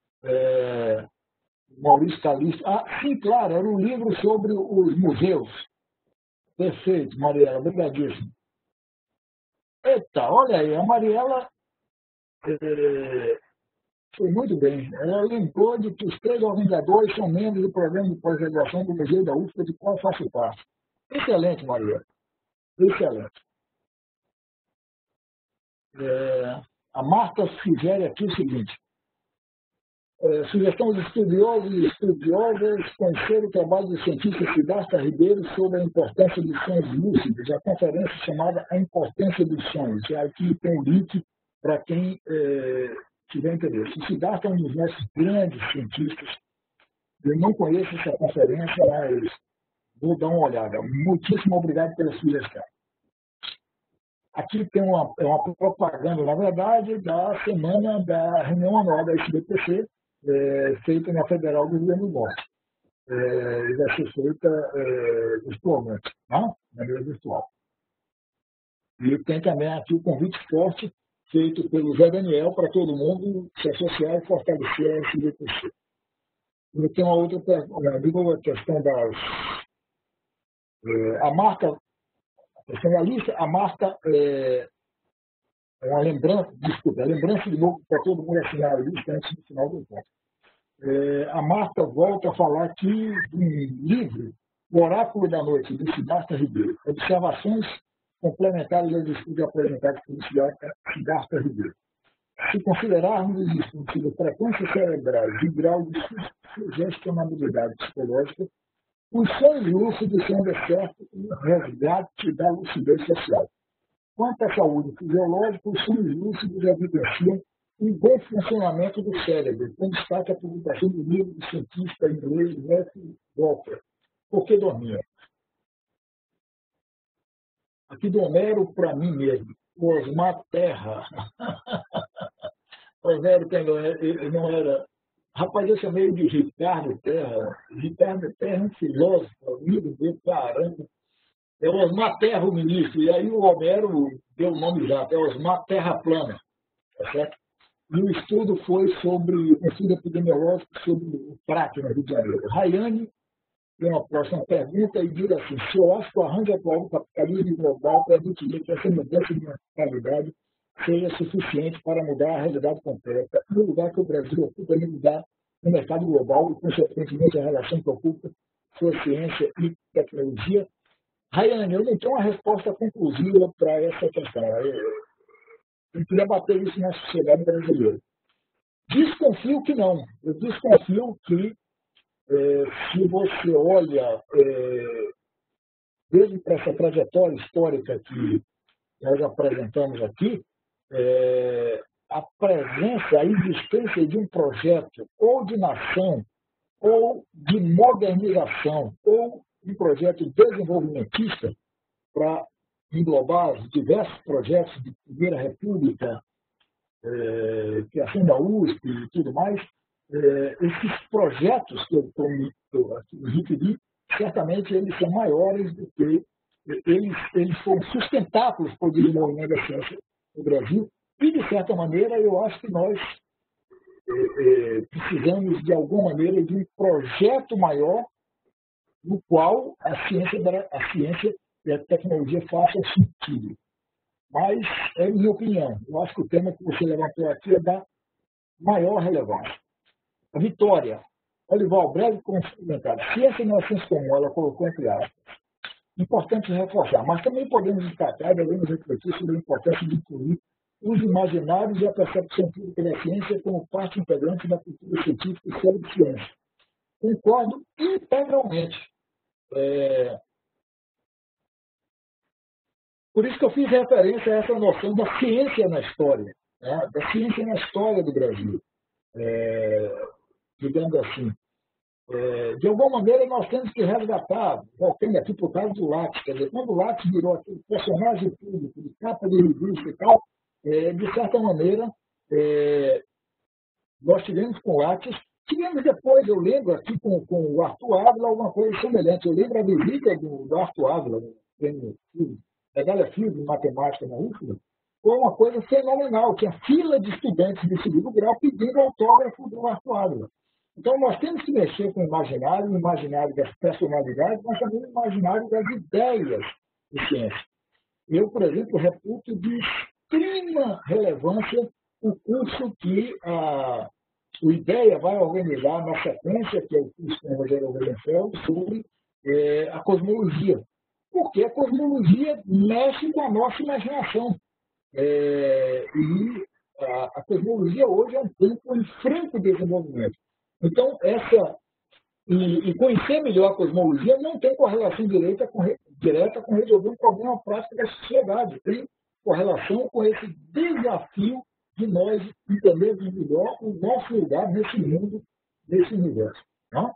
Maurício Calixto. Sim, claro, era um livro sobre os museus. Perfeito, Mariela, obrigadíssimo. Eita, olha aí, a Mariela foi muito bem. Ela lembrou de que os 3 organizadores são membros do programa de pós-graduação do Museu da UFBA, de qual faço parte. Excelente, Mariela. Excelente. A Marta sugere aqui o seguinte. Sugestão dos estudiosos e estudiosas conhecer o trabalho do cientista Siddhartha Ribeiro sobre a importância dos sonhos lúcidos, a conferência chamada A Importância dos Sonhos. E aqui tem um link para quem tiver interesse. O Siddhartha é um dos nossos grandes cientistas. Eu não conheço essa conferência, mas vou dar uma olhada. Muitíssimo obrigado pela sugestão. Aqui tem uma propaganda, na verdade, da semana da reunião anual da SBPC, feita na Federal do Rio Grande do Norte. Vai ser feita virtualmente, na maneira virtual. E tem também aqui o convite forte feito pelo Zé Daniel para todo mundo se associar e fortalecer a SBPC. E tem uma outra questão das... a marca, a lista, a marca é uma lembrança, desculpa, a lembrança de novo para todo mundo assinar a lista antes do final do encontro. A Marta volta a falar aqui de um livro, O Oráculo da Noite, de Siddhartha Ribeiro. Observações complementares aos estudos apresentados pelo Siddhartha Ribeiro. Se considerarmos os estudos sobre frequências cerebrais e grau de sugestionabilidade psicológica, os sonhos lúcidos são, de certo, um resgate da lucidez social. Quanto à saúde fisiológica, os sonhos lúcidos evidenciam um bom funcionamento do cérebro, com destaque a publicação do livro do cientista inglês Matthew Walker, Por que Dormia? Aqui do Homero para mim mesmo, Osmar Terra. Homero não era... Rapaz, eu chamei de Ricardo Terra. Ricardo Terra é um filósofo, amigo dele, caramba. É Osmar Terra, o ministro. E aí o Homero deu o nome já, é Osmar Terra Plana. Tá certo? E o estudo foi sobre, um estudo epidemiológico sobre o crack no Rio de Janeiro. Rayane tem uma próxima pergunta e diz assim: se eu acho que o arranjo atual do capitalismo global permitiria que essa mudança de mentalidade seja suficiente para mudar a realidade completa, no lugar que o Brasil ocupa no mercado global e, consequentemente, a relação que ocupa sua ciência e tecnologia. Rayane, eu não tenho uma resposta conclusiva para essa questão. Eu queria bater isso na sociedade brasileira. Desconfio que não. Eu desconfio que, se você olha desde para essa trajetória histórica que nós apresentamos aqui, a presença, a existência de um projeto ou de nação, ou de modernização, ou um projeto desenvolvimentista para englobar os diversos projetos de Primeira República, criação da USP e tudo mais, esses projetos que eu me referi certamente eles são maiores do que eles foram sustentáveis para o desenvolvimento da ciência no Brasil. E, de certa maneira, eu acho que nós precisamos, de alguma maneira, de um projeto maior no qual a ciência e a tecnologia façam sentido. Mas, é minha opinião, eu acho que o tema que você levantou aqui é da maior relevância. A Vitória, Olival, breve comentário. Ciência não é senso comum, ela colocou entre aspas. Importante reforçar, mas também podemos destacar e devemos refletir sobre a importância de incluir os imaginários e a percepção pública da ciência como parte integrante da cultura científica sobre ciência. Concordo integralmente. Por isso que eu fiz referência a essa noção da ciência na história, né? Da ciência na história do Brasil. Digamos assim. De alguma maneira, nós temos que resgatar, voltando aqui por causa do Lattes, quer dizer, quando o Lattes virou aquele personagem público, de capa de revista e tal, de certa maneira, nós tivemos com o Lattes, tivemos depois, eu lembro aqui com o Arthur Ávila, alguma coisa semelhante. Eu lembro a visita do Arthur Ávila, no prêmio Medalha Fields de Matemática na UFBA, foi uma coisa fenomenal. Tinha fila de estudantes de segundo grau pedindo autógrafo do Arthur Ávila. Então, nós temos que mexer com o imaginário das personalidades, mas também o imaginário das ideias de ciência. Eu, por exemplo, reputo de extrema relevância o curso que o IDEA vai organizar na sequência, que é o curso com o Rogério Weidenfeld, sobre a cosmologia. Porque a cosmologia mexe com a nossa imaginação. E a cosmologia hoje é um campo em franco desenvolvimento. Então, conhecer melhor a cosmologia não tem correlação direta com resolver um problema prático da sociedade. Tem correlação com esse desafio de nós entendermos melhor o nosso lugar nesse mundo, nesse universo. Não?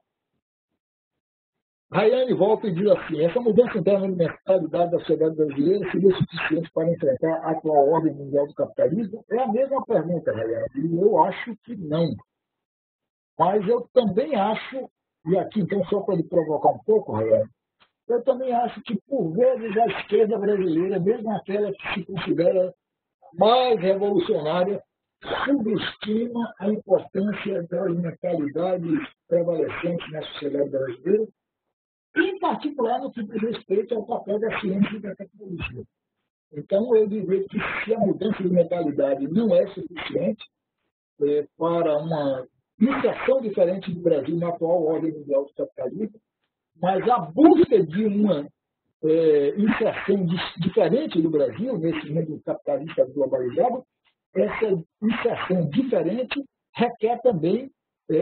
Rayane volta e diz assim: essa mudança interna de mentalidade da sociedade brasileira seria suficiente para enfrentar a atual ordem mundial do capitalismo? É a mesma pergunta, Rayane, e eu acho que não. Mas eu também acho, e aqui então só para lhe provocar um pouco, Rayane, eu também acho que, por vezes, a esquerda brasileira, mesmo aquela que se considera mais revolucionária, subestima a importância das mentalidades prevalecentes na sociedade brasileira, em particular no que diz respeito ao papel da ciência e da tecnologia. Então, eu diria que se a mudança de mentalidade não é suficiente para uma inserção diferente do Brasil na atual ordem mundial do capitalismo, mas a busca de uma inserção diferente do Brasil nesse mundo capitalista globalizado, essa inserção diferente requer também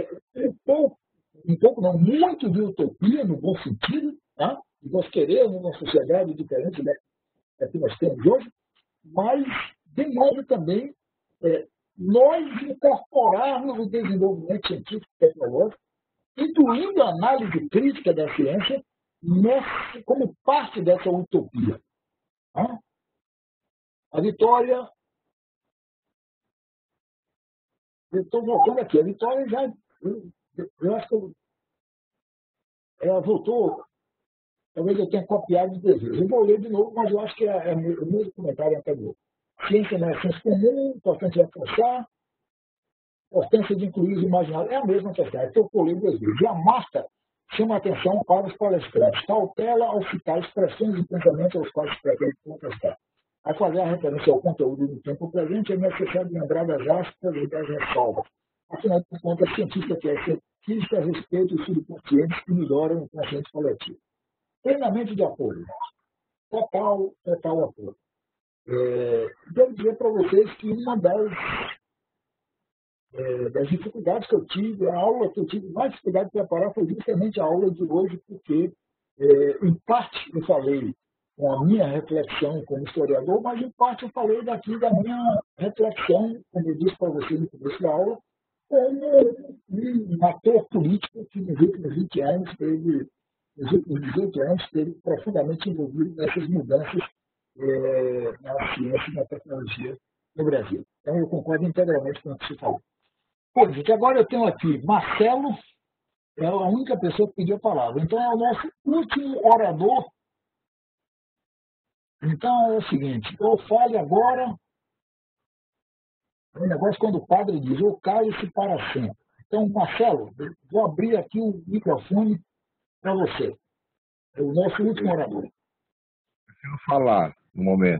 muito de utopia, no bom sentido, tá? Nós queremos uma sociedade diferente da que nós temos hoje, mas demanda também nós incorporarmos o desenvolvimento científico e tecnológico, incluindo a análise crítica da ciência, como parte dessa utopia. Tá? A Vitória, eu estou voltando aqui, a Vitória já, eu acho que ela voltou, talvez eu tenha copiado de desejo. Eu vou ler de novo, mas eu acho que é o mesmo comentário anterior. Ciência não é ciência comum, importante reforçar, importância de incluir os imaginários. É a mesma questão, é que eu colei duas vezes. E a Marta chama a atenção para os palestrantes. Cautela ao citar expressões e pensamentos aos quais se pretende contestar. Ao fazer a referência ao conteúdo no tempo presente, é necessário lembrar das aspas e das ressalvas. Afinal de contas, a cientista quer ser física a respeito dos subconscientes que melhoram o consciente coletivo. Plenamente de acordo. Total apoio. Devo dizer para vocês que uma das dificuldades que eu tive, a aula que eu tive mais dificuldade de preparar foi justamente a aula de hoje, porque, em parte, eu falei com a minha reflexão como historiador, mas, em parte, eu falei daqui da minha reflexão, como eu disse para vocês no começo da aula, como um ator político que, nos últimos 20 anos, nos últimos 18 anos, esteve profundamente envolvido nessas mudanças na ciência e na tecnologia no Brasil. Então, eu concordo integralmente com o que você falou. Bom, gente, agora eu tenho aqui Marcelo é a única pessoa que pediu a palavra. Então, é o nosso último orador. Então, é o seguinte, ou fale agora, o negócio quando o padre diz, ou cale-se para sempre. Então, Marcelo, vou abrir aqui o microfone para você. É o nosso último orador. Preciso falar no momento.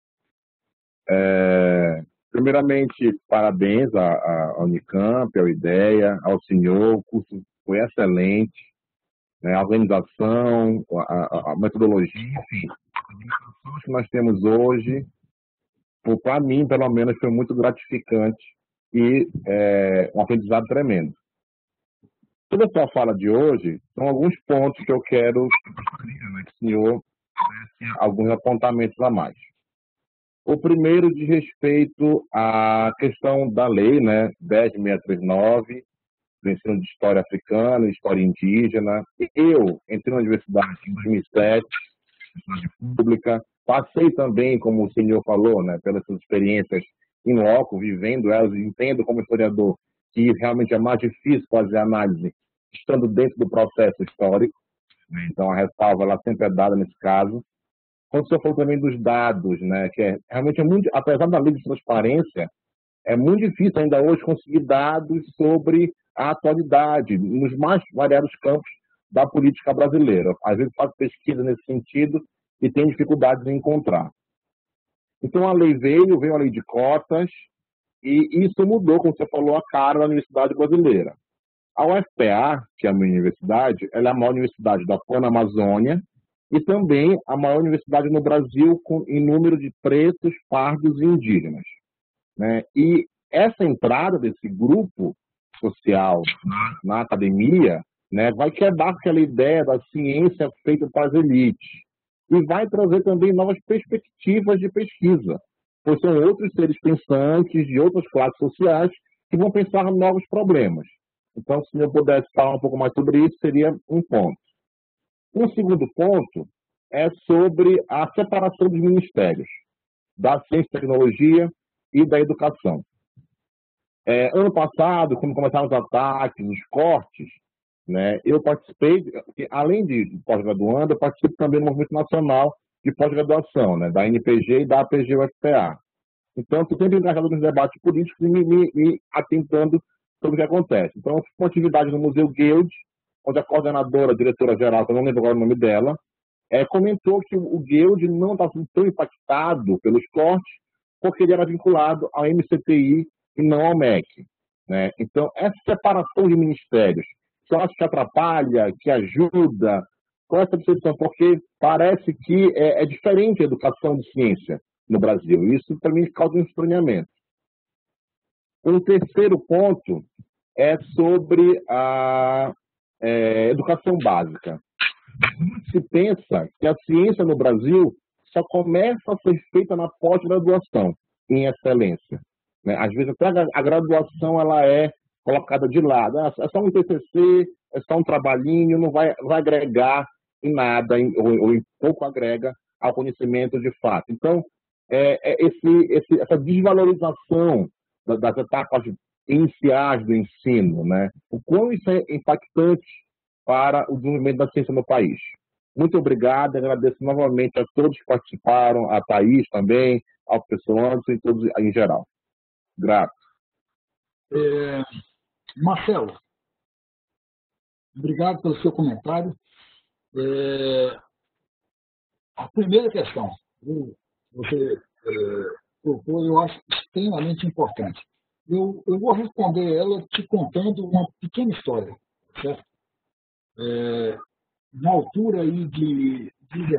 Primeiramente, parabéns à Unicamp, ao IDEA, ao senhor. O curso foi excelente, né? A organização, a metodologia, enfim. As dimensões que nós temos hoje, para mim, pelo menos, foi muito gratificante e um aprendizado tremendo. Toda a sua fala de hoje são alguns pontos que eu quero que o senhor desse alguns apontamentos a mais. O primeiro diz respeito à questão da lei, né, 10.639, do ensino de história africana, história indígena. Eu entrei na universidade em 2007, história pública, passei também, como o senhor falou, né, pelas suas experiências em loco, vivendo elas, entendo como historiador que realmente é mais difícil fazer análise estando dentro do processo histórico. Então, a ressalva ela sempre é dada nesse caso. Quando o senhor falou também dos dados, né, que realmente é muito, apesar da lei de transparência, é muito difícil ainda hoje conseguir dados sobre a atualidade, nos mais variados campos da política brasileira. Às vezes faz pesquisa nesse sentido e tem dificuldades em encontrar. Então a lei veio a lei de cotas, e isso mudou, como você falou, a cara da universidade brasileira. A UFPA, que é a minha universidade, ela é a maior universidade da Pan-Amazônia e também a maior universidade no Brasil em número de pretos, pardos e indígenas, né? E essa entrada desse grupo social na academia, né, vai quebrar aquela ideia da ciência feita para as elites e vai trazer também novas perspectivas de pesquisa, pois são outros seres pensantes de outras classes sociais que vão pensar novos problemas. Então, se eu pudesse falar um pouco mais sobre isso, seria um ponto. Um segundo ponto é sobre a separação dos ministérios, da ciência e tecnologia e da educação. Ano passado, quando começaram os ataques, os cortes, né, eu participei, além de pós-graduando, eu participo também do movimento nacional de pós-graduação, né, da NPG e da APG-UFPA. Então, estou sempre engajado nos debates políticos e me atentando sobre o que acontece. Então, eu fiz uma atividade no Museu Guild, onde a coordenadora, a diretora-geral, que eu não lembro agora o nome dela, comentou que o Guild não estava sendo tão impactado pelos cortes, porque ele era vinculado ao MCTI e não ao MEC, né? Então, essa separação de ministérios, que eu acho que atrapalha, que ajuda, com essa percepção, porque parece que é diferente a educação de ciência no Brasil. Isso, para mim, causa um estranhamento. Um terceiro ponto é sobre a educação básica. Se pensa que a ciência no Brasil só começa a ser feita na pós-graduação, em excelência, né? Às vezes até a graduação ela é colocada de lado. É só um TCC, é só um trabalhinho, não vai agregar em nada, ou em pouco agrega ao conhecimento de fato. Então, essa desvalorização das etapas iniciais do ensino, né? O quão isso é impactante para o desenvolvimento da ciência no país. Muito obrigado, agradeço novamente a todos que participaram, a Thaís também, ao professor Anderson e todos em geral. Grato. Marcelo, obrigado pelo seu comentário. A primeira questão que você propôs, eu acho extremamente importante. Eu vou responder ela te contando uma pequena história, certo? Na altura aí de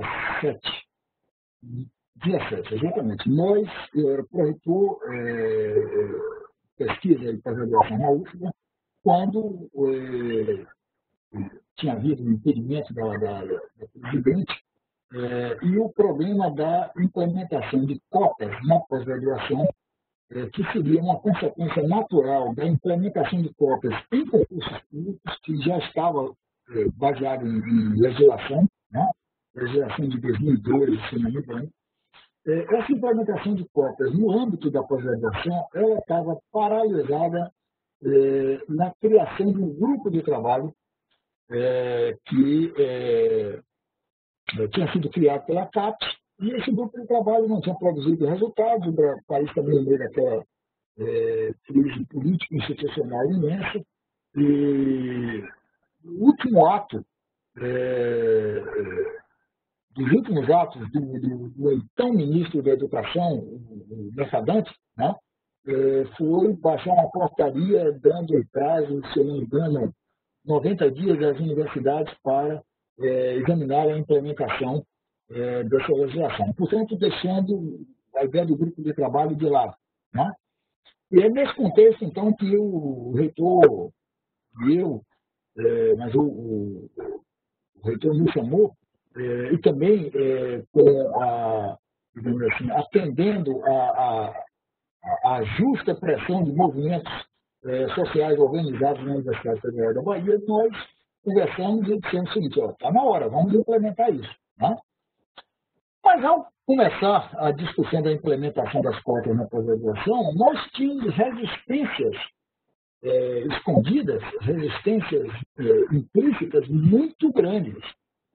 17, exatamente. Eu era pró-reitor, pesquisa e pós-graduação na UFBA, quando tinha havido um impedimento da presidente, e o problema da implementação de cotas na pós-graduação, que seria uma consequência natural da implementação de cotas em concursos públicos, que já estava baseado em legislação, né? Legislação de 2012, se não me engano. Essa implementação de cotas no âmbito da pós-graduação, ela estava paralisada na criação de um grupo de trabalho que tinha sido criado pela CAPES, e esse grupo de trabalho não tinha produzido resultados, o país também no meio daquela crise política institucional imensa, e o último ato, dos últimos atos do então ministro da Educação, o Mercadante, né, foi baixar uma portaria dando prazo, se eu não me engano, 90 dias às universidades para examinar a implementação dessa legislação. Portanto, deixando a ideia do grupo de trabalho de lado. Né? E é nesse contexto, então, que o reitor e eu, mas o reitor me chamou, e também digamos assim, atendendo a justa pressão de movimentos sociais organizados na Universidade Federal da Bahia, nós conversamos e dissemos o seguinte: está na hora, vamos implementar isso. Né? Mas ao começar a discussão da implementação das cotas na pós-graduação, nós tínhamos resistências escondidas, resistências implícitas muito grandes.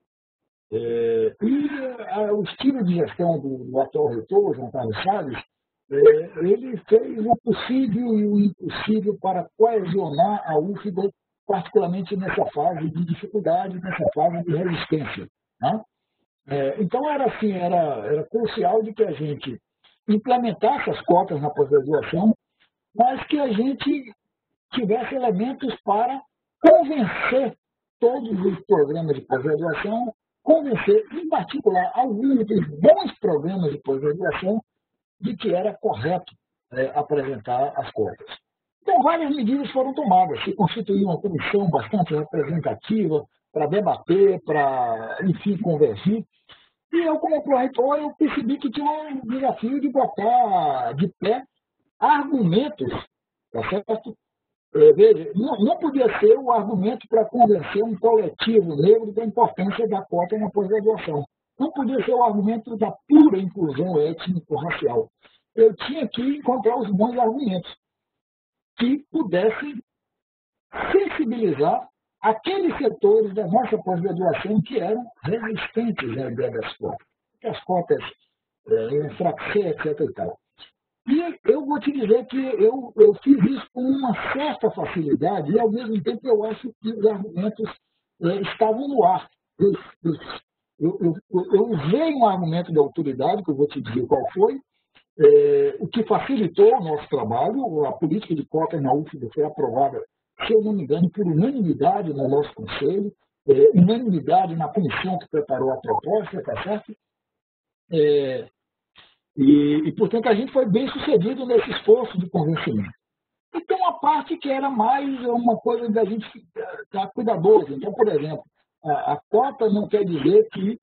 O estilo de gestão do atual reitor, João Carlos Salles, ele fez o possível e o impossível para coesionar a UFBA, particularmente nessa fase de dificuldade, nessa fase de resistência. Né? Então, era crucial de que a gente implementasse as cotas na pós-graduação, mas que a gente tivesse elementos para convencer todos os programas de pós-graduação, convencer, em particular, alguns dos bons programas de pós-graduação, de que era correto apresentar as cotas. Então, várias medidas foram tomadas. Se constituiu uma comissão bastante representativa para debater, para, enfim, convergir. E eu, como pró-reitor, eu percebi que tinha um desafio de botar de pé argumentos, tá certo? Veja, não podia ser o argumento para convencer um coletivo negro da importância da cota na pós-graduação. Não podia ser o argumento da pura inclusão étnico-racial. Eu tinha que encontrar os bons argumentos que pudessem sensibilizar aqueles setores da nossa pós-graduação que eram resistentes à ideia das cotas. Que as cotas enfraquecer, etc. E tal. E eu vou te dizer que eu fiz isso com uma certa facilidade e, ao mesmo tempo, eu acho que os argumentos estavam no ar. Eu usei um argumento de autoridade, que eu vou te dizer qual foi, o que facilitou o nosso trabalho. A política de cotas na UFBA foi aprovada, se eu não me engano, por unanimidade no nosso conselho, unanimidade na comissão que preparou a proposta, tá certo? E, portanto, a gente foi bem sucedido nesse esforço de convencimento. Então, a parte que era mais uma coisa da gente estar cuidadoso. Então, por exemplo, a cota não quer dizer que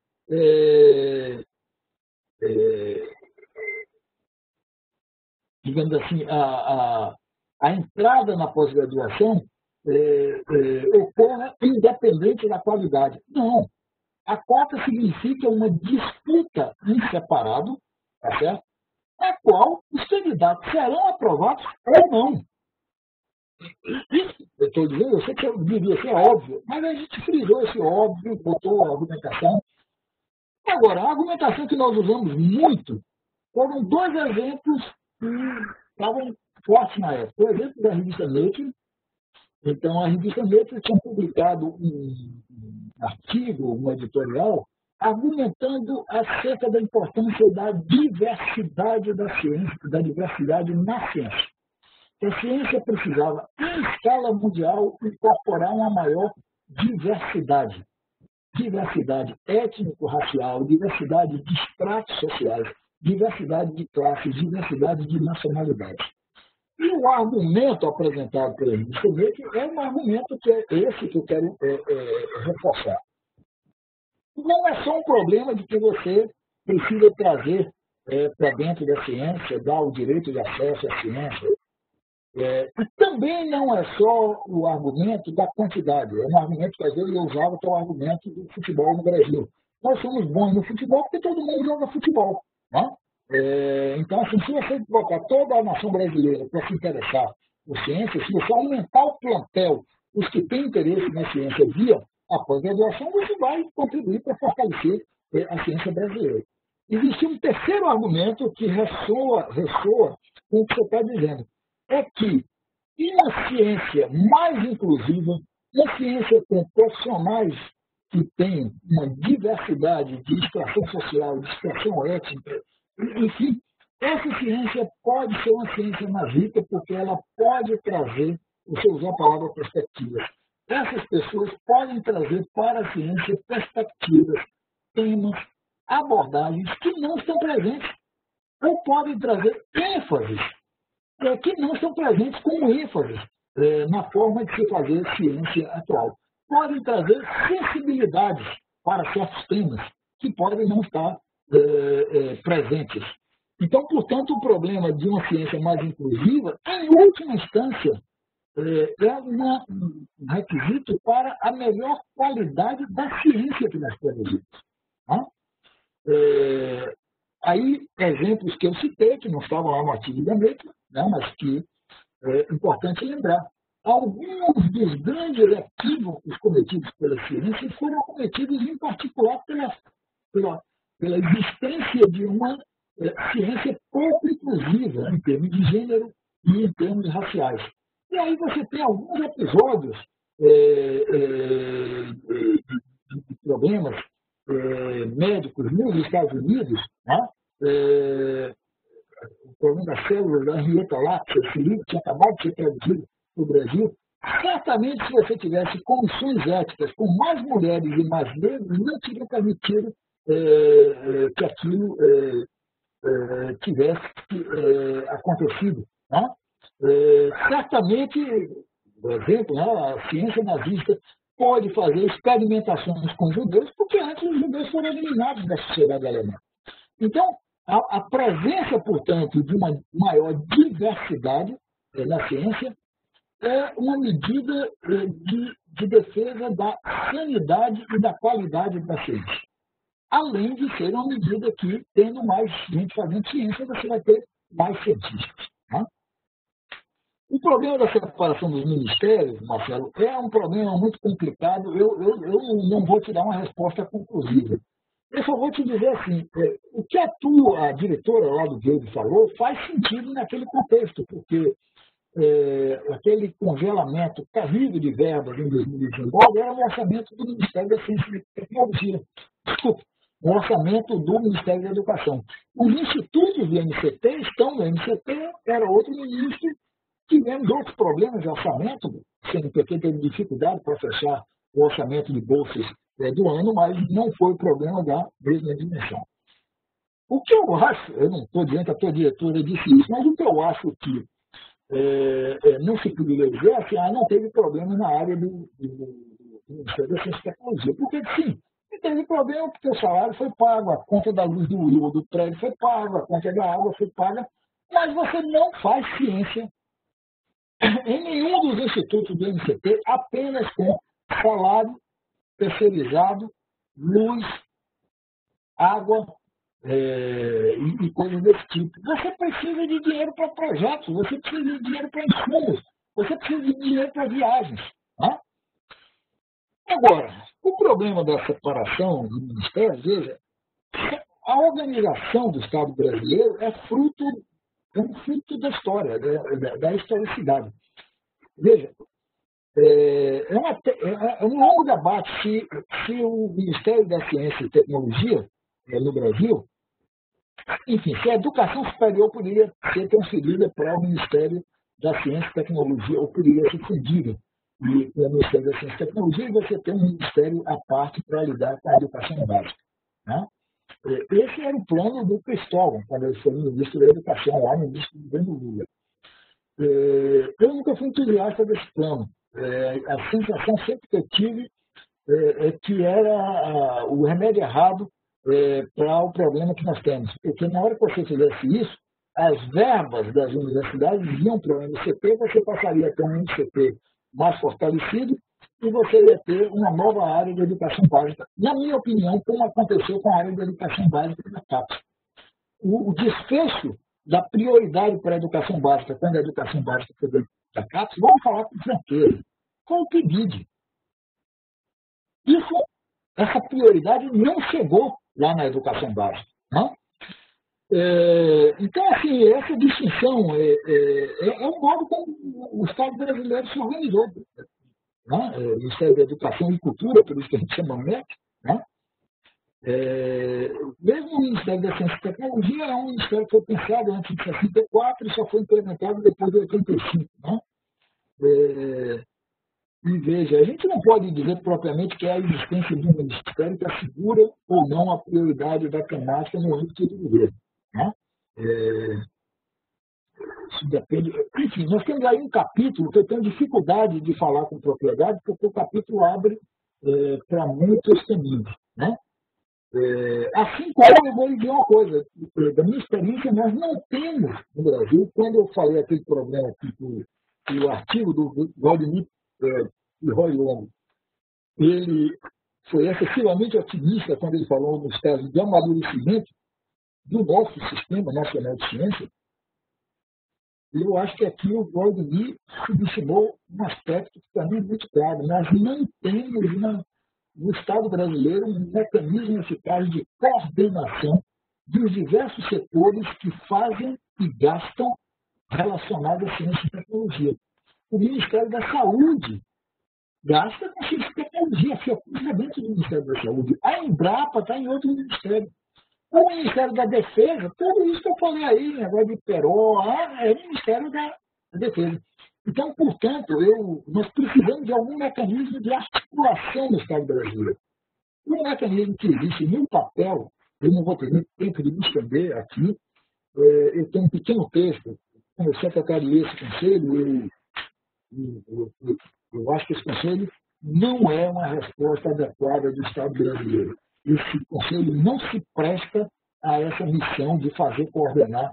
digamos assim, a entrada na pós-graduação ocorra independente da qualidade. Não. A cota significa uma disputa em separado, tá certo? A qual os candidatos serão aprovados ou não. Isso, eu estou dizendo, eu sei que devia ser óbvio, mas a gente frisou esse óbvio, botou a argumentação. Agora, a argumentação que nós usamos muito foram dois exemplos que estavam fortes na época. O exemplo da revista Nature. Então, a revista Nature tinha publicado um artigo, um editorial, argumentando acerca da importância da diversidade da ciência, da diversidade na ciência. A ciência precisava, em escala mundial, incorporar uma maior diversidade. Diversidade étnico-racial, diversidade de estratos sociais, diversidade de classes, diversidade de nacionalidades. E o argumento apresentado pela revista Nature é um argumento que é esse que eu quero reforçar. Não é só um problema de que você precisa trazer para dentro da ciência, dar o direito de acesso à ciência. E também não é só o argumento da quantidade. É um argumento que às vezes eu usava, que é o argumento do futebol no Brasil. Nós somos bons no futebol porque todo mundo joga futebol. Né? Então, assim, se você botar toda a nação brasileira para se interessar por ciência, se você aumentar o plantel, os que têm interesse na ciência via a pós-graduação, você vai contribuir para fortalecer a ciência brasileira. Existe um terceiro argumento que ressoa com o que você está dizendo. É que uma ciência mais inclusiva, uma ciência com profissionais que têm uma diversidade de extração social, de extração étnica, enfim, essa ciência pode ser uma ciência mais rica porque ela pode trazer, você usou a palavra perspectivas, essas pessoas podem trazer para a ciência perspectivas, temas, abordagens que não estão presentes, ou podem trazer ênfases que não estão presentes como ênfases na forma de se fazer ciência atual. Podem trazer sensibilidades para certos temas que podem não estar presentes. Então, portanto, o problema de uma ciência mais inclusiva, em última instância, é um requisito para a melhor qualidade da ciência que nós produzimos. Tá? Aí, exemplos que eu citei, que não estavam lá no artigo da Metro, né, mas que é importante lembrar. Alguns dos grandes equívocos cometidos pela ciência foram cometidos, em particular, pela existência de uma ciência pouco inclusiva em termos de gênero e em termos raciais. E aí você tem alguns episódios de problemas médicos nos Estados Unidos, né? O problema das células da Henrietta Lacks, esse livro tinha acabado de ser traduzido para o Brasil. Certamente, se você tivesse comissões éticas com mais mulheres e mais negros, não teria permitido que aquilo tivesse acontecido. Né? Certamente, por exemplo, né, a ciência nazista pode fazer experimentações com judeus, porque antes os judeus foram eliminados da sociedade alemã. Então, a presença, portanto, de uma maior diversidade na ciência é uma medida de defesa da sanidade e da qualidade da ciência. Além de ser uma medida que, tendo mais gente fazendo ciência, você vai ter mais cientistas. Né? O problema da separação dos ministérios, Marcelo, é um problema muito complicado. Eu não vou te dar uma resposta conclusiva. Eu só vou te dizer assim, o que a diretora lá do Guilherme falou faz sentido naquele contexto, porque aquele congelamento terrível de verbas em 2019 era um orçamento do Ministério da Ciência e Tecnologia. Desculpa, um orçamento do Ministério da Educação. Os institutos do MCT estão no MCT, era outro ministro. Tivemos outros problemas de orçamento, o CNPq teve dificuldade para fechar o orçamento de bolsas do ano, mas não foi o problema da mesma dimensão. O que eu acho, eu não estou dizendo que a tua diretora disse isso, mas o que eu acho que não se poderia dizer é que não teve problema na área do Ministério da Ciência e Tecnologia. Porque sim, não teve problema porque o salário foi pago, a conta da luz do prédio foi paga, a conta da água foi paga, mas você não faz ciência em nenhum dos institutos do MCT apenas com salário terceirizado, luz, água e coisas desse tipo. Você precisa de dinheiro para projetos, você precisa de dinheiro para insumos, você precisa de dinheiro para viagens. Né? Agora, o problema da separação do Ministério, veja, a organização do Estado brasileiro é um fruto da história, da historicidade. Veja, é um longo debate se o Ministério da Ciência e Tecnologia no Brasil, enfim, se a educação superior poderia ser transferida para o Ministério da Ciência e Tecnologia, ou poderia ser fundida no Ministério da Ciência e Tecnologia, e você ter um ministério à parte para lidar com a educação básica. Né? Esse era o plano do Cristóvão, quando ele foi ministro da Educação, lá no início do governo Lula. Eu nunca fui entusiasta desse plano. A sensação sempre que eu tive é que era o remédio errado para o problema que nós temos. Porque na hora que você fizesse isso, as verbas das universidades iam para o MCT, você passaria a ter um MCT mais fortalecido e você ia ter uma nova área de educação básica. Na minha opinião, como aconteceu com a área de educação básica da CAPES. O desfecho da prioridade para a educação básica, quando a educação básica foi da CAPES, vamos falar com franqueza, foi o PIBID. essa prioridade não chegou lá na educação básica. Né? Então, assim, essa distinção é um modo como o Estado brasileiro se organizou. Né? O Ministério da Educação e Cultura, por isso que a gente chama MEC, né? Mesmo o Ministério da Ciência e Tecnologia é um ministério que foi pensado antes de 64 e só foi implementado depois de 85. Né? E veja, a gente não pode dizer propriamente que é a existência de um ministério que assegura ou não a prioridade da temática no âmbito do governo. Né? Isso depende. Enfim, nós temos aí um capítulo que eu tenho dificuldade de falar com propriedade, porque o capítulo abre para muitos caminhos. Né? Assim como eu vou lhe dizer uma coisa, da minha experiência, nós não temos no Brasil, quando eu falei aquele problema aqui, que o artigo do Valdemir de Roy Longo, ele foi excessivamente otimista quando ele falou nos casos de amadurecimento do nosso Sistema Nacional de Ciência. Eu acho que aqui o Valdemir subestimou um aspecto que para mim é muito claro. Nós não temos no Estado brasileiro um mecanismo eficaz de coordenação dos diversos setores que fazem e gastam relacionados à ciência e tecnologia. O Ministério da Saúde gasta com ciência e tecnologia, a Fiocruz é dentro do Ministério da Saúde. A Embrapa está em outro ministério. O Ministério da Defesa, tudo isso que eu falei aí, negócio de Peró, é o Ministério da Defesa. Então, portanto, nós precisamos de algum mecanismo de articulação no Estado brasileiro. Um mecanismo que existe no papel, eu não vou ter muito tempo de me estender aqui, eu tenho um pequeno texto, como eu secretaria esse conselho, eu acho que esse conselho não é uma resposta adequada do Estado brasileiro. Esse conselho não se presta a essa missão de fazer coordenar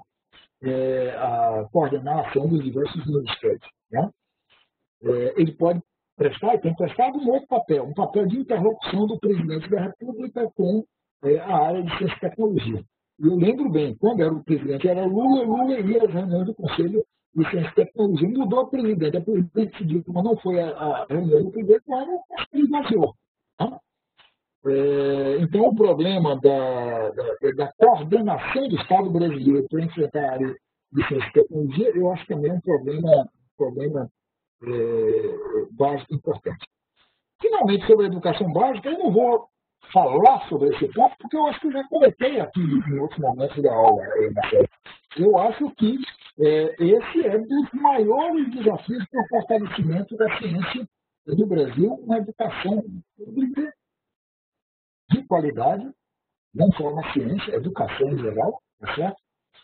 a ação dos diversos ministérios. Né? Ele pode prestar, e tem prestado um outro papel, um papel de interlocução do presidente da República com a área de ciência e tecnologia. E eu lembro bem, quando era o presidente, era Lula ia às reuniões do Conselho de Ciência e Tecnologia. Mudou o presidente, a presidente decidiu que não foi a reunião do presidente, mas o Conselho esvaziou. Né? Então, o problema da coordenação do Estado brasileiro para enfrentar a área de ciência e tecnologia, eu acho que também é um problema básico importante. Finalmente, sobre a educação básica, eu não vou falar sobre esse ponto, porque eu acho que eu já comentei aqui em outros momentos da aula. Eu acho que esse é um dos maiores desafios para o fortalecimento da ciência do Brasil, uma educação pública de qualidade, não só na ciência, educação em geral, tá certo?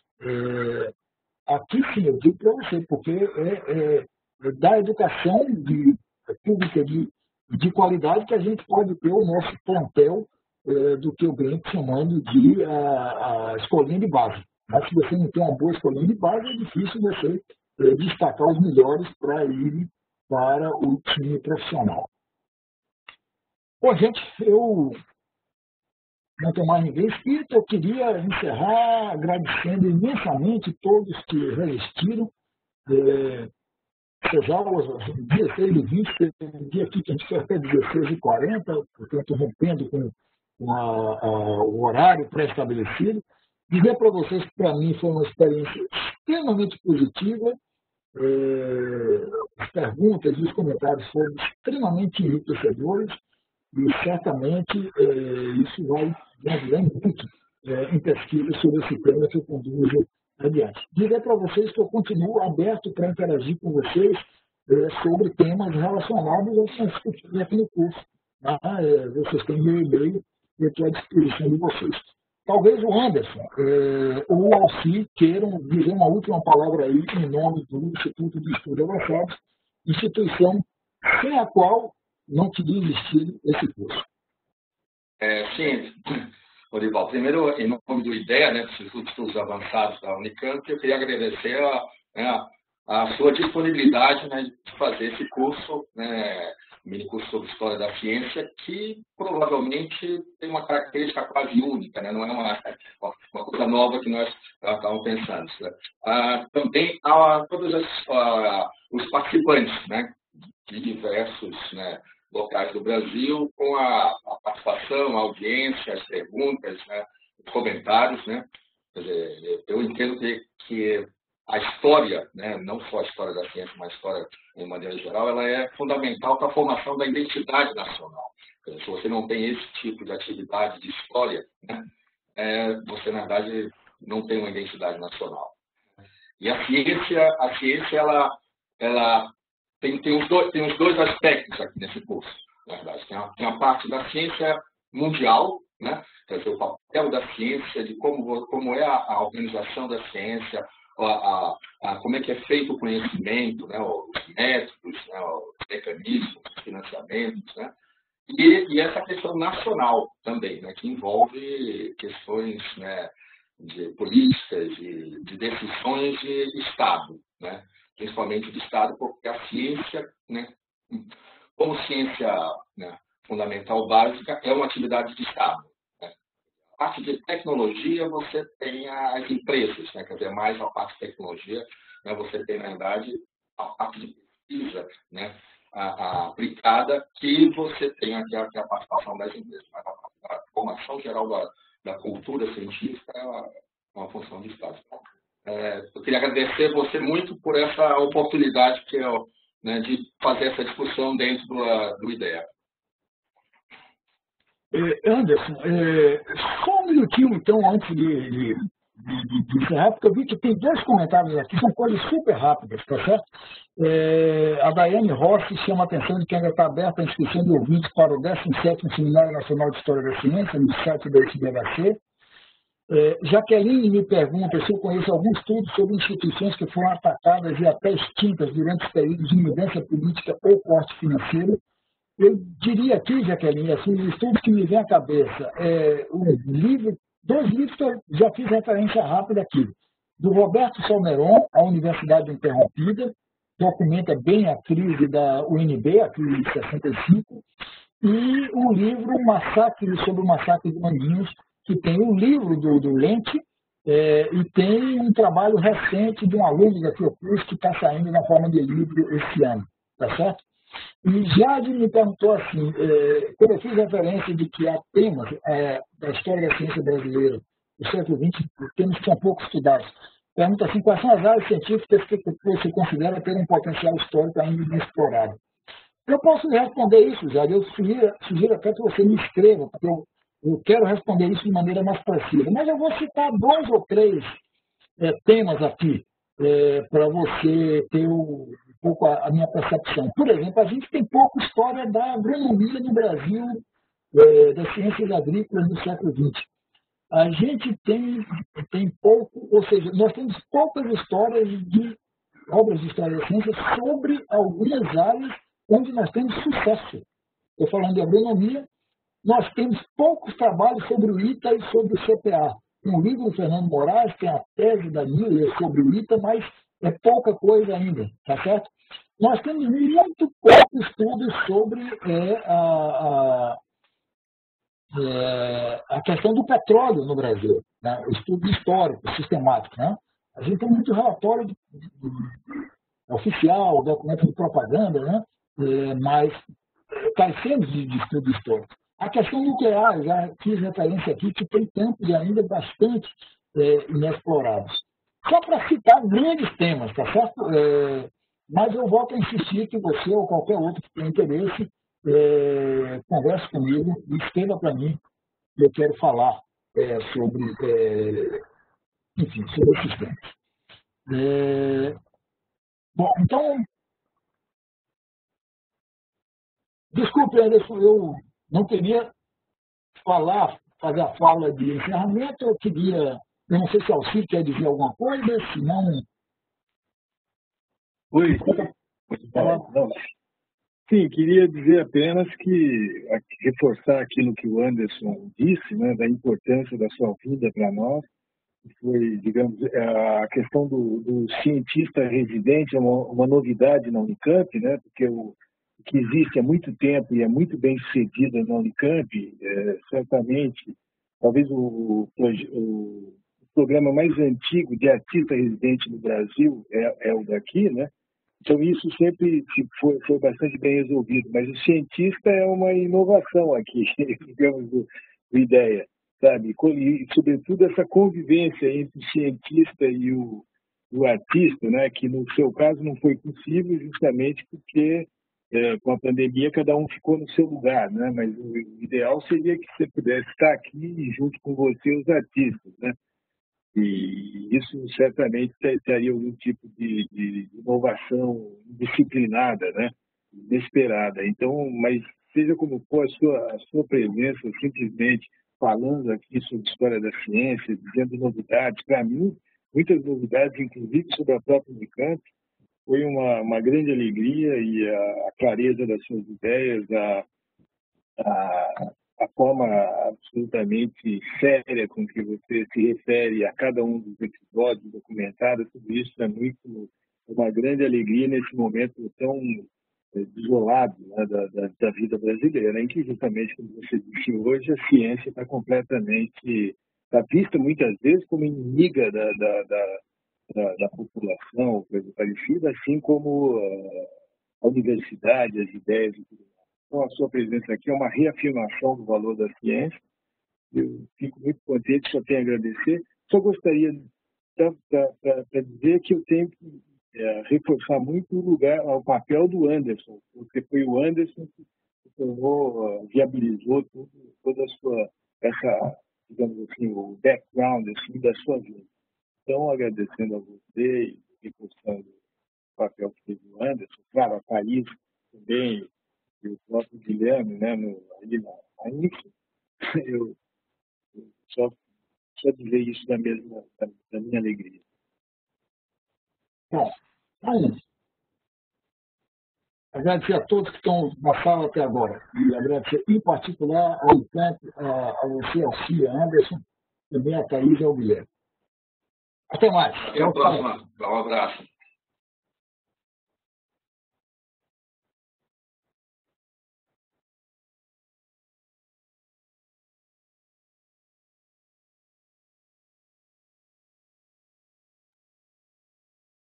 Aqui sim, eu digo para você, porque da educação pública de qualidade que a gente pode ter o nosso plantel do que eu venho chamando de a escolinha de base. Mas se você não tem uma boa escolinha de base, é difícil você destacar os melhores para ir para o time profissional. Bom, gente, eu não tenho mais ninguém inscrito, eu queria encerrar agradecendo imensamente todos que resistiram. Essas aulas, 16 e 20, teve um dia aqui que a gente foi até 16h40, portanto, rompendo com o horário pré-estabelecido. Dizer para vocês que, para mim, foi uma experiência extremamente positiva. As perguntas e os comentários foram extremamente enriquecedores e, certamente, isso vai me ajudar muito em pesquisa sobre esse tema que eu conduzo adiante. Dizer para vocês que eu continuo aberto para interagir com vocês sobre temas relacionados ao que nós discutimos aqui no curso. Tá? Vocês têm meu e-mail e eu estou à disposição de vocês. Talvez o Anderson ou o Alci queiram dizer uma última palavra aí em nome do Instituto de Estudos Avançados, instituição sem a qual não teria existido esse curso. Sim, Orival. Primeiro, em nome do IDEA, né, do Instituto de Estudos Avançados da Unicamp, eu queria agradecer a sua disponibilidade, né, de fazer esse curso, né, mini curso sobre História da Ciência, que provavelmente tem uma característica quase única, né? Não é uma coisa nova que nós estávamos pensando. Né? Também a todos os participantes, né? De diversos, né? locais do Brasil, com a participação, a audiência, as perguntas, né, os comentários, né? Quer dizer, eu entendo que a história, né, não só a história da ciência, mas a história de maneira geral, ela é fundamental para a formação da identidade nacional. Quer dizer, se você não tem esse tipo de atividade de história, né, você, na verdade, não tem uma identidade nacional. E a ciência ela tem os dois aspectos aqui nesse curso, na verdade. Tem a parte da ciência mundial, né? Quer dizer, o papel da ciência, de como é a organização da ciência, como é que é feito o conhecimento, né? Os métodos, né? Os mecanismos, os financiamentos, né? E essa questão nacional também, né? Que envolve questões, né, de políticas, de decisões de Estado, né? Principalmente de Estado, porque a ciência, né, como ciência, né, fundamental básica, é uma atividade de Estado. Né? A parte de tecnologia, você tem as empresas, né? Quer dizer, mais a parte de tecnologia, né, você tem, na verdade, a parte de pesquisa, né, aplicada, que você tem aqui a participação das empresas. Mas a formação geral da cultura científica é uma função de Estado. Eu queria agradecer você muito por essa oportunidade que eu, né, de fazer essa discussão dentro do IDEA. Anderson, só um minutinho, então, antes de encerrar, porque eu vi que tem 2 comentários aqui, são coisas super rápidas, tá certo? A Daiane Rossi chama a atenção de que ainda está aberta a inscrição de ouvintes para o 17º Seminário Nacional de História da Ciência, no site da SBHC. Jaqueline me pergunta se eu conheço algum estudo sobre instituições que foram atacadas e até extintas durante os períodos de mudança política ou corte financeiro. Eu diria aqui, Jaqueline, assim, os estudos que me vêm à cabeça, 2 livros que eu já fiz referência rápida aqui, do Roberto Salmeron, A Universidade Interrompida, documenta bem a crise da UNB, a crise de 65, e o livro sobre o massacre de Manguinhos, que tem o livro do Lente, e tem um trabalho recente de um aluno da Fiocruz que está saindo na forma de livro esse ano, tá certo? E Jade me perguntou assim, quando eu fiz referência de que há temas da história da ciência brasileira do século XX, temas que são pouco estudados, pergunta assim, quais são as áreas científicas que você considera ter um potencial histórico ainda inexplorado? Eu posso responder isso, Jade, eu sugiro até que você me escreva, porque eu quero responder isso de maneira mais precisa, mas eu vou citar 2 ou 3 temas aqui, para você ter um pouco a minha percepção. Por exemplo, a gente tem pouco história da agronomia no Brasil, das ciências agrícolas no século XX. A gente tem pouco, ou seja, nós temos poucas histórias de obras de história da ciência sobre algumas áreas onde nós temos sucesso. Estou falando de agronomia, nós temos poucos trabalhos sobre o ITA e sobre o CPA. Tem um livro do Fernando Moraes, tem a tese da Nília sobre o ITA, mas é pouca coisa ainda, tá certo? Nós temos muito pouco estudo sobre a questão do petróleo no Brasil, né? O estudo histórico, sistemático, né? A gente tem muito relatório oficial, documento de propaganda, né? Mas carecemos de estudo histórico. A questão nuclear, já fiz referência aqui, que tem campos ainda bastante inexplorados. Só para citar grandes temas, tá certo? Mas eu volto a insistir que você ou qualquer outro que tenha interesse converse comigo e escreva para mim que eu quero falar sobre, enfim, sobre esses temas. Bom, então, desculpe, Anderson, eu não queria fazer a fala de encerramento, eu não sei se Alcir quer dizer alguma coisa, se não... Oi. Não. Sim, queria dizer apenas reforçar aquilo que o Anderson disse, né, da importância da sua vida para nós. Foi, digamos, a questão do cientista residente é uma novidade na Unicamp, né, porque o que existe há muito tempo e é muito bem sucedida na Unicamp, certamente, talvez o programa mais antigo de artista residente no Brasil é o daqui, né? Então, isso sempre foi bastante bem resolvido. Mas o cientista é uma inovação aqui, digamos, do ideia, sabe? E, sobretudo, essa convivência entre o cientista e o artista, né? Que, no seu caso, não foi possível justamente porque, com a pandemia, cada um ficou no seu lugar, né? Mas o ideal seria que você pudesse estar aqui junto com você, os artistas, né? E isso certamente teria algum tipo de inovação disciplinada, né? Inesperada. Então, mas seja como for, a sua presença, simplesmente falando aqui sobre a história da ciência, dizendo novidades, para mim, muitas novidades, inclusive sobre a própria Unicamp, foi uma grande alegria e a clareza das suas ideias, a forma absolutamente séria com que você se refere a cada um dos episódios documentados, tudo isso é uma grande alegria nesse momento tão desolado, né, da vida brasileira, em que justamente, como você disse hoje, a ciência está completamente, está vista muitas vezes como inimiga da população, coisa parecida, assim como a universidade, as ideias e tudo mais. Então, a sua presença aqui é uma reafirmação do valor da ciência. Eu fico muito contente, só tenho a agradecer. Só gostaria para dizer que eu tenho que reforçar muito o papel do Anderson, porque foi o Anderson que viabilizou toda a sua, digamos assim, o background assim, da sua vida. Então, agradecendo a você e reforçando o papel que teve o Anderson, claro, a Thaís também, e o próprio Guilherme, né, ali na INFE, eu só dizer isso da minha alegria. Bom, aí, agradecer a todos que estão na sala até agora. E agradecer em particular ao Unicamp, a você, ao Cia Anderson, também a Thaís e ao Guilherme. Até mais. Até a próxima. Um abraço.